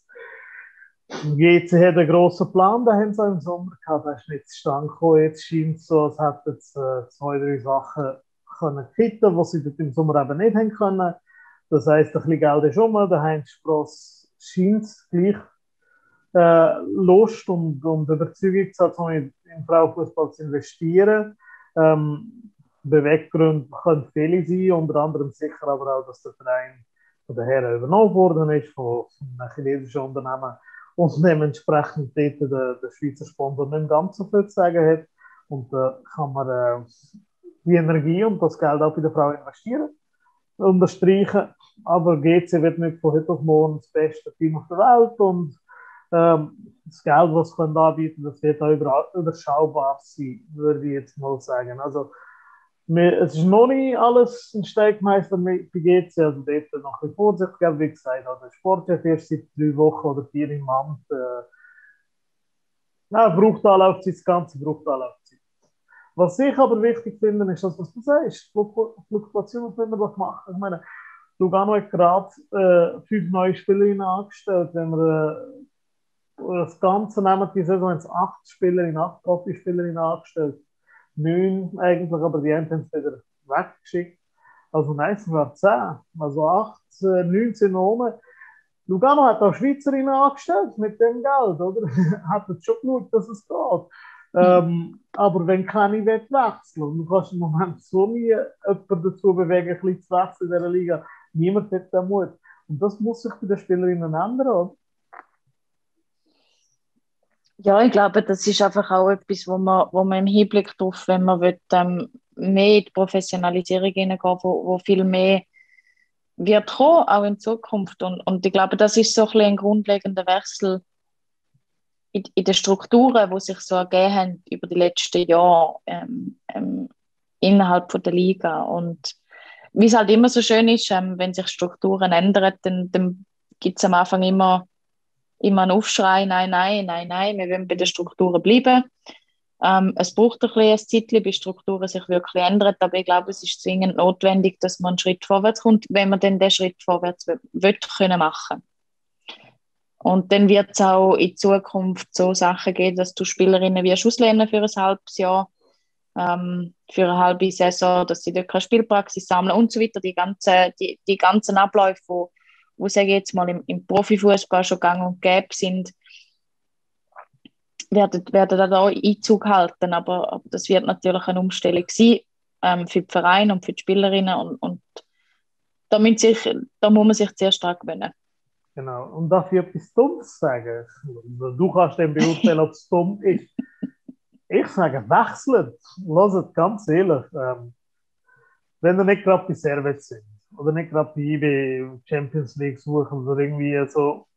G C hat einen grossen Plan, den haben sie im Sommer gehabt, der ist nicht zustande gekommen. Jetzt scheint es so, als hätten sie äh, zwei, drei Sachen können kitten, die sie im Sommer eben nicht haben können. Das heisst, ein bisschen Geld ist um, der Heinz Spross scheint gleich äh, Lust und, und Überzeugung zu haben, im Frauenfußball zu investieren. Ähm, Beweggründe können viele sein, unter anderem sicher aber auch, dass der Verein von den Herren übernommen worden ist, von, von einem chinesischen Unternehmen und dementsprechend dort der, der Schweizer Sponsor nicht ganz so viel zu sagen hat. Und da äh, kann man äh, die Energie und das Geld auch bei der Frau investieren, unterstreichen. Aber G C wird nicht von heute auf morgen das beste Team auf der Welt und ähm, das Geld, was sie anbieten können, das wird auch überall überschaubar sein, würde ich jetzt mal sagen. Also, wir, es ist noch nicht alles ein Steigmeister bei G C, also dort noch ein bisschen Vorsicht, wie gesagt, also der Sportchef erst seit drei Wochen oder vier im Amt. Äh, ja, braucht Anlaufzeit, das Ganze braucht Anlaufzeit. Was ich aber wichtig finde, ist das, was du sagst, Fluktuation, was wir da machen. Ich meine, Lugano hat gerade äh, fünf neue Spielerinnen angestellt. Wenn wir äh, das Ganze nehmen, die Saison haben es acht Spielerinnen, acht Profispielerinnen angestellt. Neun eigentlich, aber die haben es wieder weggeschickt. Also nein, es waren zehn. Also acht, äh, neunzehn ohne. Lugano hat auch Schweizerinnen angestellt mit dem Geld, oder? Hat jetzt schon geschaut, dass es geht. Ähm, aber wenn keine wird wechseln, und du kannst im Moment so nie jemanden dazu bewegen, ein bisschen zu wechseln in dieser Liga. Niemand hat den Mut. Und das muss sich bei den Spielerinnen ändern, oder? Ja, ich glaube, das ist einfach auch etwas, wo man, wo man im Hinblick drauf, wenn man will, ähm, mehr in die Professionalisierung hineingehen, wo, wo viel mehr wird kommen, auch in Zukunft. Und, und ich glaube, das ist so ein, ein grundlegender Wechsel in, in den Strukturen, die sich so ergeben haben über die letzten Jahre ähm, ähm, innerhalb von der Liga. Und wie es halt immer so schön ist, ähm, wenn sich Strukturen ändern, dann, dann gibt es am Anfang immer immer einen Aufschrei, nein, nein, nein, nein, wir wollen bei den Strukturen bleiben. Ähm, es braucht ein bisschen ein Zeitchen, bis Strukturen sich wirklich ändern, aber ich glaube, es ist zwingend notwendig, dass man einen Schritt vorwärts kommt, wenn man dann den Schritt vorwärts will, will können machen. Und dann wird es auch in Zukunft so Sachen geben, dass du Spielerinnen wirst auslehnen für ein halbes Jahr, ähm, für eine halbe Saison, dass sie dort keine Spielpraxis sammeln und so weiter. Die, ganze, die, die ganzen Abläufe, wo, wo sage ich jetzt mal, im, im Profifußball schon gang und gäbe sind, werden, werden da auch Einzug halten. Aber, aber das wird natürlich eine Umstellung sein ähm, für die Vereine und für die Spielerinnen. Und, und da, müssen sich, da muss man sich sehr stark gewöhnen. Genau. Und darf ich etwas Dummes sagen? Du kannst dann beurteilen, ob es dumm ist. Ich sage, wechselt. Lasst ganz ehrlich. Ähm, wenn ihr nicht gerade bei Servet sind oder nicht gerade bei I B Champions League suchen oder irgendwie so,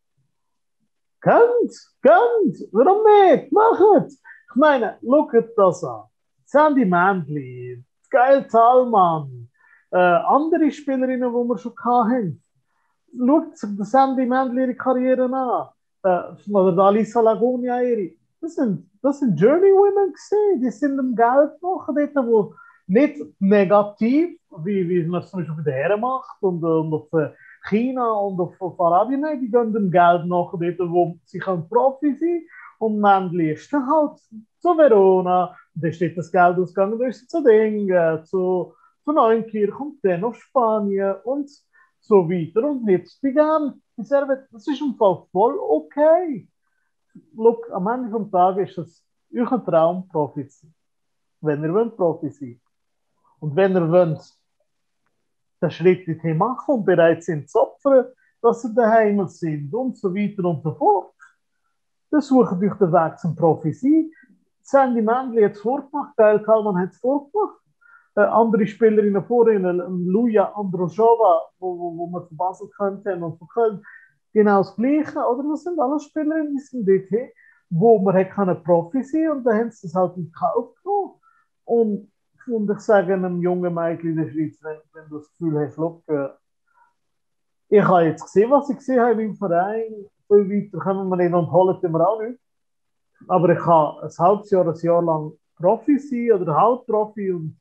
könnt, könnt, warum nicht? Macht! Ich meine, schaut das an. Sandy Mandley, Geil Zahlmann, äh, andere Spielerinnen, die wir schon hatten. Schaut sich Sandy Mandley ihre Karriere an. Äh, oder Alisa Lagonia ihre. Das sind, das sind Journeywomen gesehen. Die sind im Geld machen, dort, wo nicht negativ, wie, wie man es zum Beispiel bei den Herren macht und, und auf China und auf, auf Arabien, nein, die gehen dem Geld nach, dort, wo sie können Profi sein. Und Mandley ist dann halt zu Verona, da steht das Geld ausgegangen, da ist sie zu Dingen, zu, zu Neunkirch und dann auf Spanien und so weiter. Und jetzt die gern. Das ist im Fall voll okay. Look, am Ende des Tages ist es euer Traum, Profi zu sein. Wenn ihr wollt, Profi sein. Und wenn ihr wollt, den Schritt dorthin machen und bereit sind zu opfern, dass ihr daheim sind und so weiter und so fort, dann sucht euch den Weg zum Profi sein. Sandy Mandley hat es vorgemacht, Gail Kalman hat es vorgemacht. Äh, andere Spielerinnen vor ihnen, Luja Androshova, wo, wo, wo man von Basel kannte und von Köln, genau das Gleiche. Oder das sind alles Spielerinnen, die sind dort, wo man hat Profi sein und dann haben sie es halt in Kauf genommen. Und, und ich sage einem jungen Mädchen in der Schweiz, wenn, wenn du das Gefühl hast, look, äh, ich habe jetzt gesehen, was ich gesehen habe im Verein, viel weiter kommen wir nicht und holen wir auch nicht. Aber ich kann ein halbes Jahr, ein Jahr lang Profi sein oder Halbprofi und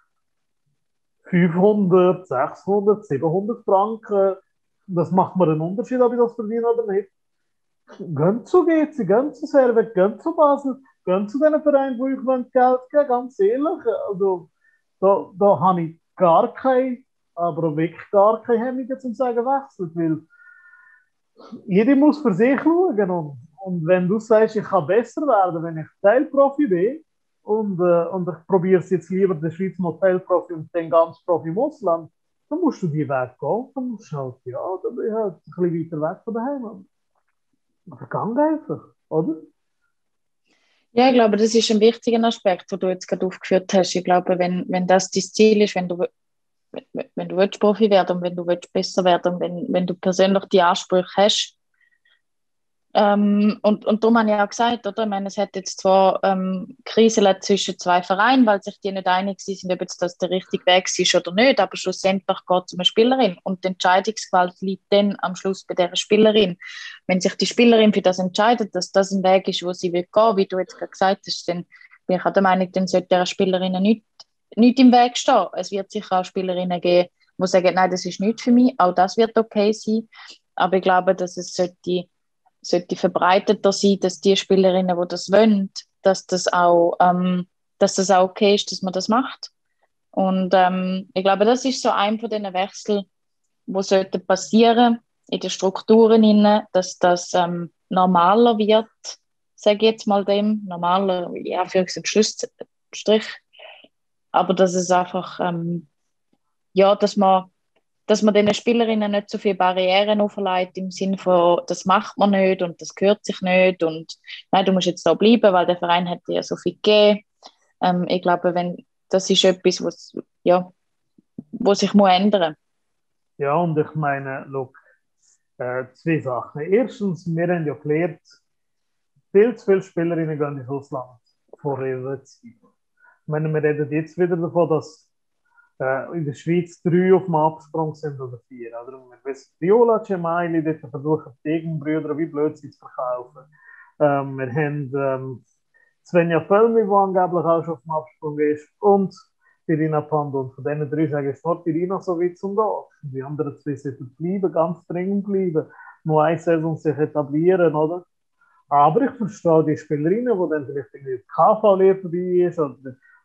fünfhundert, sechshundert, siebenhundert Franken, das macht mir einen Unterschied, ob ich das verdiene oder nicht. Gehen zu G C, gehen zu Servet, gehen zu Basel, gehen zu diesen Vereinen, wo ich Geld geben, ganz ehrlich. Also, da, da habe ich gar keine, aber wirklich gar keine Hemmungen zum sagen, wechselt, weil jeder muss für sich schauen. Und, und wenn du sagst, ich kann besser werden, wenn ich Teilprofi bin, und, äh, und ich probiere es jetzt lieber den Schweizer Modellprofi und den ganz Profi im Ausland, dann musst du die Weg gehen. Dann musst du halt, ja, dann bin ich halt ein bisschen weiter weg von daheim. Aber gang einfach, oder? Ja, ich glaube, das ist ein wichtiger Aspekt, den du jetzt gerade aufgeführt hast. Ich glaube, wenn, wenn das dein Ziel ist, wenn du, wenn, wenn du willst Profi werden und wenn du willst besser werden und wenn, wenn du persönlich die Ansprüche hast, Ähm, und, und darum habe ich auch gesagt, oder? Ich meine, es hat jetzt zwar ähm, Krisen zwischen zwei Vereinen, weil sich die nicht einig sind, ob jetzt das der richtige Weg ist oder nicht, aber schlussendlich geht es um eine Spielerin und die Entscheidungsgewalt liegt dann am Schluss bei der Spielerin. Wenn sich die Spielerin für das entscheidet, dass das ein Weg ist, wo sie will gehen, wie du jetzt gerade gesagt hast, dann bin ich auch der Meinung, dann sollte der Spielerin nicht, nicht im Weg stehen. Es wird sicher auch Spielerinnen geben, die sagen, nein, das ist nicht für mich, auch das wird okay sein, aber ich glaube, dass es sollte sollte verbreiteter sein, dass die Spielerinnen, die das wollen, dass das auch, ähm, dass das auch okay ist, dass man das macht. Und ähm, ich glaube, das ist so ein von diesen Wechseln, die sollten passieren in den Strukturen innen, dass das ähm, normaler wird, sage ich jetzt mal dem, normaler, ja, für einen Schlussstrich, aber dass es einfach, ähm, ja, dass man dass man den Spielerinnen nicht so viele Barrieren auflegt, im Sinne von, das macht man nicht und das gehört sich nicht und nein, du musst jetzt da bleiben, weil der Verein hat dir ja so viel gegeben. Ähm, ich glaube, wenn, das ist etwas, was, ja, wo sich muss ändern muss. Ja, und ich meine, look, äh, zwei Sachen. Erstens, wir haben ja gelernt, viel zu viele Spielerinnen gehen ins Ausland vor ihrer Zeit. Ich meine, wir reden jetzt wieder davon, dass in der Schweiz drei auf dem Absprung sind oder vier. Oder? Wir wissen, Viola Cemaili, dort versuchen die Gegenbrüder wie blöd sie zu verkaufen. Ähm, wir haben ähm, Svenja Völmi, die angeblich auch schon auf dem Absprung ist, und Irina Pando. Und von diesen drei sage ich, nur Irina so weit zum Tag. Die anderen zwei sollten bleiben, ganz dringend bleiben. Nur eine Saison sich etablieren, oder? Aber ich verstehe die Spielerinnen, die dann vielleicht in der K V-Lehre dabei ist, oder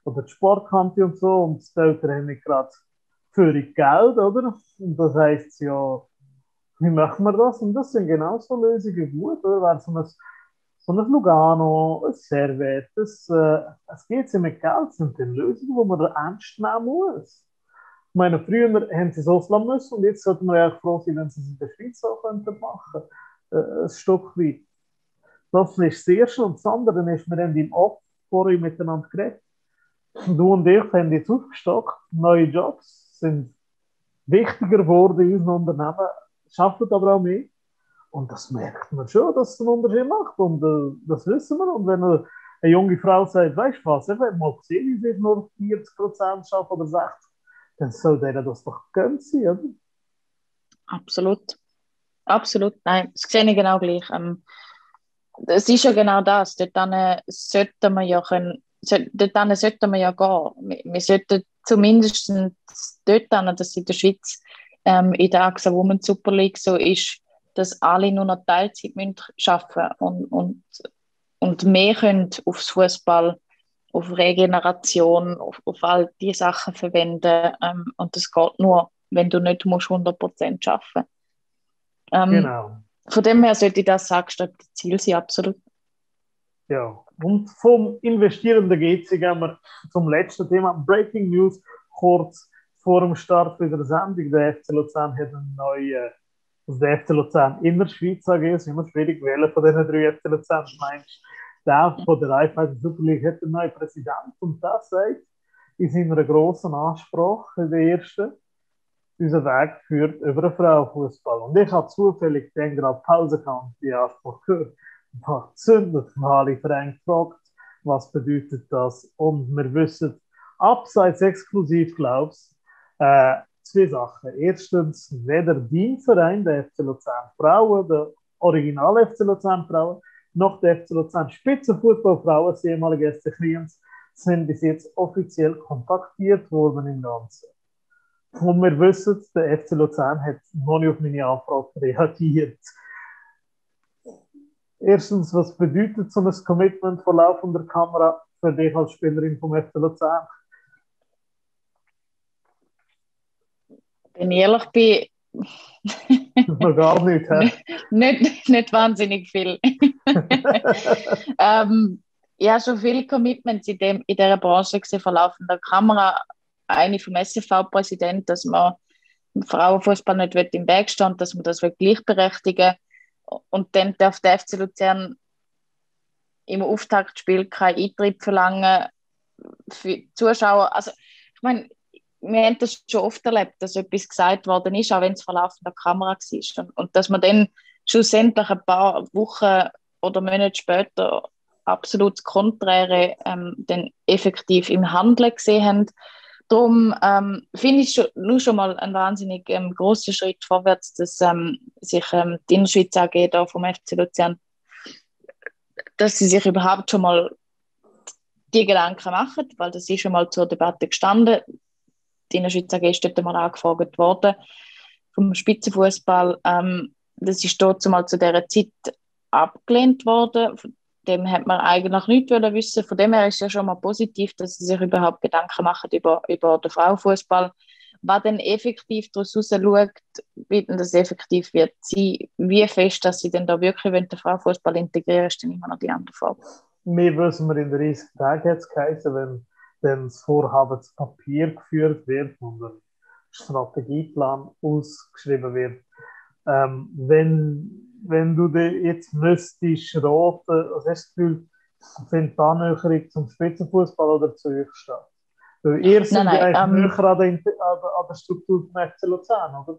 oder die Sportkante und so, und die Eltern haben nicht gerade für Geld, oder? Und das heisst ja, wie machen wir das? Und das sind genau so Lösungen gut, oder? Wäre so ein, so ein Lugano, ein Servet, das, äh, es geht ja mit Geld, das sind dann Lösungen, die man ernst nehmen muss. Ich meine, früher haben sie es auslassen müssen und jetzt sollten wir ja froh sein, wenn sie es in der Schweiz auch könnten machen könnten. Äh, ein Stück weit. Das ist das Erste. Und das andere ist, wir haben im Off vorhin miteinander geredet. Du und ich haben jetzt aufgestockt. Neue Jobs sind wichtiger geworden in unseren Unternehmen, schaffen aber auch mehr. Und das merkt man schon, dass es einen Unterschied macht. Und äh, das wissen wir. Und wenn eine, eine junge Frau sagt, weißt du was, ich habe mal gesehen, wie ich nur vierzig Prozent schaffe oder sechzig, dann soll der das doch gönnt sein, oder? Absolut. Absolut. Nein, das sehe ich genau gleich. Ähm, es ist ja genau das. Dort sollten wir ja können, dort sollten wir ja gehen. Wir, wir sollten zumindest dort hin, dass in der Schweiz ähm, in der A X A Women's Super League so ist, dass alle nur noch Teilzeit müssen arbeiten und, und, und mehr können aufs Fußball, auf Regeneration, auf, auf all diese Sachen verwenden. Ähm, und das geht nur, wenn du nicht musst hundert Prozent arbeiten. Ähm, Genau. Von dem her sollte ich das angestrebte Ziel sein, absolut. Ja, und vom Investierenden geht es, gehen wir zum letzten Thema. Breaking News, kurz vor dem Start der Sendung. Der F C Luzern hat einen neuen, also der F C Luzern in der Schweiz A G, es ist immer schwierig, welcher von diesen drei F C Luzern meinst. Der von der Raiffeisen Super League hat einen neuen Präsidenten und das sagt in seiner grossen Ansprache, der erste, unser Weg führt über den Frauenfußball. Und ich habe zufällig dann gerade Pause gehabt und die Ansprache gehört. Und habe gezündet und habe alle Vereine gefragt, was bedeutet das? Und wir wissen, abseits exklusiv, glaubst äh, zwei Sachen. Erstens, weder dein Verein, der F C Luzern Frauen, der Original F C Luzern Frauen, noch der F C Luzern Spitzenfußballfrauen, das ehemalige S C Kriens, sind bis jetzt offiziell kontaktiert worden im Ganzen. Und wir wissen, der F C Luzern hat noch nicht auf meine Anfrage reagiert. Erstens, was bedeutet so ein Commitment vor laufender Kamera für dich als Spielerin vom F C Luzern? Wenn ich ehrlich bin, noch gar nicht, hä? nicht, nicht wahnsinnig viel. ähm, ja, schon viele Commitments in, dem, in dieser Branche gesehen, vor laufender Kamera. Eine vom S F V-Präsident, dass man im Frauenfußball nicht im Weg stehen, dass man das gleichberechtigen will. Und dann darf der F C Luzern im Auftaktspiel keinen Eintritt verlangen für Zuschauer. Also, ich meine, wir haben das schon oft erlebt, dass etwas gesagt worden ist, auch wenn es vor laufender Kamera war. Und, und dass man dann schlussendlich ein paar Wochen oder Monate später absolut das Konträre ähm, dann effektiv im Handeln gesehen haben. Darum ähm, finde ich schon, nur schon mal einen wahnsinnig ähm, grossen Schritt vorwärts, dass ähm, sich ähm, die Innerschweiz A G da vom F C Luzern, dass sie sich überhaupt schon mal die Gedanken machen, weil das ist schon mal zur Debatte gestanden. Die Innerschweiz A G ist dort mal angefragt worden vom Spitzenfußball. Ähm, das ist dort mal zu dieser Zeit abgelehnt worden. Von dem hat man eigentlich nichts wissen. Von dem her ist es ja schon mal positiv, dass sie sich überhaupt Gedanken machen über, über den Frauenfußball. Was dann effektiv daraus schaut, wie denn das effektiv wird sein, wie fest, dass sie denn da wirklich den Frauenfußball integrieren, ist dann immer noch die andere Frage. Wir wissen wir in dreißig Tagen jetzt geheißen, wenn dann das Vorhaben zu Papier geführt wird und ein Strategieplan ausgeschrieben wird. Ähm, wenn, wenn du dir jetzt müsstest raten, was hast du das Gefühl, findet die Annäherung zum Spitzenfußball oder zu Höchstadt? Weil ihr seid ja eigentlich ähm, näher an der, an der Struktur vom F C Luzern, oder?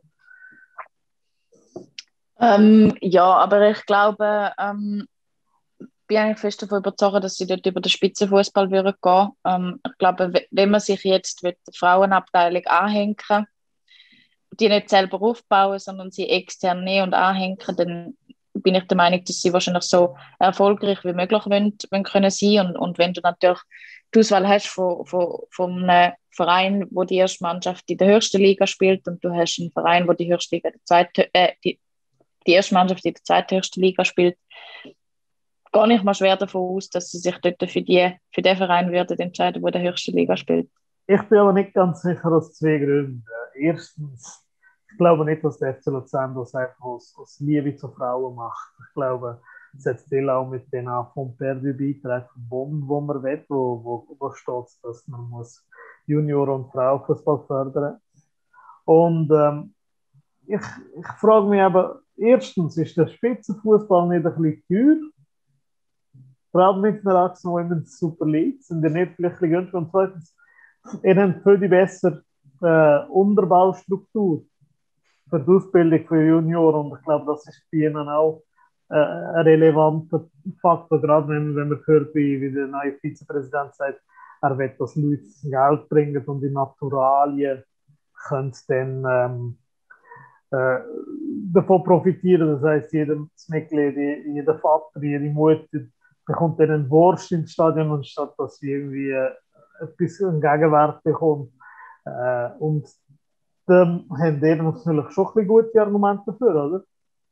Ähm, ja, aber ich glaube, ähm, ich bin eigentlich fest davon überzeugt, dass sie dort über den Spitzenfußball gehen würden. Ähm, ich glaube, wenn man sich jetzt die Frauenabteilung anhängen, die nicht selber aufbauen, sondern sie extern nehmen und anhängen, dann bin ich der Meinung, dass sie wahrscheinlich so erfolgreich wie möglich wollen, wollen können sein. Und, und wenn du natürlich die Auswahl hast von, von, von einem Verein, wo die erste Mannschaft in der höchsten Liga spielt, und du hast einen Verein, wo die höchste Liga, die, zweite, äh, die, die erste Mannschaft in der zweithöchsten Liga spielt, gehe ich mal schwer davon aus, dass sie sich dort für, die, für den Verein würden entscheiden, der in der höchsten Liga spielt. Ich bin aber nicht ganz sicher aus zwei Gründen. Erstens, ich glaube nicht, dass der F C Luzern das einfach aus, aus Liebe zu Frauen macht. Ich glaube, es hat viel auch mit den von Perdu-Beiträgen verbunden, wo man will, wo, wo, wo steht, dass man muss Junior- und Frauenfußball fördern muss. Und ähm, ich, ich frage mich aber, erstens, ist der Spitzenfußball nicht ein bisschen teuer? Vor allem mit einer Achse Women's Super League sind die nicht vielleicht ein bisschen günstiger. Und zweitens, ihr habt viel die bessere äh, Unterbaustruktur für die Ausbildung für Junioren. Und ich glaube, das ist bei ihnen auch äh, ein relevanter Faktor, gerade wenn, wenn man hört, wie, wie der neue Vizepräsident sagt, er will, dass Leute Geld bringen und die Naturalien können dann ähm, äh, davon profitieren. Das heisst, jedes Mitglied, jeder Vater, jede Mutter bekommt dann einen Wurst ins Stadion, und statt dass sie irgendwie äh, etwas einen Gegenwert bekommt. Äh, und dann haben die natürlich schon ein bisschen gute Argumente dafür, oder?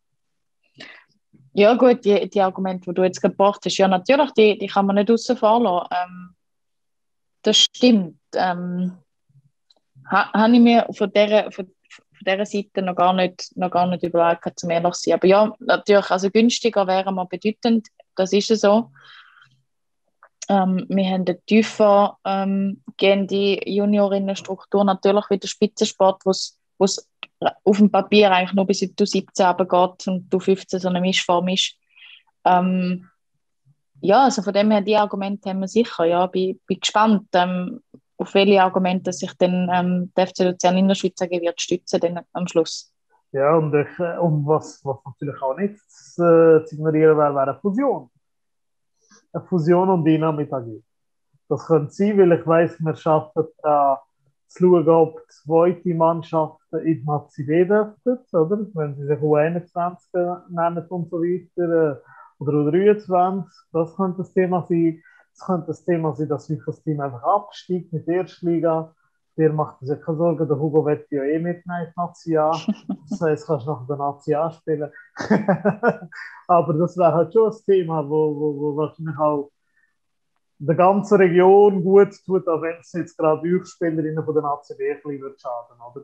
Ja gut, die, die Argumente, die du jetzt gebracht hast, ja natürlich, die, die kann man nicht außen vor lassen. Ähm, das stimmt. Ähm, ha, habe ich mir von dieser, von, von dieser Seite noch gar nicht, noch gar nicht überlegt, zum ehrlich zu sein. Aber ja, natürlich, also günstiger wäre mal bedeutend, das ist es so. Ähm, wir haben eine tiefer ähm, gehende Juniorinnenstruktur, natürlich wie der Spitzensport, wo es auf dem Papier eigentlich nur bis in die U siebzehn runtergeht und U fünfzehn so eine Mischform ist. Ähm, ja, also von dem her, die Argumente haben wir sicher. Ja, bin, bin gespannt, ähm, auf welche Argumente sich dann ähm, der F C Luzern in der Schweiz A G wird stützen dann am Schluss. Ja, und, ich, und was, was natürlich auch nicht äh, zu ignorieren wäre, wäre eine Fusion. Eine Fusion und Dynamit A G. Das könnte sein, weil ich weiss, wir schaffen da zu schauen, ob zweite Mannschaften in die Nazi B dürften, oder? Wenn sie sich U einundzwanzig nennen und so weiter, oder U dreiundzwanzig, das könnte das Thema sein. Es könnte das Thema sein, dass sich das Team einfach absteigt mit der Erstliga. Der macht sich keine Sorgen, der Hugo wird ja eh mitnehmen in die Nazi A. Das heisst, kannst du nach der Nazi A spielen. Aber das wäre halt schon ein Thema, wo, wo, wo wahrscheinlich auch der ganzen Region gut tut, auch wenn es jetzt gerade euch Spielerinnen von der Nazi B ein bisschen schaden, oder?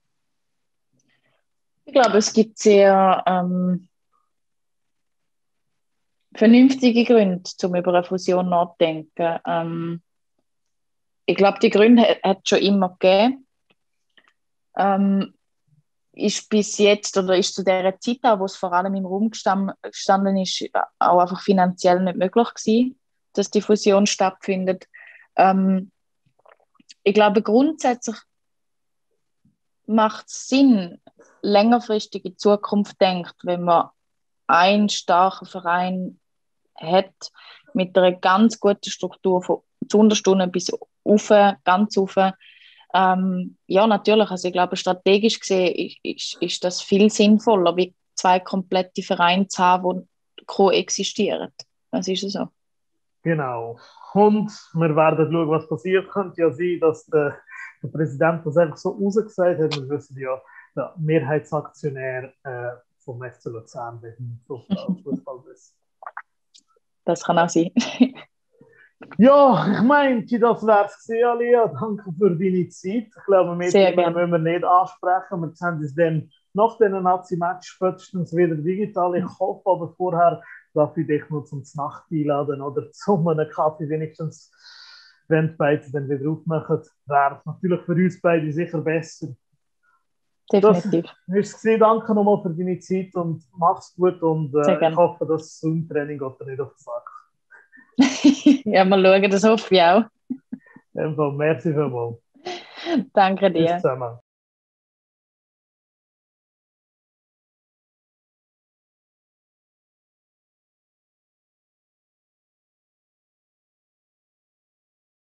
Ich glaube, es gibt sehr ähm, vernünftige Gründe, um über eine Fusion nachzudenken. Ähm, ich glaube, die Gründe hat es schon immer gegeben. Ähm, ist bis jetzt oder ist zu der Zeit, wo es vor allem im Raum gestanden ist, auch einfach finanziell nicht möglich gewesen, dass die Fusion stattfindet. Ähm, ich glaube, grundsätzlich macht es Sinn, längerfristig in die Zukunft denkt, wenn man einen starken Verein hat mit einer ganz guten Struktur von zu Unterstunden bis rauf, ganz rauf. Ähm, ja, natürlich. Also ich glaube, strategisch gesehen ist, ist, ist das viel sinnvoller, wie zwei komplette Vereine zu haben, die koexistieren. Das ist so. Genau. Und wir werden schauen, was passiert. Könnte ja sein, dass der, der Präsident das einfach so rausgesagt hat. Wir wissen ja, der Mehrheitsaktionär äh, vom F C Luzern beim Fußball ist. Das kann auch sein. Ja, ich meinte, das wäre es gesehen, Alia. Danke für deine Zeit. Ich glaube, mit Sehr dem gerne. müssen wir nicht ansprechen. Wir sehen uns dann nach diesen Nazi-Match spätestens wieder digital. Ich hoffe aber vorher, darf ich dich nur zum Nacht einladen oder zum einen Kaffee wenigstens, wenn die beiden dann wieder aufmachen. Wäre natürlich für uns beide sicher besser. Definitiv. Das ist es. Danke nochmal für deine Zeit und mach's gut. Und äh, ich hoffe, dass das Zoom-Training geht nicht auf den Sack. Ja, mal schauen, das hoffe ich auch. Einfach, merci vielmals. Danke dir. Bis zusammen.